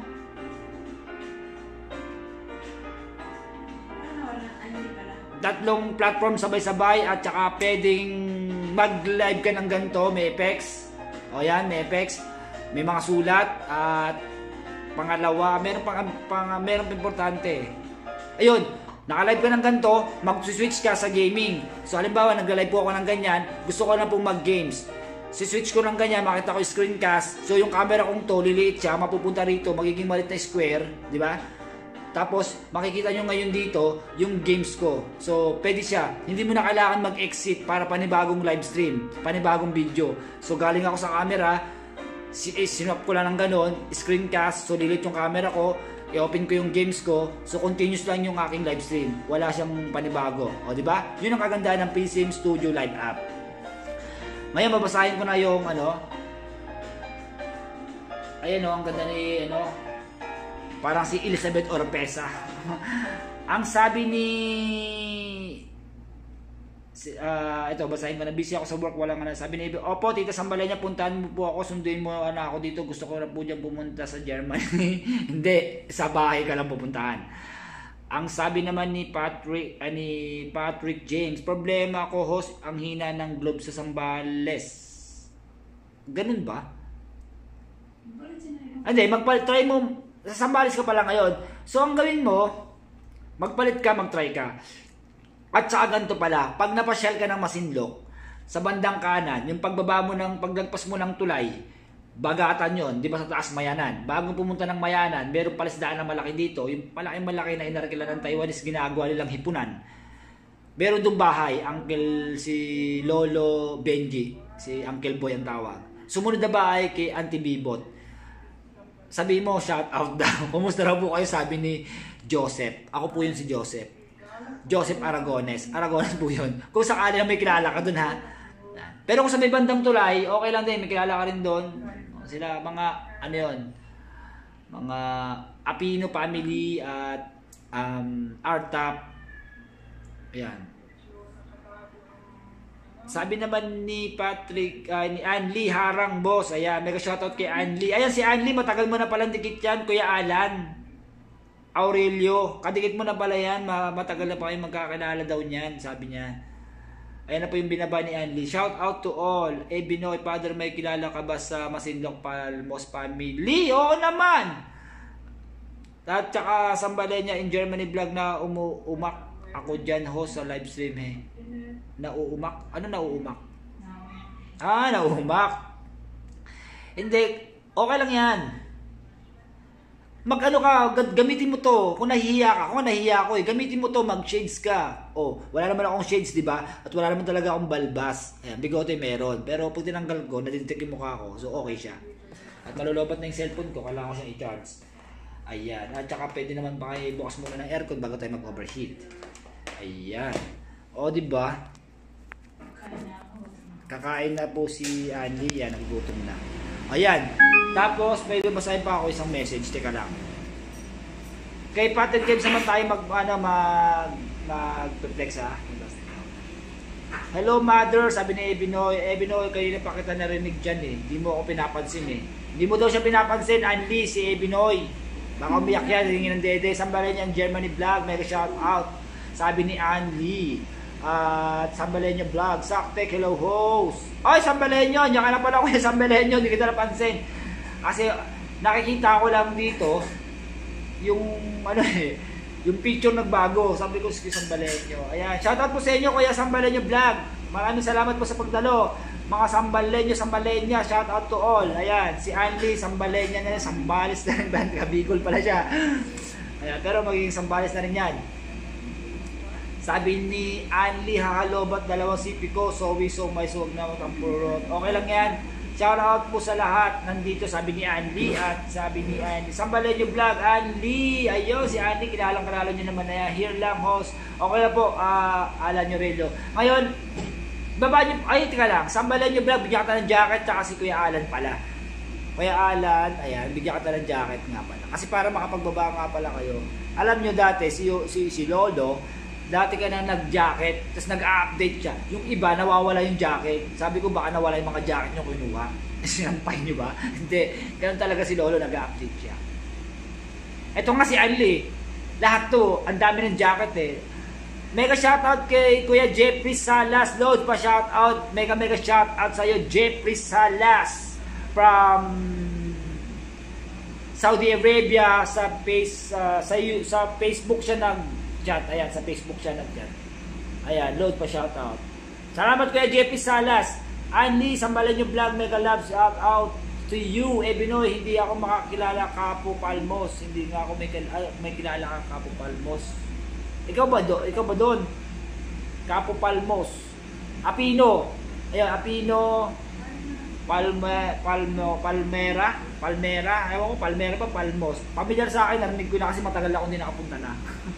Hindi pala. 3 platform sabay-sabay at saka pwedeng mag-live ka ng ganito, may effects. O yan, may effects, may mga sulat, at pangalawa, meron pang importante. Ayun, naka-live ka ng ganito, mag-switch ka sa gaming. So halimbawa, nag-live po ako ng ganyan, gusto ko na pong mag-games. Si-switch ko ng ganyan, makita ko yung screencast. So yung camera kong to, liliit siya, mapupunta rito, magiging malit na square, di ba? Tapos, makikita nyo ngayon dito, yung games ko. So, pwede siya. Hindi mo na kailangan mag-exit para panibagong live stream, panibagong video. So, galing ako sa camera, sinop ko lang ng ganon, screencast, so lilit yung camera ko, i-open ko yung games ko, so continuous lang yung aking live stream. Wala siyang panibago. O, di ba? Yun ang kagandahan ng PCM Studio Live app. Ngayon, babasahin ko na yung, ayan o, ang ganda ni, parang si Elizabeth Oropesa. Ang sabi ni ito, basahin ko na, busy ako sa work, walang sabi ni opo, Tita Sambalenya, puntahan mo po ako, sunduin mo ako dito, gusto ko na po dyan pumunta sa Germany. Hindi, sa bahay ka lang pupuntahan. Ang sabi naman ni Patrick James, problema ko host, ang hina ng globe sa Sambales. Ganun ba? Hindi, try mo. Sa Sambales ka pala ngayon. So, ang gawin mo, magpalit ka, mag-try ka. At saka ganito pala, pag napasyal ka ng Masinloc, sa bandang kanan, yung pagbaba mo paglagpas mo ng tulay, Bagatan yon, di ba sa taas Mayanan. Bago pumunta ng Mayanan, meron palisdaan na malaki dito. Yung malaki na inarkila ng Taiwanese, ginagawa nilang hipunan. Meron doon bahay, Uncle si Lolo Benji, si Uncle Boy ang tawag. Sumunod na bahay kay Auntie Bibot. Sabi mo, shout out daw. Kumusta raw po kayo? Sabi ni Joseph. Ako po yun si Joseph. Joseph Aragones. Aragones po yun. Kung sakali na may kilala ka dun ha. Pero kung sa may bandang tulay, okay lang din. May kilala ka rin dun. Sila mga, ano yun, mga Apino family at Artap. Ayan. Sabi naman ni Patrick, ni Anli Harang boss. Ayan, mega shoutout kay Anli. Ayan si Anli, matagal mo na palang dikit yan, Kuya Alan. Aurelio, kadikit mo na pala yan, matagal na pa kayo magkakilala daw niyan, sabi niya. Ayan na po yung binaba ni Anli. Shout out to all. Binoy, Father, may kilala ka ba sa Masinloc Palmos family? Oo naman! At saka Sambalenya in Germany vlog na umak ako dyan host sa live stream eh. Nauumak? Ano nauumak? Nauumak. Hindi, okay lang yan. Mag-ano ka, gamitin mo to. Kung nahihiya ka, kung nahihiya ako gamitin mo to, mag-shades ka. Oh, wala naman akong shades, di ba? At wala naman talaga akong balbas. Ayan, bigote meron. Pero pag tinanggal ko, nadidetect yung mukha ko. So, okay siya. At nalulobat na yung cellphone ko, kailangan ko siyang i-charge. Ayan. At saka pwede naman pa kayo bukas muna ng aircon bago tayo mag-overheat. Ayan. O, di ba? Kakain na po si Andy. Yan, nagugutom na. Ayan. Tapos, may basahin pa ako isang message. Teka lang. Kay Patrick James naman tayo mag-reflex ha. Hello mother, sabi ni Ebinoy. Ebinoy, kayo na pa kita narinig dyan eh. Hindi mo ako pinapansin eh. Hindi mo daw siya pinapansin, Andy, si Ebinoy. Baka umiyak yan, hingin ng dede. Sambalenya Germany vlog, mega shout out. Sabi ni Andy. At Sambalenya vlog, Saktek, hello host. Ay, Sambalenya, yan ka na pala ko yung Sambalenya, hindi kita napansin. Kasi nakikita ko lang dito yung Yung picture nagbago. Sabi ko, si Sambalenyo. Ayan, shoutout po sa inyo, Kuya Sambalenyo Vlog. Maraming salamat po sa pagdalo. Mga Sambalenyo, Sambalenya, shoutout to all. Ayan, si Anli, Sambalenya na rin, Sambales na rin. Bicol pala siya. Ayan, pero magiging Sambales na rin yan. Sabi ni Anli, hakalobat, dalawang sipi ko, so may suwag na ang purot. Okay lang yan. Shout out po sa lahat nandito, sabi ni Anli at sabi ni Anli. Sambalenyo Vlog, Anli. Ayun, si Anli, kilalang nyo naman na yan. Here lang, host. Okay na po, Alan Yorelio. Ngayon, baba nyo, ay, tika lang. Sambalenyo Vlog, bigyan ka ng jacket, tsaka si Kuya Alan pala. Kuya Alan, ayan, bigyan ka ng jacket nga pala. Kasi para makapagbaba nga pala kayo. Alam nyo dati, si Lolo, dati ka na nag-jacket, tapos nag-update siya. Yung iba, nawawala yung jacket. Sabi ko, baka nawala yung mga jacket nyo kinuha. Sinampay nyo ba? Hindi. Ganun talaga si Lolo, nag-update siya. Ito nga si Anli. Lahat to, ang dami ng jacket eh. Mega shoutout kay Kuya Jeffrey Salas. Load pa shoutout. Mega shoutout sa'yo, Jeffrey Salas. From Saudi Arabia, sa Facebook siya nag-chat. Ayan, sa Facebook siya nag-chat. Ayan, load pa shoutout. Salamat Kuya Jeffrey Salas. Anli, Sambalenyo Vlog, mega love shoutout to you. Binoy, hindi ako makakilala Kapo Palmos. Hindi nga ako may kilala ka Kapo Palmos. Ikaw ba doon? Kapo Palmos. Apino. Ayan, Apino. Palmera. Ewan ko, Palmera pa, Palmos. Pamilyar sa akin, narinig ko na kasi matagal ako hindi nakapunta na.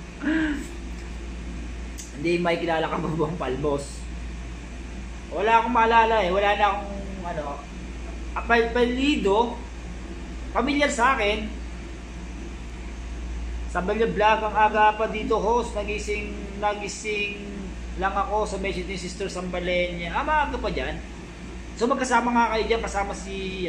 Hindi may kilala ka ba bang Palmos? Wala akong maalala eh. Wala na akong apelido. Pamilyar sa akin. Sambalenyo Vlog, ang aga pa dito host. Nagising lang ako sa message ni Sister Sambalenya. Maaga pa dyan. So magkasama nga kayo dyan. Kasama si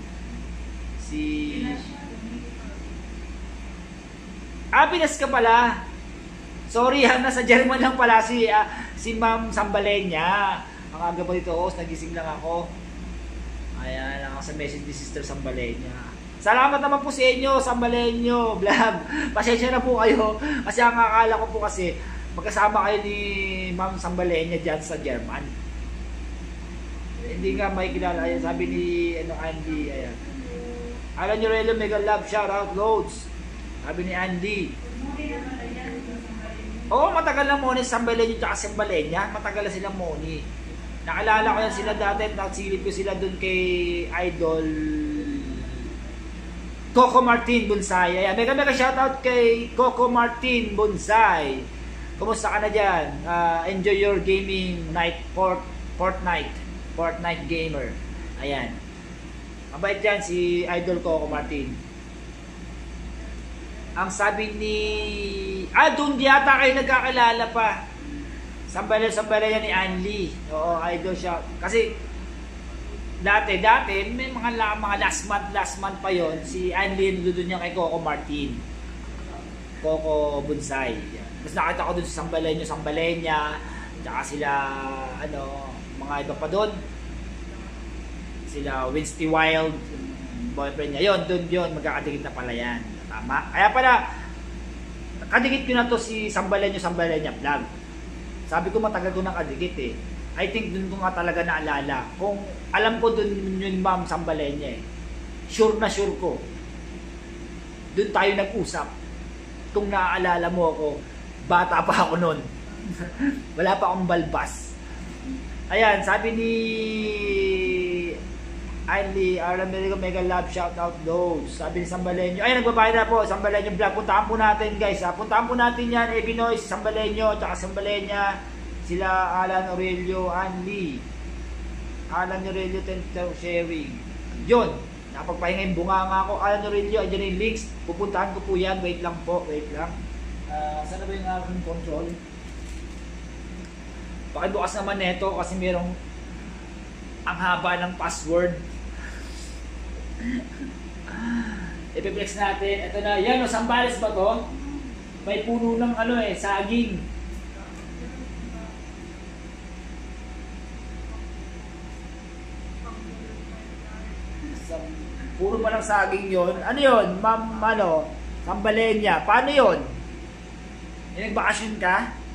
Pinas ka pala. Sorry ha, nasa German lang pala si Ma'am Sambalenya. Ang aga pa dito host. Nagising lang ako. Ayan, ako sa message ni Sister Sambalenya. Salamat naman po sa inyo, Sambalenyo Vlog. Pasensya na po kayo. Kasi ang akala ko po kasi magkasama kayo ni Ma'am Sambalenya dyan sa German. Hindi nga may kilala. Ayan, sabi ni Andy. Ayan. Alan Yorelio, mega love, shout out, loads. Sabi ni Andy. Oo, matagal lang muna Sambalenyo at Sambalenya. Matagal na silang muni. Nakalala ko yan sila dati. Nagsilip ko sila dun kay Idol Coco Martin Bonsai. Ayan, mega shoutout kay Coco Martin Bonsai. Kumusta ka na dyan? Enjoy your gaming night, Fortnite gamer. Ayan. Mabait dyan si Idol Coco Martin. Ang sabi ni... doon yata kayo nagkakilala pa. Sambalenyo ni Anli. Oo, Idol siya. Kasi dati may mga last month pa yon si Anli doon niya kay Coco Martin. Coco Bonsai. Tapos nakita ko doon sa Sambalenya, tsaka sila mga iba pa doon. Sila Winsty Wild, boyfriend niya. Doon magkakadikit na pala yan. Tama. Kaya pala kadikit ko na to si Sambalenya Vlog. Sabi ko matagal ko nang kadikit eh. I think dun ko nga talaga naalala. Kung alam ko dun yun Ma'am Sambalenya eh. Sure na sure ko. Dun tayo nag-usap. Kung naaalala mo ako, bata pa ako nun. Wala pa akong balbas. Ayan, sabi ni Anli, America mega love shout out those. Sabi ni Sambalenyo. Ay, nagbabayad na po. Sambalenyo Vlog. Puntahan po natin guys. Puntahan po natin yan. Binoy, si Sambalenyo, tsaka Sambalenya. Sila Alan Aurelio, Anli. Alan Aurelio, sharing. Yun. Napagpahinga yung bunganga ko. Alan Aurelio, andyan yung links. Pupuntahan ko po yan. Wait lang po. Wait lang. Sana ba yung aking control? Pakibukas naman neto kasi merong ang haba ng password. Ipiplex natin. Ito na. Yan o, Sambales ba to? May puno ng saging. Puro ba ng saging yon? Ano yon? Ma'am, Sambalenya. Paano yon? Yung nagbakasyon ka?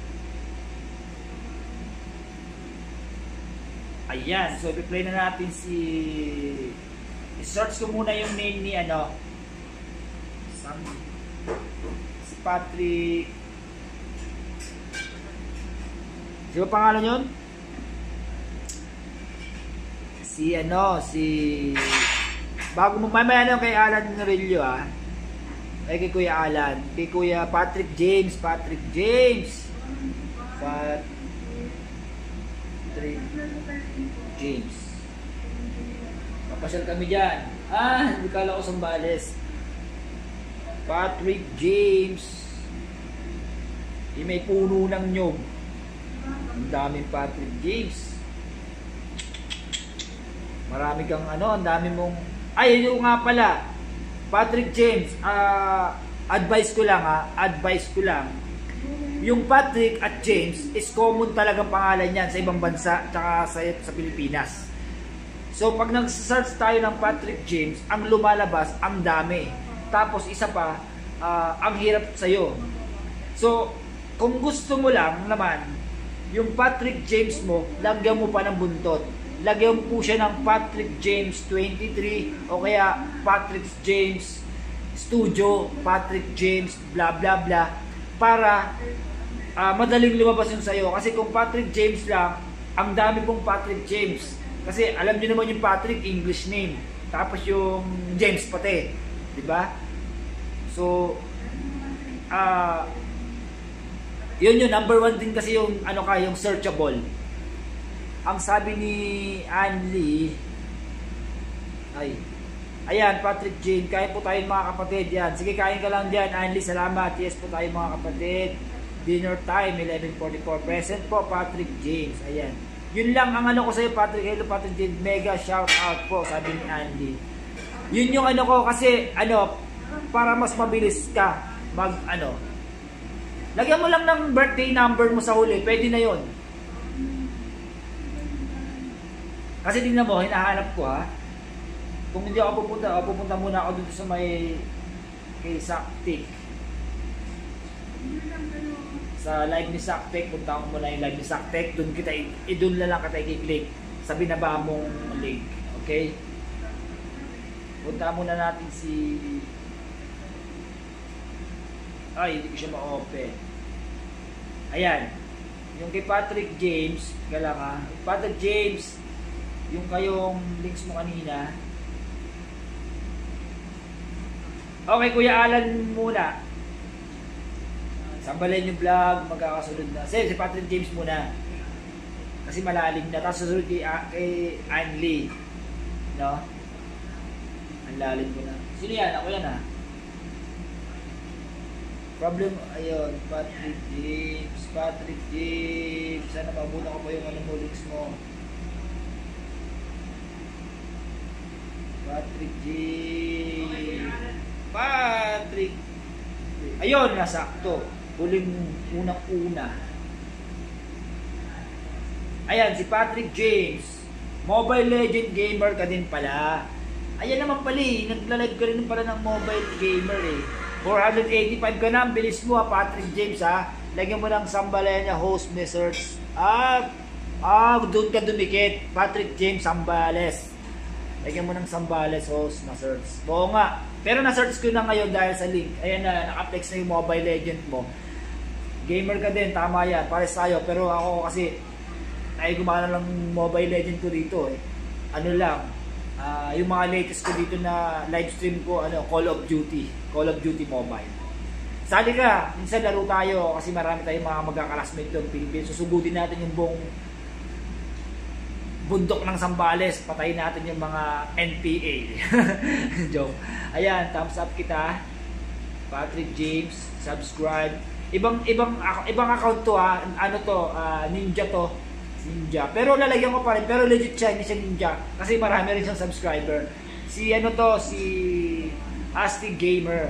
Ayan, so i-play na natin si... I-search ko muna yung name ni ano. Si Patrick. Di ba pangalan yun? Si ano, si... Bago mo, mamaya na kay Alan Norillo ay kay Kuya Alan. Kay Kuya Patrick James. Patrick James. James. Papasyal kami dyan. Hindi kala ko Sambales. Patrick James. May puno ng nyog. Ang daming Patrick James. Marami kang ano, ang dami mong... Ay, yun nga pala. Patrick James, advice ko lang. Yung Patrick at James is common talagang pangalan yan sa ibang bansa tsaka sa Pilipinas. So pag nag-search tayo ng Patrick James, ang lumalabas ang dami. Tapos isa pa, ang hirap sa'yo. So kung gusto mo lang naman, yung Patrick James mo, lagyan mo pa ng buntot. Lagyan mo po siya ng Patrick James 23 o kaya Patrick James Studio, Patrick James bla bla bla para madaling lumabas yun sa'yo. Kasi kung Patrick James lang, ang dami pong Patrick James. Kasi alam niyo naman yung Patrick, English name. Tapos yung James pati. Diba? So, yun yung number one din kasi yung yung searchable. Ang sabi ni Anli, ayan, Patrick Jane, kain po tayo mga kapatid. Yan. Sige, kain ka lang dyan, Anli, salamat. Yes po tayo mga kapatid. Dinner time, 11:44. Present po, Patrick James. Ayan. Yun lang ang ko sa'yo, Patrick. Hello, Patrick James. Mega shout out po, sabi ni Anli. Yun yung ko kasi, para mas mabilis ka lagyan mo lang ng birthday number mo sa huli. Pwede na yun. Kasi tingnan mo, hinahanap ko Kung hindi ako pupunta muna ako dito sa kay Saktik. Sa live ni Saktik, punta ako muna yung live ni Saktik. Doon na lang kita i-click sa binaba mong link. Okay? Punta muna natin si... hindi ko siya ma-open. Ayan. Yung kay Patrick James, Patrick James, yung kayong links mo kanina. Okay, Kuya Alan muna. Sambalin yung vlog, magkakasunod na. Si Patrick James muna. Kasi malalim na. Tapos susunod kay Anli. No? Ang lalim ko na. Sino yan? Ako yan Problem, ayun, Patrick James. Sana mabuta ko pa yung links mo. Patrick James. Ayun, nasakto. Huling unang-una. Ayan, si Patrick James. Mobile Legend gamer ka din pala. Ayan naman pala nagla-live ka rin pala ng mobile gamer 485 ka na, bilis mo Patrick James Lagyan mo ng Sambalenya host may search. Doon ka dumikit. Patrick James Sambales. Lagyan mo ng Sambales host na search. Oo nga. Pero na-search ko na ngayon dahil sa link. Ayan na, naka-flex na yung Mobile Legend mo. Gamer ka din, tama yan. Pares tayo. Pero ako kasi, gumana lang Mobile Legend ko dito yung mga latest ko dito na live stream ko, Call of Duty Mobile. Sali ka, minsan laro tayo kasi marami tayong mga magkakalasmate doon Pilipinas. Susugudin natin yung buong bundok ng Sambales, patayin natin yung mga NPA. Joke. Ayan, thumbs up kita. Patrick James, subscribe. Ibang account to Ninja to. Ninja. Pero lalagyan ko pa rin, pero legit siya, hindi siya Ninja kasi marami rin siyang subscriber. Si Asti Gamer.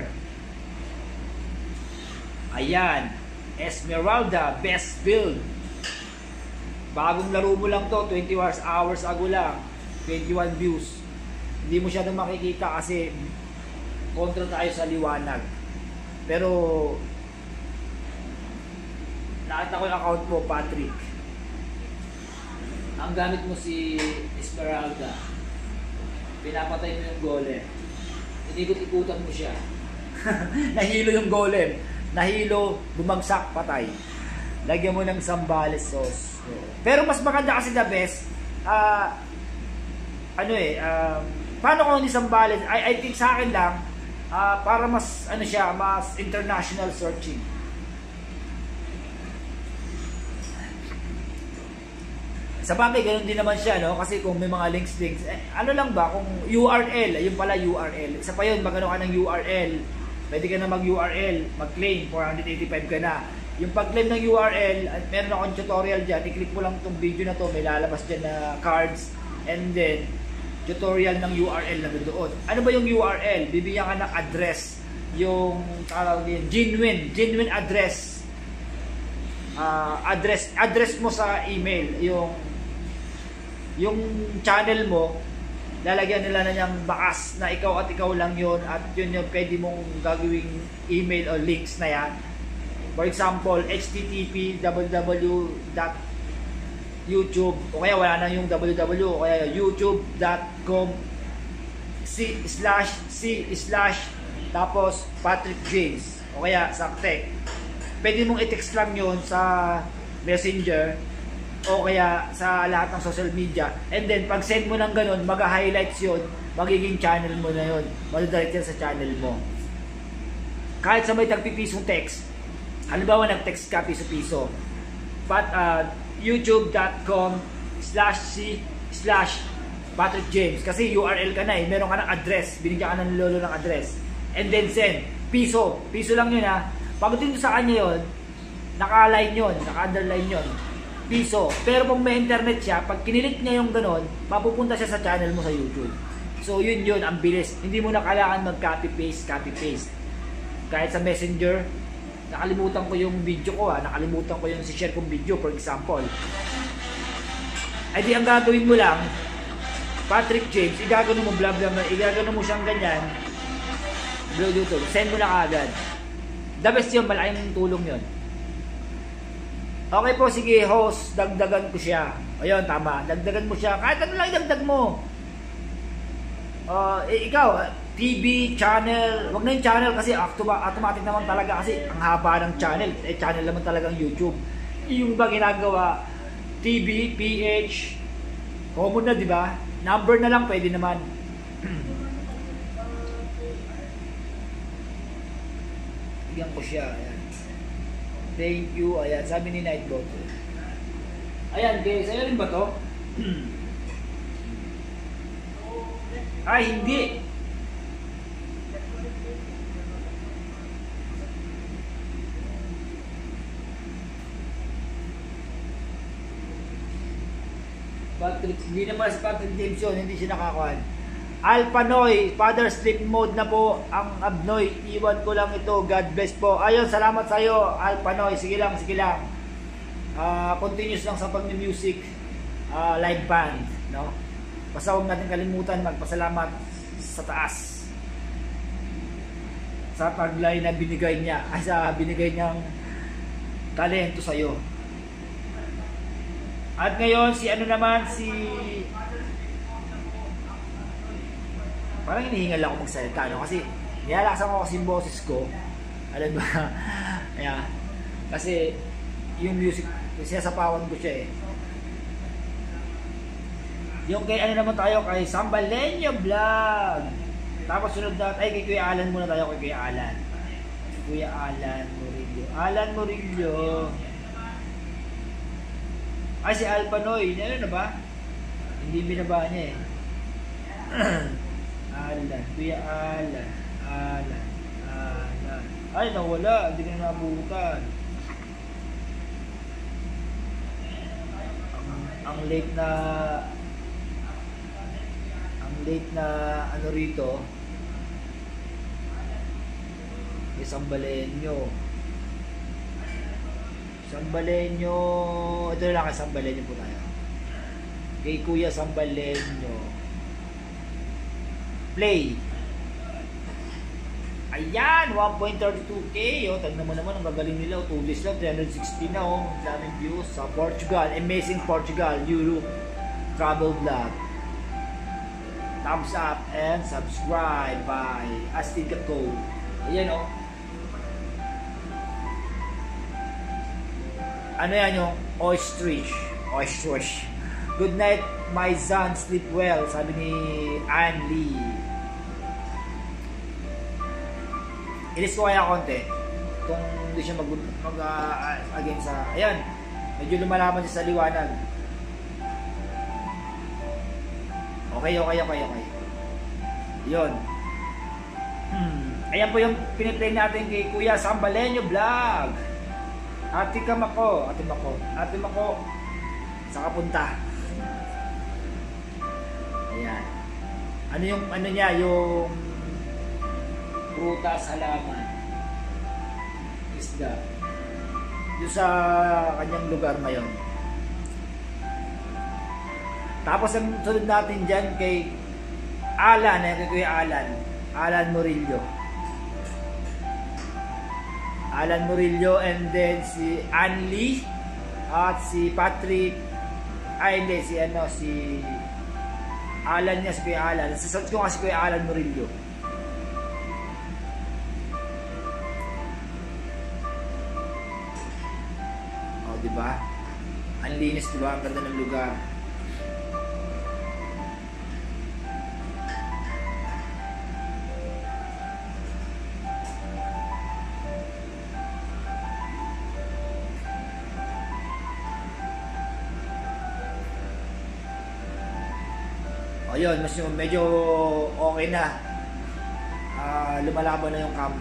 Ayan. Esmeralda, best build. Bagong laro mo lang to, 20 hours ago lang. 21 views. Hindi mo siya makikita kasi kontra tayo sa liwanag. Pero Nakita ko yung account mo, Patrick. Ang gamit mo si Esmeralda. Pinapatay mo yung golem. Inikot-ikutan mo siya. Nahilo yung golem. Nahilo, bumagsak, patay. Lagyan mo ng sambales sauce. Pero mas maganda kasi the best, paano kung hindi sambales? I think sa akin lang, para mas, mas international searching. Sa bagay, ganoon din naman siya, no? Kasi kung may mga links, ano lang ba, kung URL, ayun pala URL. Isa pa yun, magano ka ng URL, pwede ka na mag-URL, mag-claim, 485 ka na. Yung pag-claim ng URL, meron akong tutorial dyan, i-click mo lang itong video na to, may lalabas dyan na cards, and then, tutorial ng URL na doon. Ano ba yung URL? Bibigyan ka ng address, yung, genuine address, address mo sa email, yung channel mo, lalagyan nila na niyang bakas na ikaw at ikaw lang yon, at yun yung pwede mong gagawing email o links na yan. For example, http://www.youtube, o kaya wala na yung www, o kaya youtube.com/c/tapos Patrick James, o kaya Saktek. Pwede mong i-text lang yon sa Messenger o kaya sa lahat ng social media, and then pag send mo ng ganun, mag-highlights yun, magiging channel mo na yun, madadirect yan sa channel mo. Kahit sa may tagpipisong text, halimbawa nag-text ka piso-piso, but youtube.com/c/Patrick James, kasi URL ka na meron ka ng address, binigyan ka ng lolo ng address, and then send, piso lang yun ha. Pagdating sa kanya yun, naka-line yun, naka-underline yun, piso. Pero kung may internet siya, pag kinilik niya yung ganon, mapupunta siya sa channel mo sa YouTube. So yun, ang bilis. Hindi mo na kailangan mag-copy-paste. Kahit sa Messenger, nakalimutan ko yung video ko nakalimutan ko yung si-share kong video, for example. Ay di ang gagawin mo lang, Patrick James, igagano mo igagano mo siyang ganyan, YouTube, send mo na kaagad. The best yun, malaking tulong yun. Okay po, sige host, dagdagan ko siya. Ayun, tama, dagdagan mo siya. Kahit ano lang dagdag mo. Ikaw, TV, channel, wag na yung channel kasi automatic naman talaga kasi ang haba ng channel. Channel naman talagang YouTube. Yung ba ginagawa, TV, PH, common na, di ba? Number na lang, pwede naman. Bigyan ko siya, ayan. Thank you. Ayan, sabi ni Nightbot. Ayan, guys. Sa'yo rin ba to? Ay, hindi. Patrick, hindi naman si Patrick James yun. Hindi siya nakakuhan. Alpanoy, Father Sleep Mode na po ang Abnoy. Iwan ko lang ito. God bless po. Ayun, salamat sa iyo, Alpanoy. Sige lang. Continuous lang sa pag-music, live band, no? Basta huwag natin kalimutan magpasalamat sa taas sa paglay na binigay niya, sa binigay niyang talento sa iyo. At ngayon, si parang hinihingal ako magsalita, no? Kasi nilalasan ko kasi yung boses ko. Alam ba? Ayan. Kasi yung music, sinasapawan ko siya Yung kay naman tayo, kay Sambalenyo Vlog. Tapos sunod na, kay Kuya Alan muna tayo, kay Kuya Alan. Kuya Alan Murillo. Alan Murillo. Ay, si Alpanoy. Ano na ba? Hindi binaba niya Alan, Kuya Alan. Ay, nawala. Hindi na nabutan. Ang late na ano rito. Sambalenyo. Ito na lang kay Sambalenyo po tayo. Kay Kuya Sambalenyo. Play. Ayan, 1.32k. Oh, tagnan mo naman, ang gagaling nila. 2 days lang, 360 na. Oh, ang daming views sa Portugal. Amazing Portugal, Europe travel vlog. Thumbs up and subscribe by Astigako. Ayan, oh. Ano yan yung ostrich? Ostrich. Good night, my son. Sleep well. Sabi ni Ann Lee. Ilis ko kaya konti kung hindi siya against sa, ayan, medyo lumalaban siya sa liwanag. Okay. Yun. Ayan po yung piniplay natin kay Kuya Sambalenyo Vlog. Ate Mako. Sa kapunta. Ayan. Ano yung, ano niya, yung prutas, halaman, isda yung sa kanyang lugar ngayon. Tapos ang sunod natin dyan kay Alan, kay Kuya Alan Murillo, and then si Anli at si Patrick, si Alan niya, si Kuya Alan. Sasad ko nga si Kuya Alan Murillo. Diba? Ang linis, diba? Ang ganda ng lugar. O yun, medyo okay na. Lumalaban na yung cam.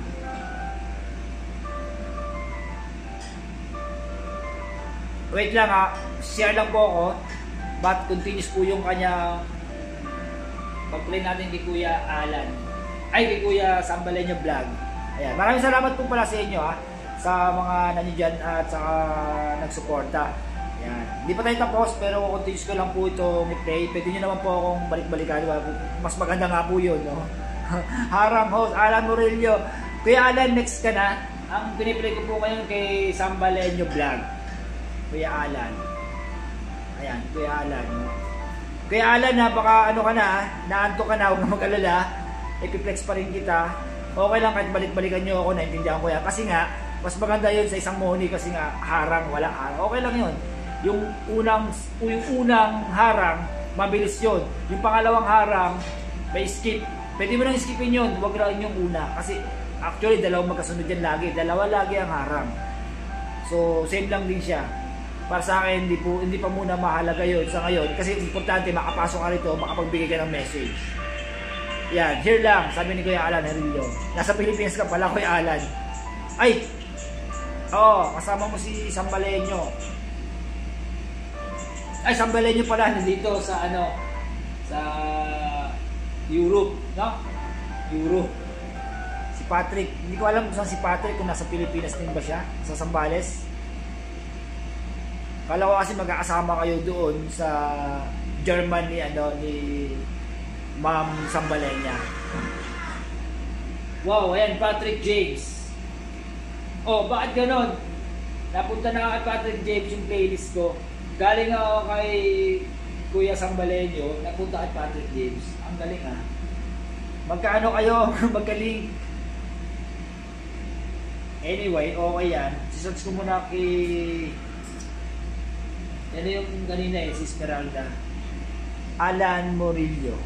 Wait lang share lang po ako, but continuous po yung kanya pag-play natin kay Kuya Alan, kay Kuya Sambalenyo Vlog. Ayan, maraming salamat po pala sa inyo sa mga nandiyan at saka nagsuporta. Ayan, hindi pa tayo tapos pero continuous ko lang po ito i-play. Pwede nyo naman po akong balik-balikan, mas maganda nga po yun, no? Harang host, Alan Murillo. Kuya Alan, next ka na. Ang piniplay ko po ngayon kay Sambalenyo Vlog, Kuya Alan. Ayan, Kuya Alan. Kuya Alan, baka ano ka na, naanto ka na, huwag na mag-alala. Epiplex pa rin kita. Okay lang kahit balik-balikan nyo ako, naintindihan ko yan. Kasi nga, mas maganda yun sa isang money kasi nga, harang, wala harang. Okay lang yun. Yung unang harang, mabilis yun. Yung pangalawang harang, may skip. Pwede mo nang skipin yun, huwag lang yung una. Kasi actually, dalawang magkasunod yan lagi. Dalawa lagi ang harang. So, same lang din siya. Para sa akin, hindi pa muna mahalaga yun sa ngayon. Kasi importante, makapasok ka rito, makapagbigay ka ng message. Yan, here lang, sabi ni Kuya Alan Murillo. Nasa Pilipinas ka pala, Kuya Alan. Ay! Kasama mo si Sambalenyo. Sambalenyo pala, nandito sa sa Europe, no? Europe. Si Patrick, hindi ko alam kung saan si Patrick, kung nasa Pilipinas din ba siya, sa Zambales. Kala ko kasi magkakasama kayo doon sa Germany, ni Ma'am Sambalenya. Wow, ayan, Patrick James. Bakit ganon? Napunta na kay Patrick James yung playlist ko. Galing ako kay Kuya Sambalenyo, napunta kay Patrick James. Ang galing Magkaano kayo? Magkaling. Anyway, okay yan. Search ko muna kay... Yan yung kanina si Esmeralda. Alan Murillo.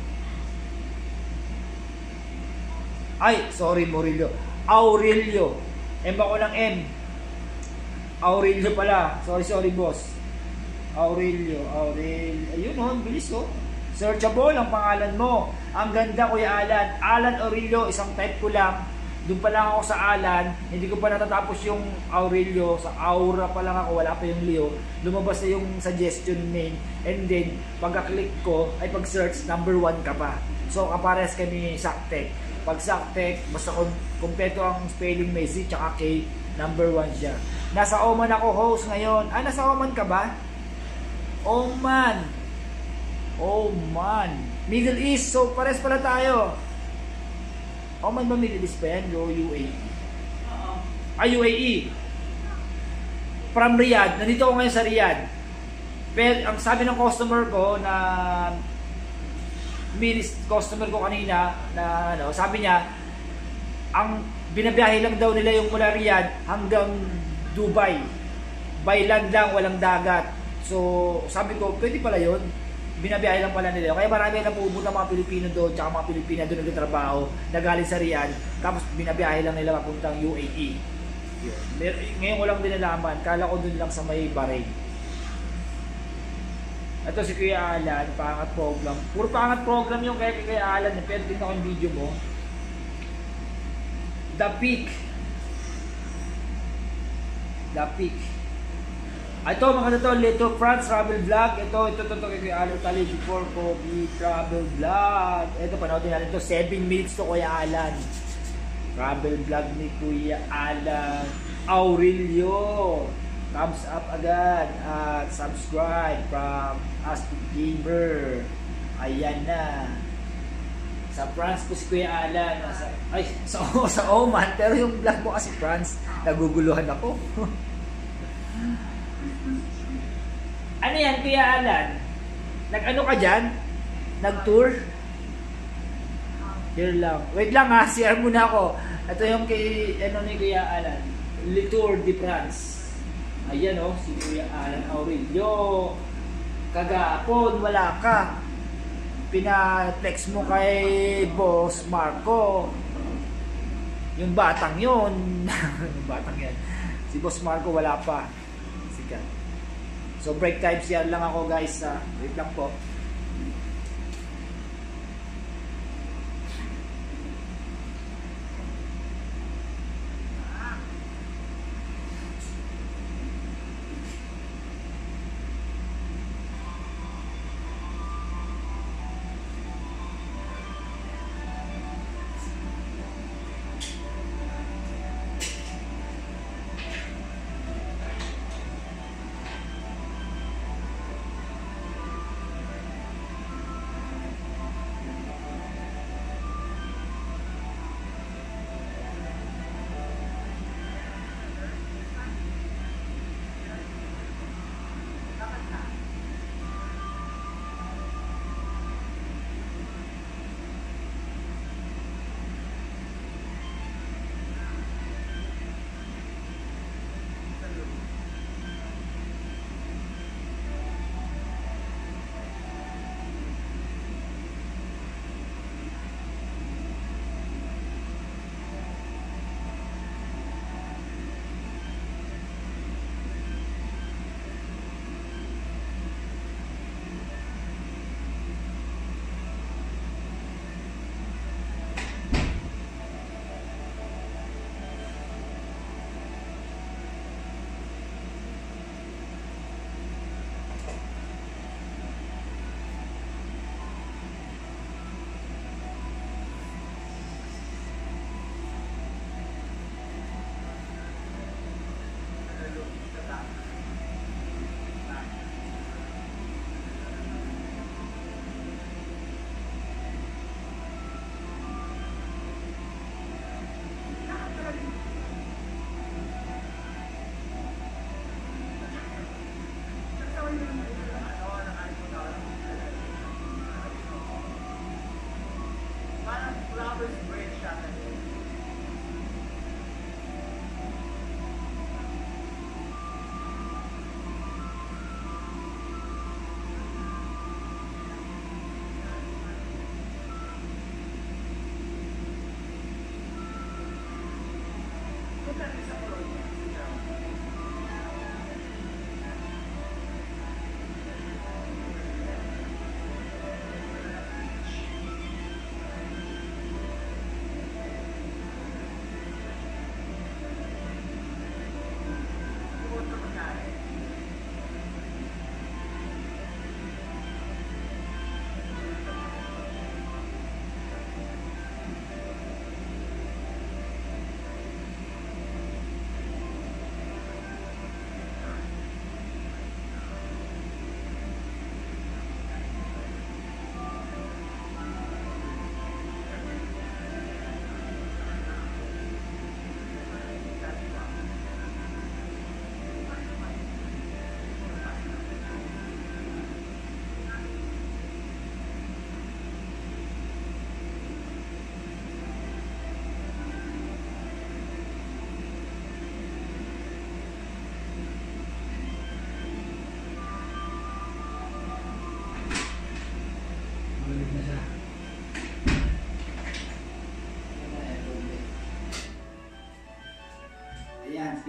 Murillo. Aurelio. M ako ng M. Aurelio pala. Sorry boss. Aurelio. Ayun bilis Searchable ang pangalan mo. Ang ganda, Kuya Alan. Alan Aurelio, isang type ko lang. Doon pa lang ako sa Alan, hindi ko pa natatapos yung Aurelio, sa Aura pa lang ako, wala pa yung Leo. Lumabas na yung suggestion name, and then pagka-click ko, pag-search, number 1 ka pa. So kapares kami Saktek. Pag Saktek, basta kompleto ang spelling may Z tsaka K, number 1 siya. Nasa Oman ako host ngayon. Nasa Oman ka ba? Oman. Middle East, so pares pala tayo. Oman ba Middle East pa yan? O UAE? Oo. UAE. From Riyadh. Nandito ako ngayon sa Riyadh. Pero ang sabi ng customer ko na customer ko kanina na ano, sabi niya ang binabiyahe lang daw nila yung mula Riyadh hanggang Dubai. By land lang, walang dagat. So, sabi ko, pwede pala yun. Binabiyahe lang pala nila. Kaya marami lang pupunta mga Pilipino doon, tsaka mga Pilipina doon nagtatrabaho, na galing sa Riyadh, tapos binabiyahe lang nila papuntang UAE. Yun. Ngayon ko lang din nalaman, kala ko doon lang sa may Bahrain. Ito si Kuya Alan, pangat program. Puro pangat program yung kaya Kuya Alan, pero tingnan ko yung video mo. The Peak. The Peak. Ito mga to, Leto France Travel Vlog. Ito kay Alan Tali before Kobe Travel Vlog. Ito panoodin natin to, 7 minutes to Kuya Alan. Travel Vlog ni Kuya Alan Aurelio. Thumbs up agad at subscribe from Aston Gamer. Ayan na. Sa France po si Kuya Alan. Sa Oman. Pero yung vlog mo kasi France, naguguluhan ako. Ano yan, Kuya Alan? Nag-ano ka dyan? Nag-tour? Here lang. Wait lang ha, share muna ako. Ito yung kay, ano ni Kuya Alan. Le Tour de France. Ayan o, si Kuya Alan Aurelio. Kagapon, wala ka. Pina-text mo kay Boss Marco. Yung batang yun. Yung batang yan. Si Boss Marco wala pa. Sikat. So break time share lang ako guys. Wait lang po.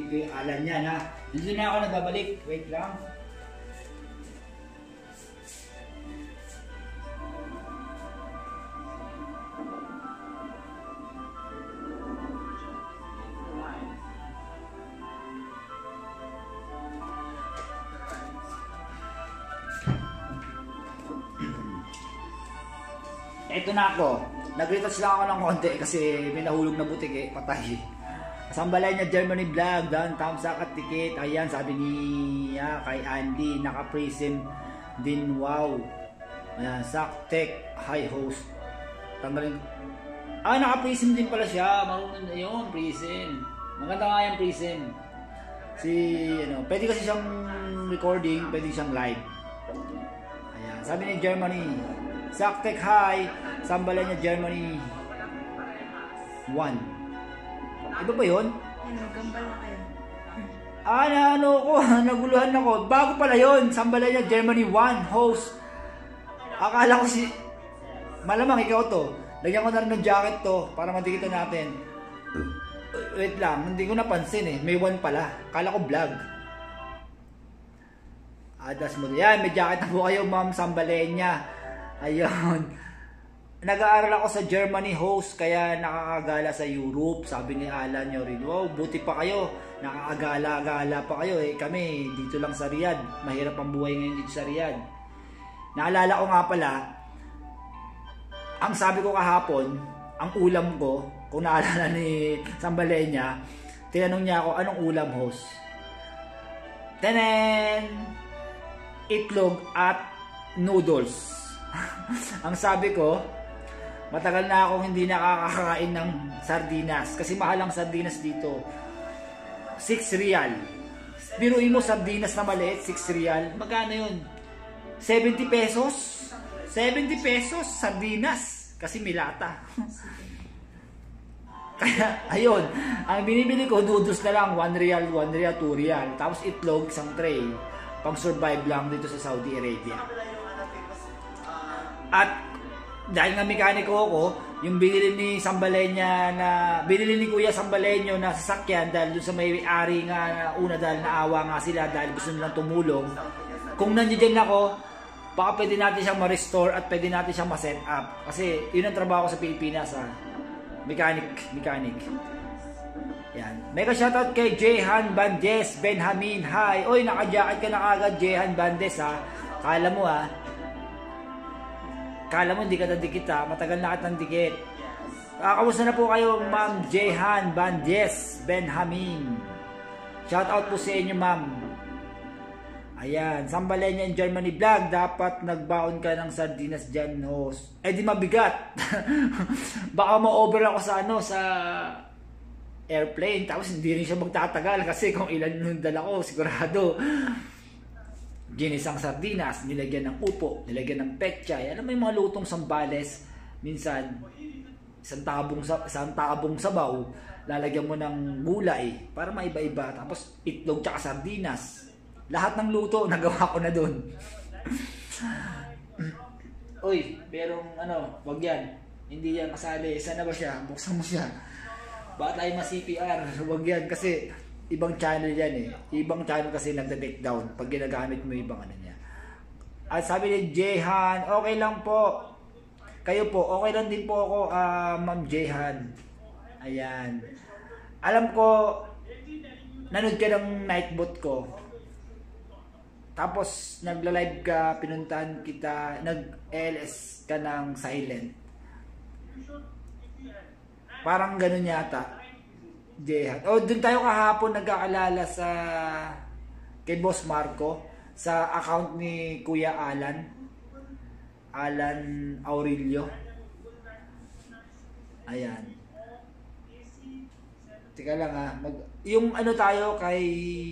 ko yung Alan yan ha. Dito na ako nagbabalik. Wait lang. Ito na ako. Nag-retouch lang ako ng konti kasi may nahulog na butik eh. Patay. Sambalay niya Germany vlog. Downtown Sakat Tikit. Ayan, sabi niya kay Andy. Naka-prism din. Wow. Ayan, Saktek. High host. Tanggalin. Naka-prism din pala siya. Marunong na yun. Prism. Maganda nga yung prism. Pwede kasi siyang recording. Pwede siyang live. Ayan, sabi ni Germany. Saktek High, sambalan niya Germany 1. Iba ba yun? Gambal na kayo. Naguluhan ako. Bago pala yun, sambalan niya Germany 1, host. Akala ko malamang ikaw to. Lagyan ko na rin ng jacket to para matikitan natin. Wait lang, hindi ko napansin eh. May 1 pala. Akala ko vlog. Adas mo. Yan, may jacket na po kayo, ma'am, sambalan niya. Ayun. Nag-aaral ako sa Germany host kaya nakakagala sa Europe. Sabi ni Alan nyo rin, wow, buti pa kayo. Nakakagala-gala pa kayo eh. Kami dito lang sa Riyadh. Mahirap ang buhay ngayon dito sa Riyadh. Naalala ko nga pala, ang sabi ko kahapon, ang ulam ko, kung naalala ni Sambalenya, tinanong niya ako, anong ulam host? Tenen! Itlog at noodles. Ang sabi ko, matagal na akong hindi nakakakain ng sardinas kasi mahal ang sardinas dito. 6 rial. Biruin mo sardinas na maliit, 6 rial. Magkano yun? 70 pesos? 70 pesos sardinas kasi milata. Kaya ayun, ang binibili ko noodles na lang, 1 rial, 1 rial, 2 rial. Tapos itlog, isang tray. Pang survive lang dito sa Saudi Arabia. At dahil nga mekaniko ako, yung binili ni Sambalenya binili ni Kuya Sambalenyo na sasakyan dahil doon sa may-ari nga una dahil naawa nga sila dahil gusto nilang tumulong. Kung nandiyan ako, baka pwede natin siyang ma-restore at pwede natin siyang ma-set up. Kasi yun ang trabaho ko sa Pilipinas Mechanic. Yan. Mega shoutout kay Jehan Bandes, Benjamin. Hi. Oy, naka-jacket ka na kagad, Jehan Bandes Kala mo Kala mo hindi ka nandikit matagal na kitang dikit. Kamusta na po kayo, Ma'am Jehan Bandes Benjamin. Shout out po sa inyo, Ma'am. Ayan, Sambalenya in Germany vlog. Dapat nagbaon ka ng sardinas dyan, host. Di mabigat. Baka ma-over ako sa airplane. Tapos hindi rin siya magtatagal kasi kung ilan yung dala ko, sigurado. Ginisang sardinas, nilagyan ng upo, nilagyan ng pechay. Alam mo yung mga lutong sambales, minsan isang tabong sabaw, lalagyan mo ng gulay para maiba-iba. Tapos itlog tsaka sardinas. Lahat ng luto nagawa ko na doon. Uy, pero wag yan. Hindi yan kasali. Sana ba siya? Buksan mo siya. Baka tayo ma-CPR. Wag yan kasi ibang channel yan eh. Ibang channel kasi nagda-take down pag ginagamit mo ibang niya. At sabi ni Jehan, okay lang po. Kayo po, okay lang din po ako, Ma'am Jehan. Ayan. Alam ko, nanood ka ng Nightbot ko. Tapos, nagla-live ka, pinuntahan kita, nag-LS ka ng silent. Parang ganun yata. Jehan. Dun tayo kahapon nagkaalala kay Boss Marco sa account ni Kuya Alan Aurelio. Ayan. Teka lang yung tayo kay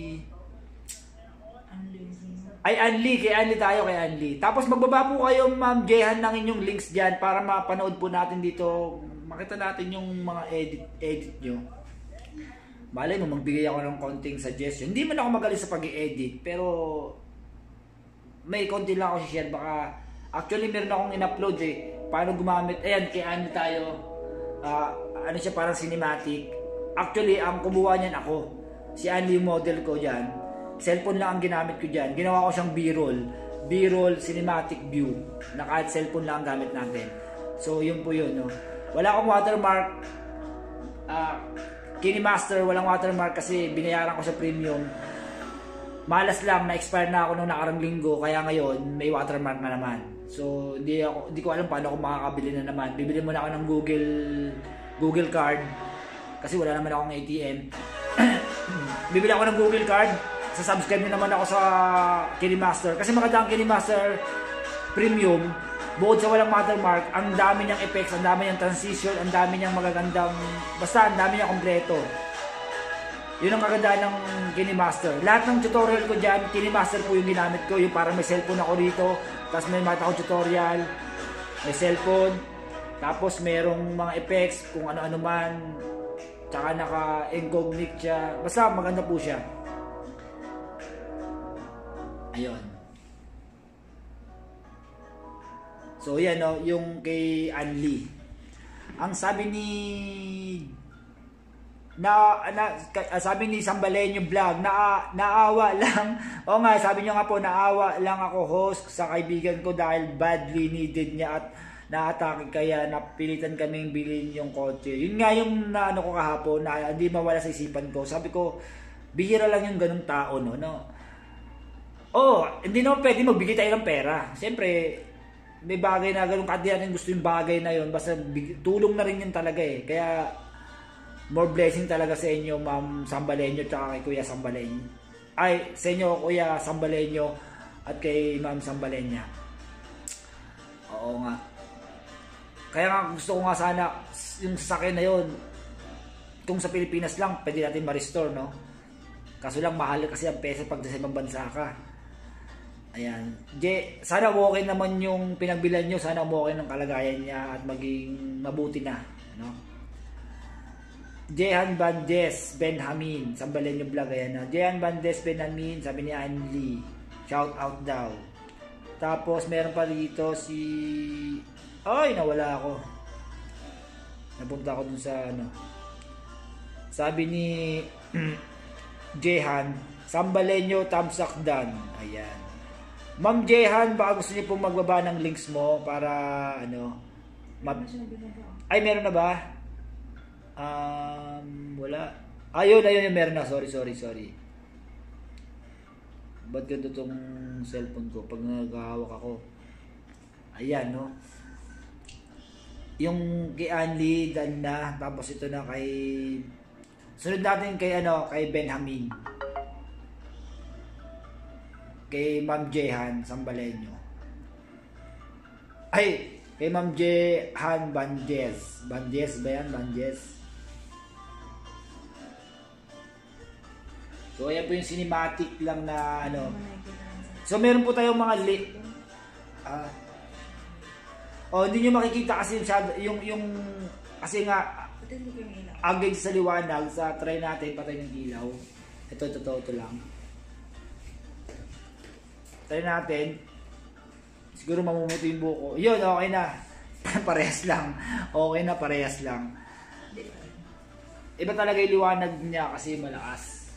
kay Anli tayo kay Anli. Tapos magbaba po kayo, Ma'am Jehan, ng inyong links diyan para mapanood po natin dito. Makita natin yung mga edit nyo. Malay mo, magbigay ako ng konting suggestion. Hindi man ako magaling sa pag-i-edit, pero may konti lang ako share. Baka, actually meron akong in-upload paano gumamit. Ayan, kay ano tayo, siya parang cinematic. Actually, ang kumuha niyan ako. Si Anli yung model ko dyan. Cellphone lang ang ginamit ko dyan. Ginawa ko siyang B-roll. B-roll cinematic view. Na kahit cellphone lang ang gamit natin. So yun po yun. No? Wala akong watermark. KineMaster, walang watermark kasi binayaran ko sa premium. Malas lang, na-expire na ako nung nakarang linggo. Kaya ngayon, may watermark na naman. So hindi ko alam paano ako makakabili na naman. Bibili muna ako ng Google card. Kasi wala naman akong ATM. Bibili ako ng Google card. Subscribe nyo naman ako sa KineMaster. Kasi maganda ang KineMaster Premium. Bukod sa walang watermark, ang dami niyang effects, ang dami niyang transition, ang dami niyang magagandang, basta ang dami niyang kompleto. Yun ang kaganda ng KineMaster. Lahat ng tutorial ko dyan, KineMaster po yung ginamit ko. Yung parang may cellphone ako dito, tapos may mata akong tutorial, may cellphone, tapos merong mga effects, kung ano-ano man, tsaka naka-incognito siya. Basta maganda po siya. Ayun. So yan no, yung kay Anli. Ang sabi ni sabi ni Sambaleño Vlog, naawa lang. O nga, sabi niyo nga po, naawa lang ako host sa kaibigan ko dahil badly needed niya at na-atake kaya napilitan kaming bilhin yung kotse. Yun nga yung naano ko kahapon na hindi mawala sa isipan ko. Sabi ko, bihira lang yung ganung tao no. Hindi naman pwede magbigay tayo ng pera. Siyempre, may bagay na ganun kahit natin gusto yung bagay na yun. Basta tulong na rin yun talaga eh. Kaya, more blessing talaga sa inyo, Ma'am Sambaleño at kay Kuya Sambaleño. Ay, sa inyo, Kuya Sambaleño at kay Ma'am Sambaleña. Oo nga. Kaya nga gusto ko nga sana yung sasakyan na yun, kung sa Pilipinas lang, pwede natin ma-restore, no? Kaso lang, mahal kasi ang peso pag sa ibang bansa ka. Ayan. Sana okay naman yung pinagbilan nyo. Sana okay ng kalagayan niya at maging mabuti na. No? Jehan Bandes Benjamin. Sambaleño Vlog. Ayan na. Jehan Bandes Benjamin. Sabi ni Anli. Shout out daw. Tapos meron pa dito si... Ay, nawala ako. Napunta ako dun sa ano. Sabi ni Jehan, Sambaleño Tamsakdan. Ayan. Ma'am Jehan, baka gusto niyo pong magbaba ng links mo para ano. Ay, meron na ba? Wala. Ayun, meron na. Sorry. Ba't ganito tong cellphone ko pag naghahawak ako? Ayan, no. Yung kay Anli, dan na. Tapos ito na kay... Sunod natin kay Benjamin. Kay Ma'am Jehan Sambaleño. Ay, kay Ma'am Jehan Bandes. Bandes ba yan? Bandes. So, ayan po yung cinematic lang na ano. So, meron po tayong mga hindi nyo makikita kasi yung kasi nga against sa liwanag, sa try natin patay ng ilaw. Ito lang. Try natin. Siguro mamumuti yung buko. Yun, okay na. Parehas lang. Okay na, parehas lang. Iba talaga yung liwanag niya kasi malakas.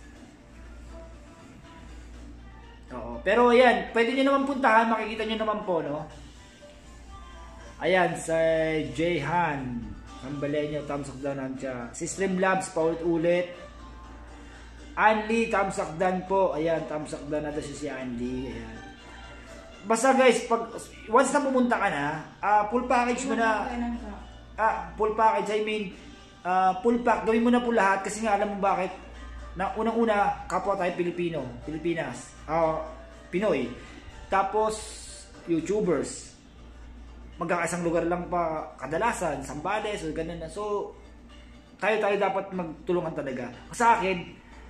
Oo. Pero ayan, pwede nyo naman puntahan. Makikita nyo naman po, no? Ayan, sa Jehan Sambaleño, thumbs up down siya. Si Streamlabs, paulit-ulit. Anli, thumbs up down po. Ayan, thumbs up down na daw si Anli. Ayan. Basta guys, once na pumunta ka na, full package mo na. Full package, full pack. Gawin mo na po lahat kasi nga alam mo bakit. Na unang-una, kapwa tayo Pilipinas. Pinoy. Tapos, YouTubers. Magkakaisang lugar lang pa kadalasan, Sambales o ganun na. So, tayo dapat magtulungan talaga. Sa akin,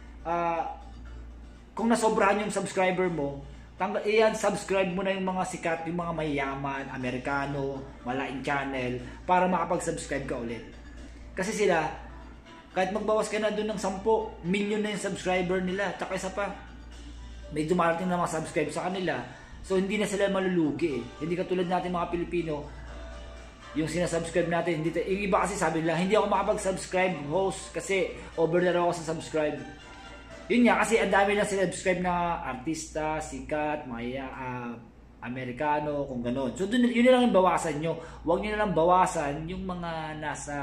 kung nasobrahan yung subscriber mo, subscribe mo na yung mga sikat, yung mga mayayaman, Amerikano, malaking channel, para makapag-subscribe ka ulit. Kasi sila, kahit magbawas ka na doon ng 10 million na yung subscriber nila, tsaka isa pa, may dumarating na mga subscribe sa kanila. So, hindi na sila malulugi eh. Hindi katulad natin mga Pilipino, yung sinasubscribe natin, yung iba kasi sabi nila, hindi ako makapag-subscribe host kasi over na raw ako sa subscribe. Yun nga, kasi ang dami lang sinubscribe na artista, sikat, mga Amerikano, kung gano'n. So yun na lang yung bawasan nyo. Huwag nyo na lang bawasan yung mga nasa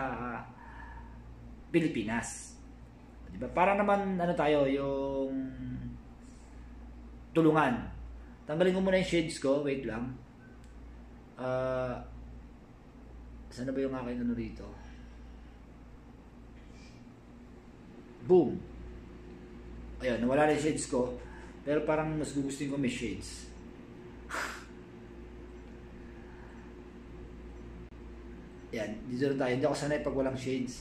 Pilipinas. Diba? Para naman, ano tayo, yung tulungan. Tanggalin ko muna yung shades ko. Wait lang. Saan na ba yung aking ano rito? Boom! Ayun, nawala na yung shades ko. Pero parang mas gugustuhin ko may shades. Yan, dito na tayo. Hindi ako sanay pag walang shades.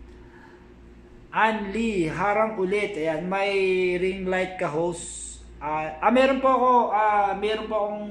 Anli, harang ulit. Ayan, may ring light ka host. Meron po akong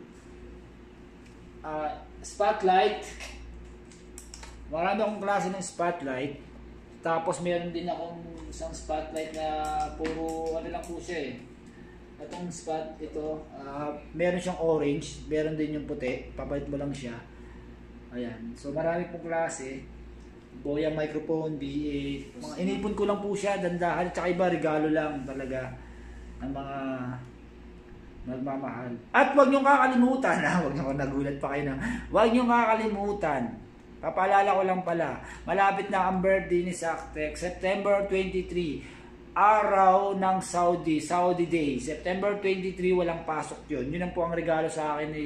spotlight. Marami akong klase ng spotlight. Tapos meron din akong isang spotlight na puro ano lang po siya eh. Itong spot ito, meron siyang orange, meron din yung puti, papalit mo lang siya. Ayan. So marami pong klase. Boya microphone, B8. Mga inipon ko lang po siya, dandahan, tsaka iba regalo lang talaga ng mga nagmamahal. At huwag niyong kakalimutan, huwag niyo nagulat pa kayo na. Huwag niyong kakalimutan. Papaalala ko lang pala, malapit na ang birthday ni Saktek, September 23, araw ng Saudi Day. September 23, walang pasok yun. Yun ang po ang regalo sa akin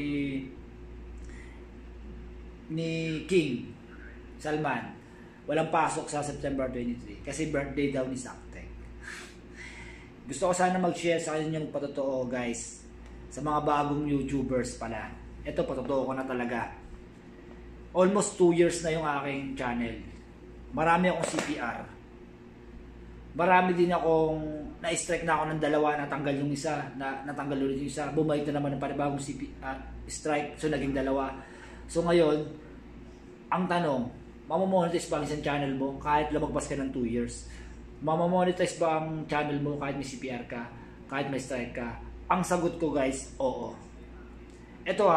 ni King Salman. Walang pasok sa September 23 kasi birthday daw ni Saktek. Gusto ko sana mag-share sa inyo yung patotoo, guys, sa mga bagong YouTubers pala. Ito, patotoo ko na talaga. Almost 2 years na yung aking channel. Marami akong CPR. Marami din akong na-strike na ako ng dalawa, natanggal yung isa, natanggal ulit yung isa, bumalik na naman ng panibagong strike, so naging dalawa. So ngayon, ang tanong, mamamonetize ba ang isang channel mo kahit lumagpas ka ng 2 years? Mamamonetize ba ang channel mo kahit may CPR ka, kahit may strike ka? Ang sagot ko, guys, oo. Ito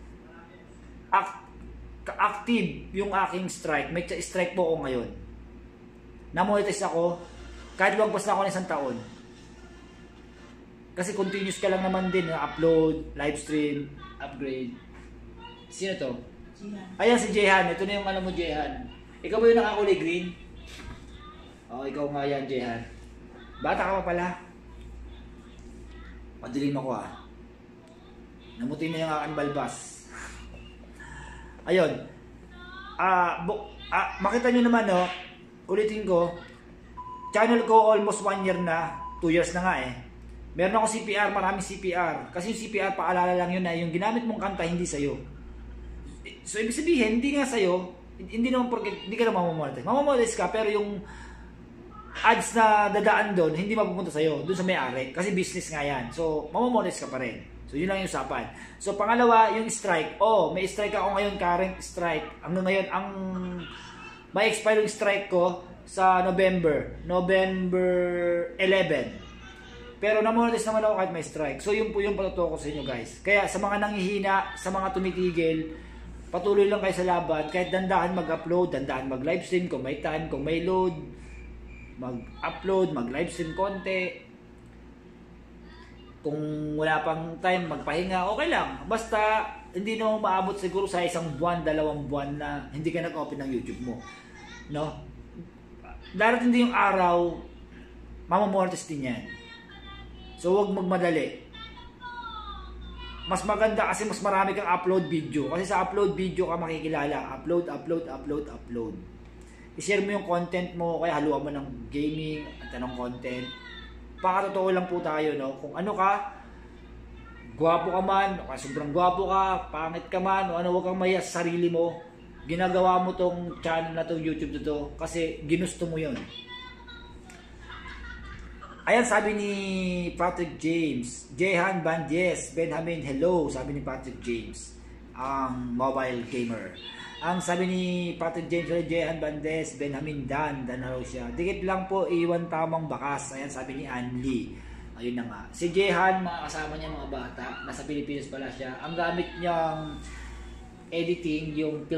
active yung aking strike. May strike po ako ngayon. Na-monetize ako kahit lumagpas na ako ng 1 taon. Kasi continuous ka lang naman din na upload, live stream, upgrade. Sino to? Jihan. Ayan si Jehan. Ito na yung alam mo, Jehan. Ikaw ba yung nakakulay green? Oo, ikaw nga yan, Jehan. Bata ka pa pala. Padilim ako Namuti na yung aking balbas. Ayun. Makita nyo naman, ulitin ko, channel ko almost 1 year na, 2 years na nga Meron ako CPR, maraming CPR. Kasi yung CPR, paalala lang yun na yung ginamit mong kanta, hindi sa'yo. So, ibig sabihin, hindi nga sa'yo, hindi naman hindi ka na mamamonetize. Mamamonetize ka, pero yung ads na dadaan doon, hindi mapupunta sa'yo, doon sa may-ari. Kasi business nga yan. So, mamamonetize ka pa rin. So, yun lang yung usapan. So, pangalawa, yung strike. May strike ako ngayon, current strike. Hanggang ngayon, may expire yung strike ko sa November 11. Pero namonetize naman ako kahit may strike. So, yun po yung patotoo ko sa inyo, guys. Kaya, sa mga nanghihina, sa mga tumitigil, patuloy lang kayo sa laban. Kahit dandahan mag-upload, dandahan mag-livestream kung may time, kung may load, mag-upload, mag-livestream konti. Kung wala pang time, magpahinga, okay lang. Basta, hindi na maabot siguro sa 1 buwan, 2 buwan na hindi ka nag-open ng YouTube mo. No? Darating din yung araw, mamamonetize din yan. So, huwag magmadali. Mas maganda kasi mas marami kang upload video. Kasi sa upload video ka makikilala. Upload. I-share mo yung content mo, kaya haluan mo ng gaming at anong content. Pakatotoo lang po tayo, no? Kung ano ka, gwapo ka man, o sobrang gwapo ka, pangit ka man, o ano, huwag kang mahiya sa sarili mo. Ginagawa mo tong channel na to, YouTube na to, kasi ginusto mo yun. Ayan, sabi ni Patrick James, Jehan Bandies, Benjamin, hello, sabi ni Patrick James, ang mobile gamer. Ang sabi ni Patrick James, Jehan Bandies, Benjamin Dan na raw siya. Dikit lang po, iwan tamang bakas. Ayan, sabi ni Anli. Ayun na nga. Si Jehan, mga kasama niya mga bata, nasa Pilipinas pala siya. Ang gamit niyang editing yung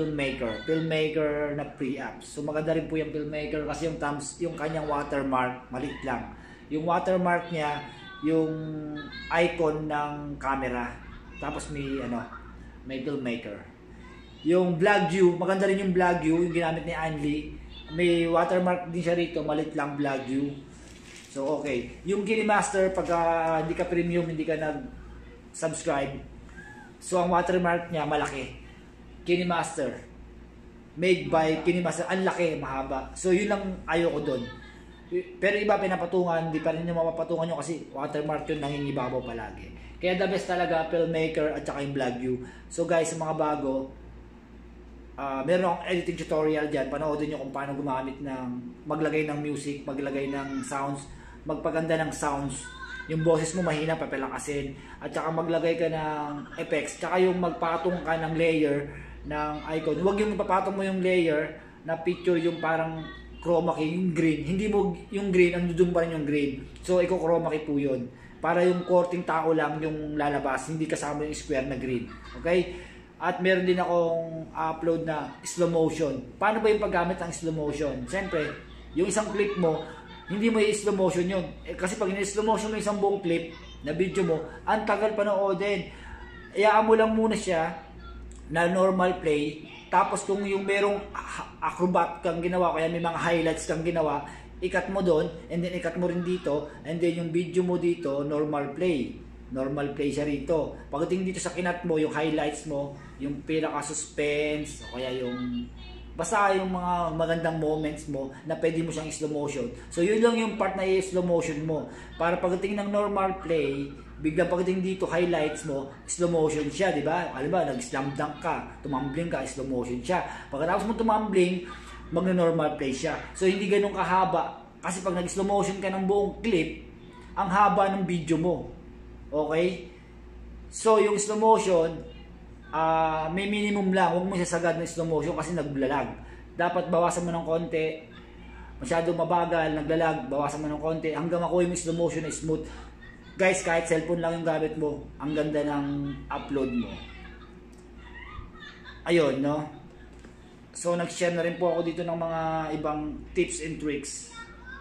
Filmmaker na pre-apps. So maganda rin po yung Filmmaker kasi yung kanyang watermark, maliit lang. Yung watermark niya, yung icon ng camera. Tapos may filmmaker. Yung Vlog View, maganda rin yung Vlog View, yung ginamit ni Anli. May watermark din siya rito, malit lang Vlog View. So okay. Yung KineMaster, pag hindi ka premium, hindi ka nag-subscribe, so ang watermark niya malaki. KineMaster. Made by KineMaster. Ang laki, mahaba. So yun lang ayoko doon. Pero iba pinapatungan, hindi pa rin yung mapapatungan nyo kasi watermark yun, nangingibabaw palagi. Kaya the best talaga, filmmaker at saka yung Vlog View. So guys, sa mga bago, meron akong editing tutorial dyan. Panoodin nyo kung paano gumamit maglagay ng music, maglagay ng sounds, magpaganda ng sounds. Yung boses mo mahina, papalakasin. At saka maglagay ka ng effects. Tsaka yung magpatong ka ng layer ng icon. Huwag yung papatong mo yung layer na picture yung parang chroma key, yung green. Hindi mo yung green, andun pa rin yung green. So, chroma key po yun. Para yung korting tao lang yung lalabas, hindi kasama yung square na green. Okay? At meron din akong upload na slow motion. Paano ba yung paggamit ng slow motion? Siyempre, yung isang clip mo, hindi mo i-slow motion yun. Kasi pag in-slow motion mo isang buong clip na video mo, ang tagal panoodin. Iyaan mo lang muna siya na normal play. Tapos kung yung merong acrobat kang ginawa, kaya may mga highlights kang ginawa, ikat mo doon, and then ikat mo rin dito, and then yung video mo dito, normal play. Normal play siya rito. Pagdating dito sa kinat mo, yung highlights mo, yung pinaka-suspense, o kaya yung basta yung mga magandang moments mo na pwede mo siyang slow motion. So yun lang yung part na i-slow motion mo. Para pagdating ng normal play, biglang pagdating dito highlights mo, slow motion siya, di ba? Alam ba, nag-slam dunk ka, tumambling ka, slow motion siya. Pagkatapos mo tumambling, magno-normal play siya. So hindi ganun kahaba. Kasi pag nag-slow motion ka ng buong clip, ang haba ng video mo. Okay? So yung slow motion, may minimum lang. Huwag mo sasagad ng slow motion kasi naglalag. Dapat bawasan mo ng konti. Masyado mabagal, naglalag, bawasan mo ng konti hanggang makuha yung slow motion na smooth. Guys, kahit cellphone lang yung gamit mo, ang ganda ng upload mo. Ayun, no? So, nag-share na rin po ako dito ng mga ibang tips and tricks.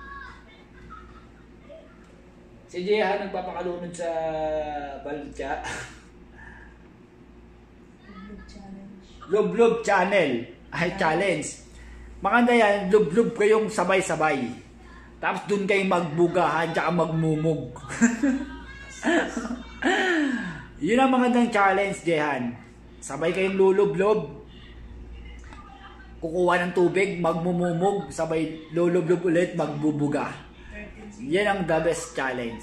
Si Jeha nagpapakalunod sa Balcha. Lub-lub channel. Ay, challenge. Maganda yan, lub-lub kayong sabay-sabay. Tapos dun kayo magbugahan tsaka magmumug. Yun ang magandang challenge, Jehan. Sabay kayong lulub-lub. Kukuha ng tubig, magmumumug. Sabay lulub-lub ulit, magbubuga. Yan ang the best challenge.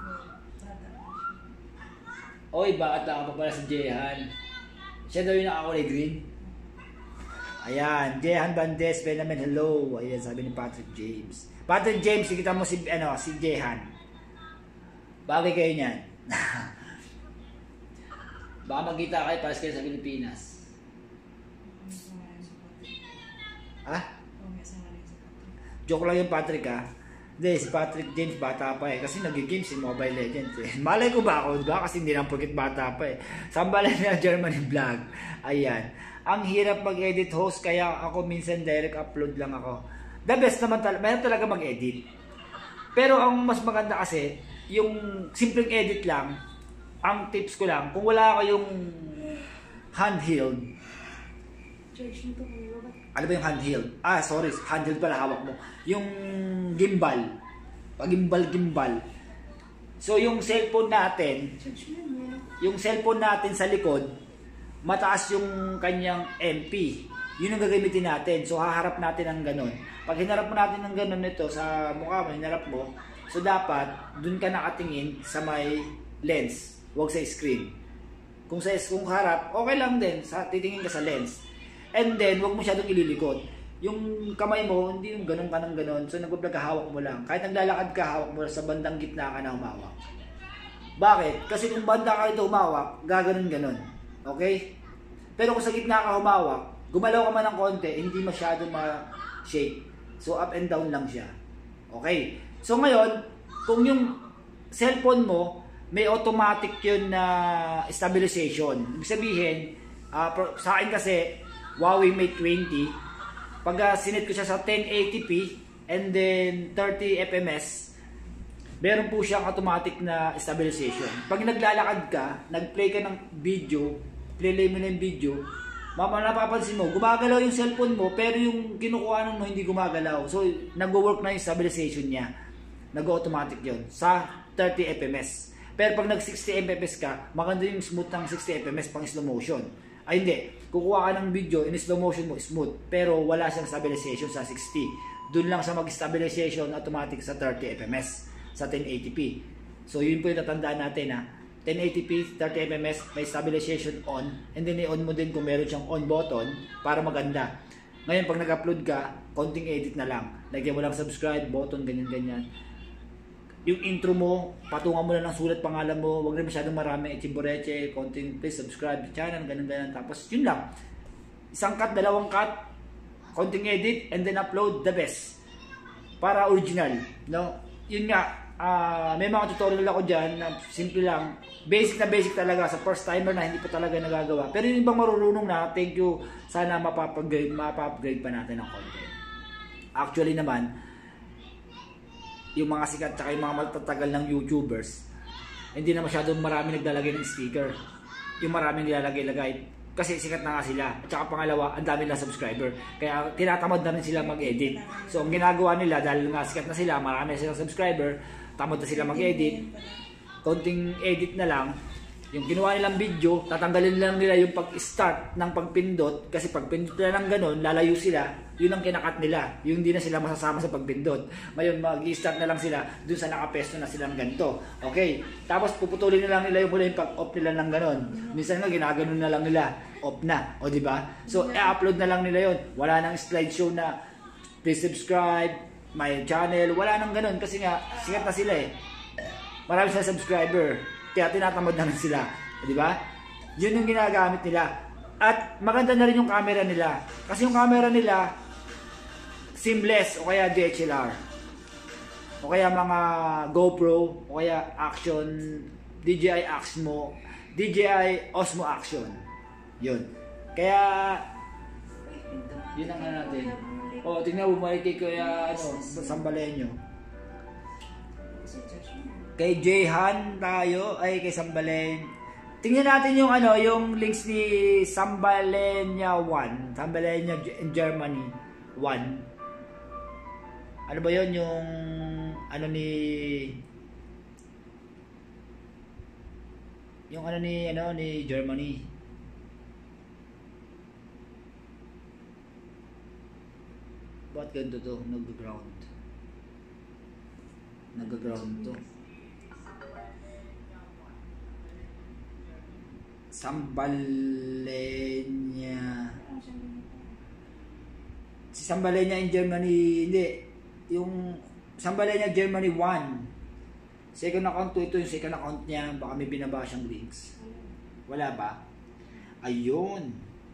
Oy, bakit ako pa pala si Jehan? Siya daw yung nakakulay green. Ayan, Jehan Bandes, Benamen, hello. Ayan, sabi ni Patrick James. Patrick James, kita mo si Jehan. Bagay kayo niyan. Baka magkita kayo para kayo sa Pilipinas. Ha? Joke lang yung Patrick ha. Hindi, si Patrick James bata pa eh. Kasi nag-games si Mobile Legends eh. Malay ko ba ako? Diba? Kasi hindi lang porkit bata pa eh. Sambalay na Germany vlog. Ayan. Ang hirap mag-edit host kaya ako minsan direct upload lang ako. The best naman talaga, mayroon talaga mag-edit. Pero ang mas maganda kasi, yung simpleng edit lang, ang tips ko lang, kung wala kayong handheld, ano ba yung handheld? Sorry, handheld pala hawak mo. Yung gimbal, gimbal. So yung cellphone natin sa likod, mataas yung kanyang MP. Yun ang gagamitin natin. So haharap natin ng ganun. Pag hinarap mo natin ng ganun nito sa mukha mo, hinarap mo, so dapat dun ka nakatingin sa may lens, huwag sa screen. Kung harap, okay lang din, titingin ka sa lens. And then, huwag mo masyadong ililikot. Yung kamay mo, hindi yung ganun ka ng ganun. So nag-vlog ka, hawak mo lang. Kahit naglalakad ka, hawak mo sa bandang gitna ka na humawak. Bakit? Kasi kung banda ka ito humawak, gaganon-ganon. Okay? Pero kung sa gitna ka humawak, gumalaw ka man ng konti, hindi masyado ma-shake. So up and down lang siya. Okay? So ngayon, kung yung cellphone mo, may automatic yun na stabilization. Ibig sabihin, sa akin kasi, Huawei Mate 20, pag sinet ko siya sa 1080p and then 30 fps, meron po siyang automatic na stabilization. Pag naglalakad ka, nag-play ka ng video, play mo na yung video, napapansin mo, gumagalaw yung cellphone mo, pero yung kinukuha mo hindi gumagalaw. So, nag-work na yung stabilization niya. Nag-automatic yun sa 30 fps. Pero pag nag 60 fps ka, maganda yung smooth ng 60 fps pang slow motion. Ay hindi, kukuha ka ng video, in slow motion mo, smooth. Pero wala siyang stabilization sa 60. Doon lang sa mag-stabilization automatic sa 30 fps, sa 1080p. So yun po yung tatandaan natin ha. 1080p, 30 fps, may stabilization on. And then i-on mo din kung meron siyang on button para maganda. Ngayon pag nag-upload ka, konting edit na lang. Lagyan mo lang subscribe button, ganyan-ganyan. Yung intro mo, patungan mo na ng sulat pangalan mo, wag na masyadong marami, Chimboreche, konting please subscribe to channel, ganun-ganun. Tapos yun lang. Isang cut, dalawang cut, konting edit, and then upload the best. Para original, no? Yun nga, may mga tutorial ako dyan na simple lang. Basic na basic talaga sa first timer na hindi pa talaga nagagawa. Pero yung ibang marurunong na, thank you, sana mapapa-upgrade pa natin ang content. Actually naman, yung mga sikat tsaka yung mga matatagal ng YouTubers, hindi na masyadong marami naglalagay ng sticker. Yung marami nilalagay-lagay kasi sikat na nga sila. At saka pangalawa, ang dami na subscriber. Kaya tinatamad na rin sila mag-edit. So ang ginagawa nila, dahil nga sikat na sila, marami na silang subscriber, tamad na sila mag-edit, konting edit na lang. Yung ginawa nilang video, tatanggalin lang nila yung pag-start ng pagpindot. Kasi pagpindot nila ng ganun, lalayo sila. Yun ang kinakat nila. Yung hindi na sila masasama sa pagpindot. Ngayon, mag-start na lang sila dun sa nakapesto na silang ganito. Okay? Tapos puputulin na lang nila yung pag-off nila ng ganun. Minsan nga, ginaganon na lang nila. Off na. O diba? So, i-upload na lang nila yun. Wala nang slideshow na please subscribe, my channel. Wala nang ganun. Kasi nga, sikat na sila eh. Marami sa subscriber. Kaya tinatamad na rin sila. Di ba? Yun yung ginagamit nila. At maganda na rin yung camera nila. Kasi yung camera nila, seamless o kaya DSLR. O kaya mga GoPro, o kaya Action, DJI Osmo, DJI Osmo Action. Yun. Kaya, yun ang natin. O, tingnan mo, kay Kuya, Sambaleño. Kay Jehan tayo, ay kay Sambalen. Tingnan natin yung yung links ni Sambalenya 1, Sambalenya in Germany 1. Ano ba 'yon yung ni Germany. Ba't ganito to? Nag-ground to. Sambalenya. Si Sambalenya in Germany, hindi. Yung Sambalenya Germany 1. Second account to, ito yung second account niya. Baka may binaba siyang links. Wala ba? Ayun.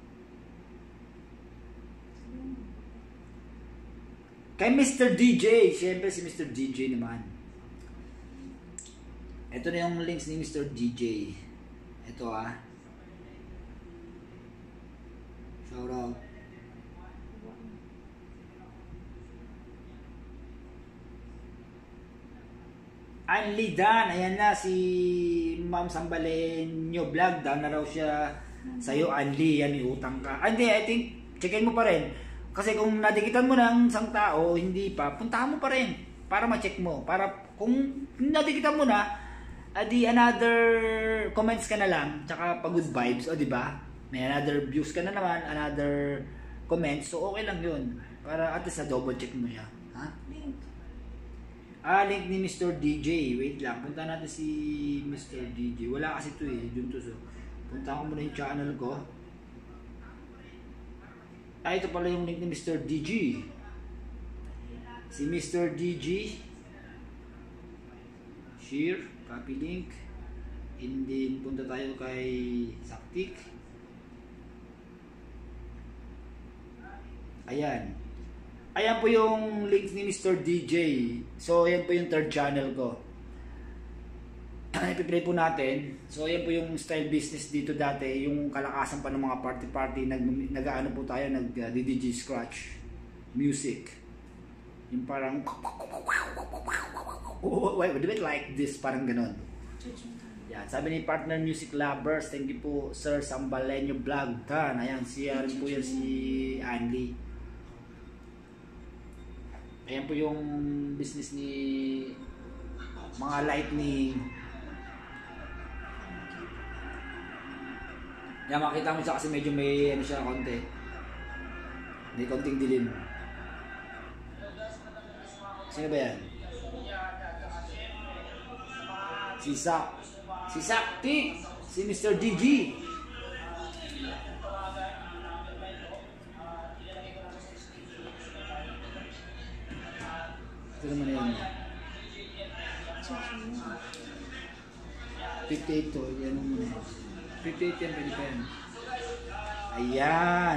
Kay Mr. DJ. Siyempre si Mr. DJ naman. Ito na yung links ni Mr. DJ. Ito shout out. Anli Dan, ayan na si Ma'am Sambalenyo Vlog. Down na raw siya sa'yo, Anli. Yan, utang ka. Hindi, I think, checkin mo pa rin. Kasi kung nadikitan mo ng isang tao, hindi pa, puntahan mo pa rin. Para ma-check mo. Para kung nadikitan mo na, adi another comments ka na lang. Tsaka pa good vibes, o diba? May another views ka na naman, another comments. So, okay lang yun. Para at least na double check mo yan. Ha? Link ni Mr. DJ. Wait lang. Punta natin si Mr. DJ. Wala kasi ito eh. Dun to. So, punta ko muna yung channel ko. Ito pala yung link ni Mr. DJ. Si Mr. DJ. Share. Copy link. And then, punta tayo kay Saktik. Ayan. Ayan po yung links ni Mr. DJ. So, ayan po yung third channel ko. Ipiplay po natin. So, ayan po yung style business dito dati. Yung kalakasan pa ng mga party-party. Nag-ano po tayo, nag-DDG scratch music. Yung parang wait, do it like this, parang ganon. Yan, sabi ni Partner Music Lovers, thank you po Sir Sambalenyo Vlog Tan. Ayan, siya rin po yan si Andy. Ayan po yung business ni mga lightning. Yan, makita mo siya kasi medyo may ano siya konti. May konting dilim. Sino ba yan? Si Sakti, si Mr. DG. Ito naman yan. 58 to, yan mo muna. 58 yan, pwede pa yan. Ayan.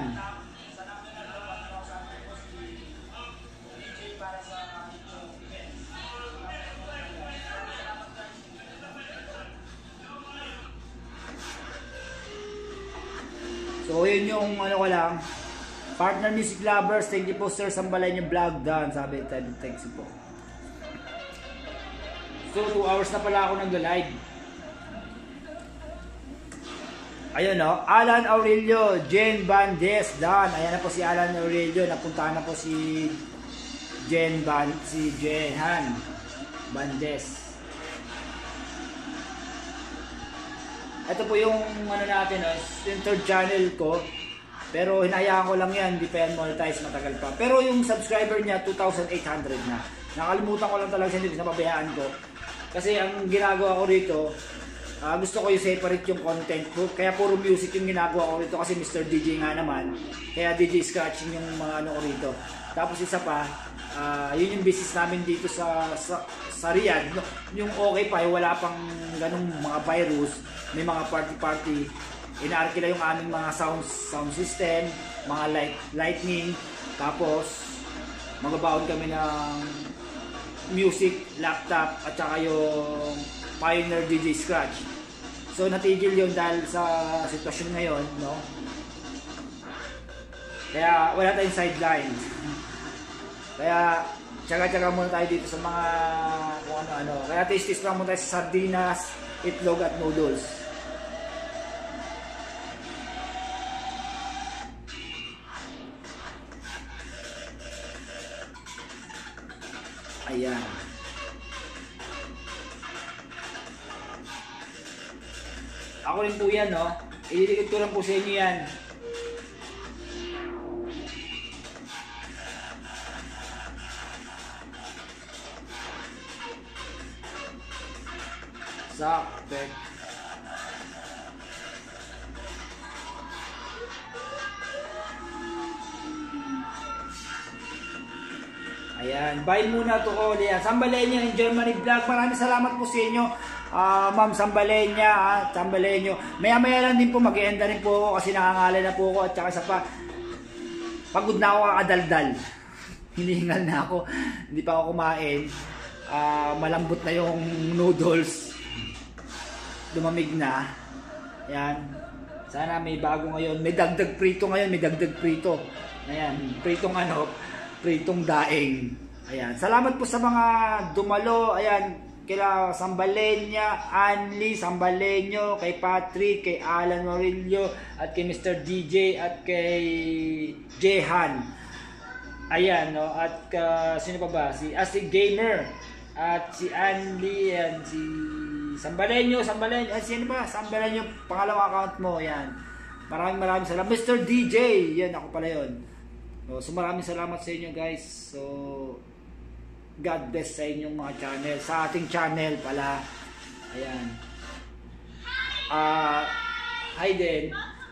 So, yun yung ano ko lang. Partner Music Lovers, thank you po Sir Sambalenyo Vlog Dan. Sabi, thanks po. So, 2 hours na pala ako nag-live. Ayun no, Alan Aurelio, Jen Bandes Dan. Ayan na po si Alan Aurelio. Napuntahan na po si Jenhan Bandes. Ito po yung ano natin, yung third channel ko. Pero hinayaan ko lang yan, hindi pa yan monetize, matagal pa. Pero yung subscriber niya, 2,800 na. Nakalimutan ko lang talaga siya dito, napabayaan ko. Kasi ang ginagawa ko rito, gusto ko yung separate yung content ko. Kaya puro music yung ginagawa ko rito kasi Mr. DJ nga naman. Kaya DJ scratching yung mga ano ko rito. Tapos isa pa, yun yung business namin dito sa Riyadh. Yung okay pa, yung wala pang ganung mga virus. May mga party-party. Inaarkila yung aming mga sound system, mga lightning. Tapos, magbabaon kami ng music, laptop, at saka yung Pioneer DJ Scratch. So, natigil yun dahil sa sitwasyon ngayon, no? Kaya, wala tayong sideline. Kaya, tsaga-tsaga muna tayo dito sa mga kung ano-ano. Kaya, taste lang muna tayo sa sardinas, itlog, at noodles. Ayan. Ako rin po yan, no? Ililikod ko lang po sa inyo yan. Saktek. Ayan, bye muna to all. Ayan, Sambalenya in Germany Vlog. Maraming salamat po sa inyo, Ma'am Sambalenya, Sambalenyo. Maya-maya lang din po, mag-e-enda rin po ako kasi nakangala na po ako at saka sa pagod na ako kakadaldal. Hinihingal na ako, hindi pa ako kumain. Malambot na yung noodles. Lumamig na. Ayan. Sana may bago ngayon. May dagdag prito ngayon, may dagdag prito. Ayan, pritong daing. Ayan. Salamat po sa mga dumalo. Ayan, kila Sambalenya, Anli, Sambalenyo, kay Patrick, kay Alan Morillo, at kay Mr. DJ, at kay Jehan. Ayan, no? At sino pa ba? Si Gamer, at si Anli, and si Sambalenyo, at sino ba? Sambalenyo, pangalawang account mo. Ayan. Maraming salamat. Mr. DJ, yan, ako pala yun. So maraming salamat sa inyo guys. So God bless sa inyong mga channel. Sa ating channel pala. Ayan. Hi din.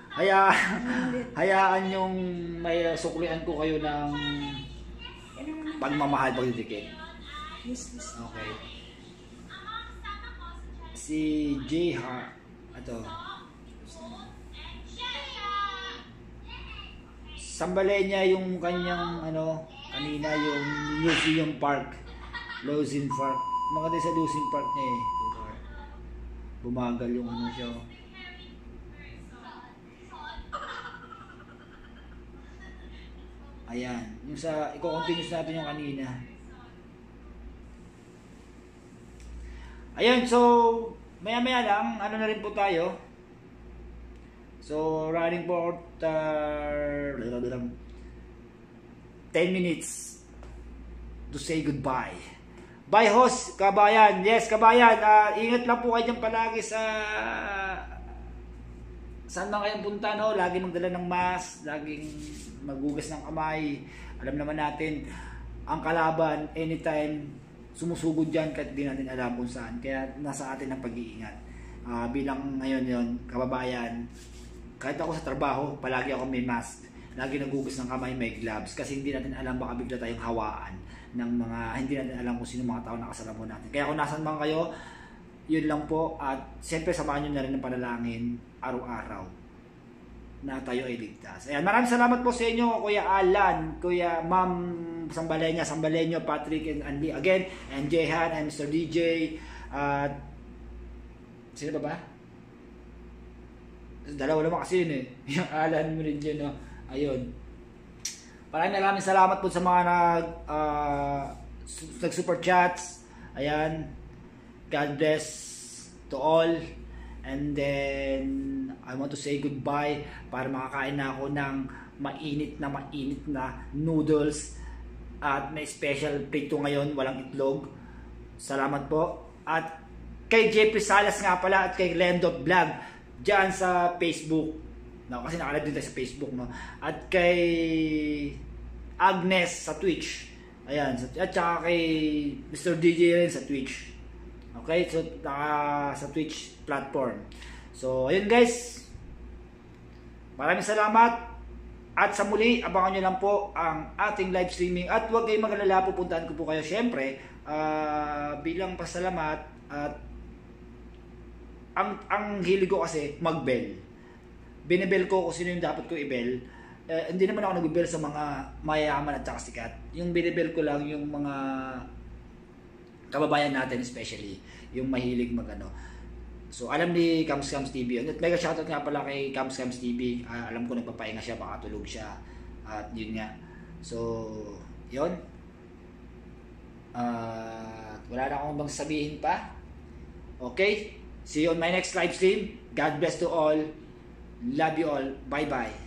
Hayaan yung may suklian ko kayo ng pagmamahal pagdidikit. Okay. Si J.Ha. Ito. Sambalenya yung kanyang kanina yung Museum Park, Luzin Park. Maganda sa Luzin Park niya eh. Bumagal yung siya. Ayan, yung sa i-continuous natin yung kanina. Ayun, so maya-maya lang, ano na rin po tayo. So, running for 10 minutes to say goodbye. Bye, host, kabayan. Yes, kabayan. Ingat lang po kayo dyan palagi sa saan man kayong punta, no? Lagi magdala ng mask, laging magugas ng kamay. Alam naman natin, ang kalaban, anytime, sumusugod dyan kahit di natin alam kung saan. Kaya nasa atin ang pag-iingat. Bilang ngayon yon kababayan, kahit ako sa trabaho, palagi ako may mask. Lagi nagugas ng kamay, may gloves. Kasi hindi natin alam, baka bigla tayong hawaan ng mga, hindi natin alam kung sino mga tao nakasalamuhan natin. Kaya kung nasan man kayo, yun lang po. At siyempre samahan nyo na rin ng panalangin araw-araw na tayo ay ligtas. Ayan, maraming salamat po sa inyo, Kuya Alan, Kuya Ma'am Sambalenyo, Patrick and Andy again, and Jehan and Mr. DJ. At sino ba? Dalawa naman kasi yun eh. Yung Alan mo rin dyan, no? Ayun. Maraming salamat po sa mga nag-super chats. Ayan. God bless to all. And then, I want to say goodbye para makakain na ako ng mainit na noodles. At may special prito ngayon, walang itlog. Salamat po. At kay Jeffrey Salas nga pala at kay Lendot Vlog dyan sa Facebook, no, kasi nakalagay din tayo sa Facebook, no, at kay Agnes sa Twitch, ayan, at saka kay Mr. DJ rin sa Twitch, okay, so sa Twitch platform. So ayun guys, maraming salamat at sa muli, abangan nyo lang po ang ating live streaming at huwag kayong mag-alala, pupuntahan ko po kayo syempre bilang pasalamat. At ang hilig ko kasi mag-bell. Binibel ko kung sino yung dapat ko i-bell. Hindi naman ako nag-bell sa mga mayayaman at saka sikat. Yung binibel ko lang yung mga kababayan natin, especially yung mahilig mag-ano. So alam ni Kams TV. At mega shoutout nga pala kay Kams TV. Alam ko nagpapahinga siya, baka tulog siya. At yun nga. So yun. Wala na akong bang sabihin pa. Okay? See you on my next live stream. God bless to all. Love you all. Bye-bye.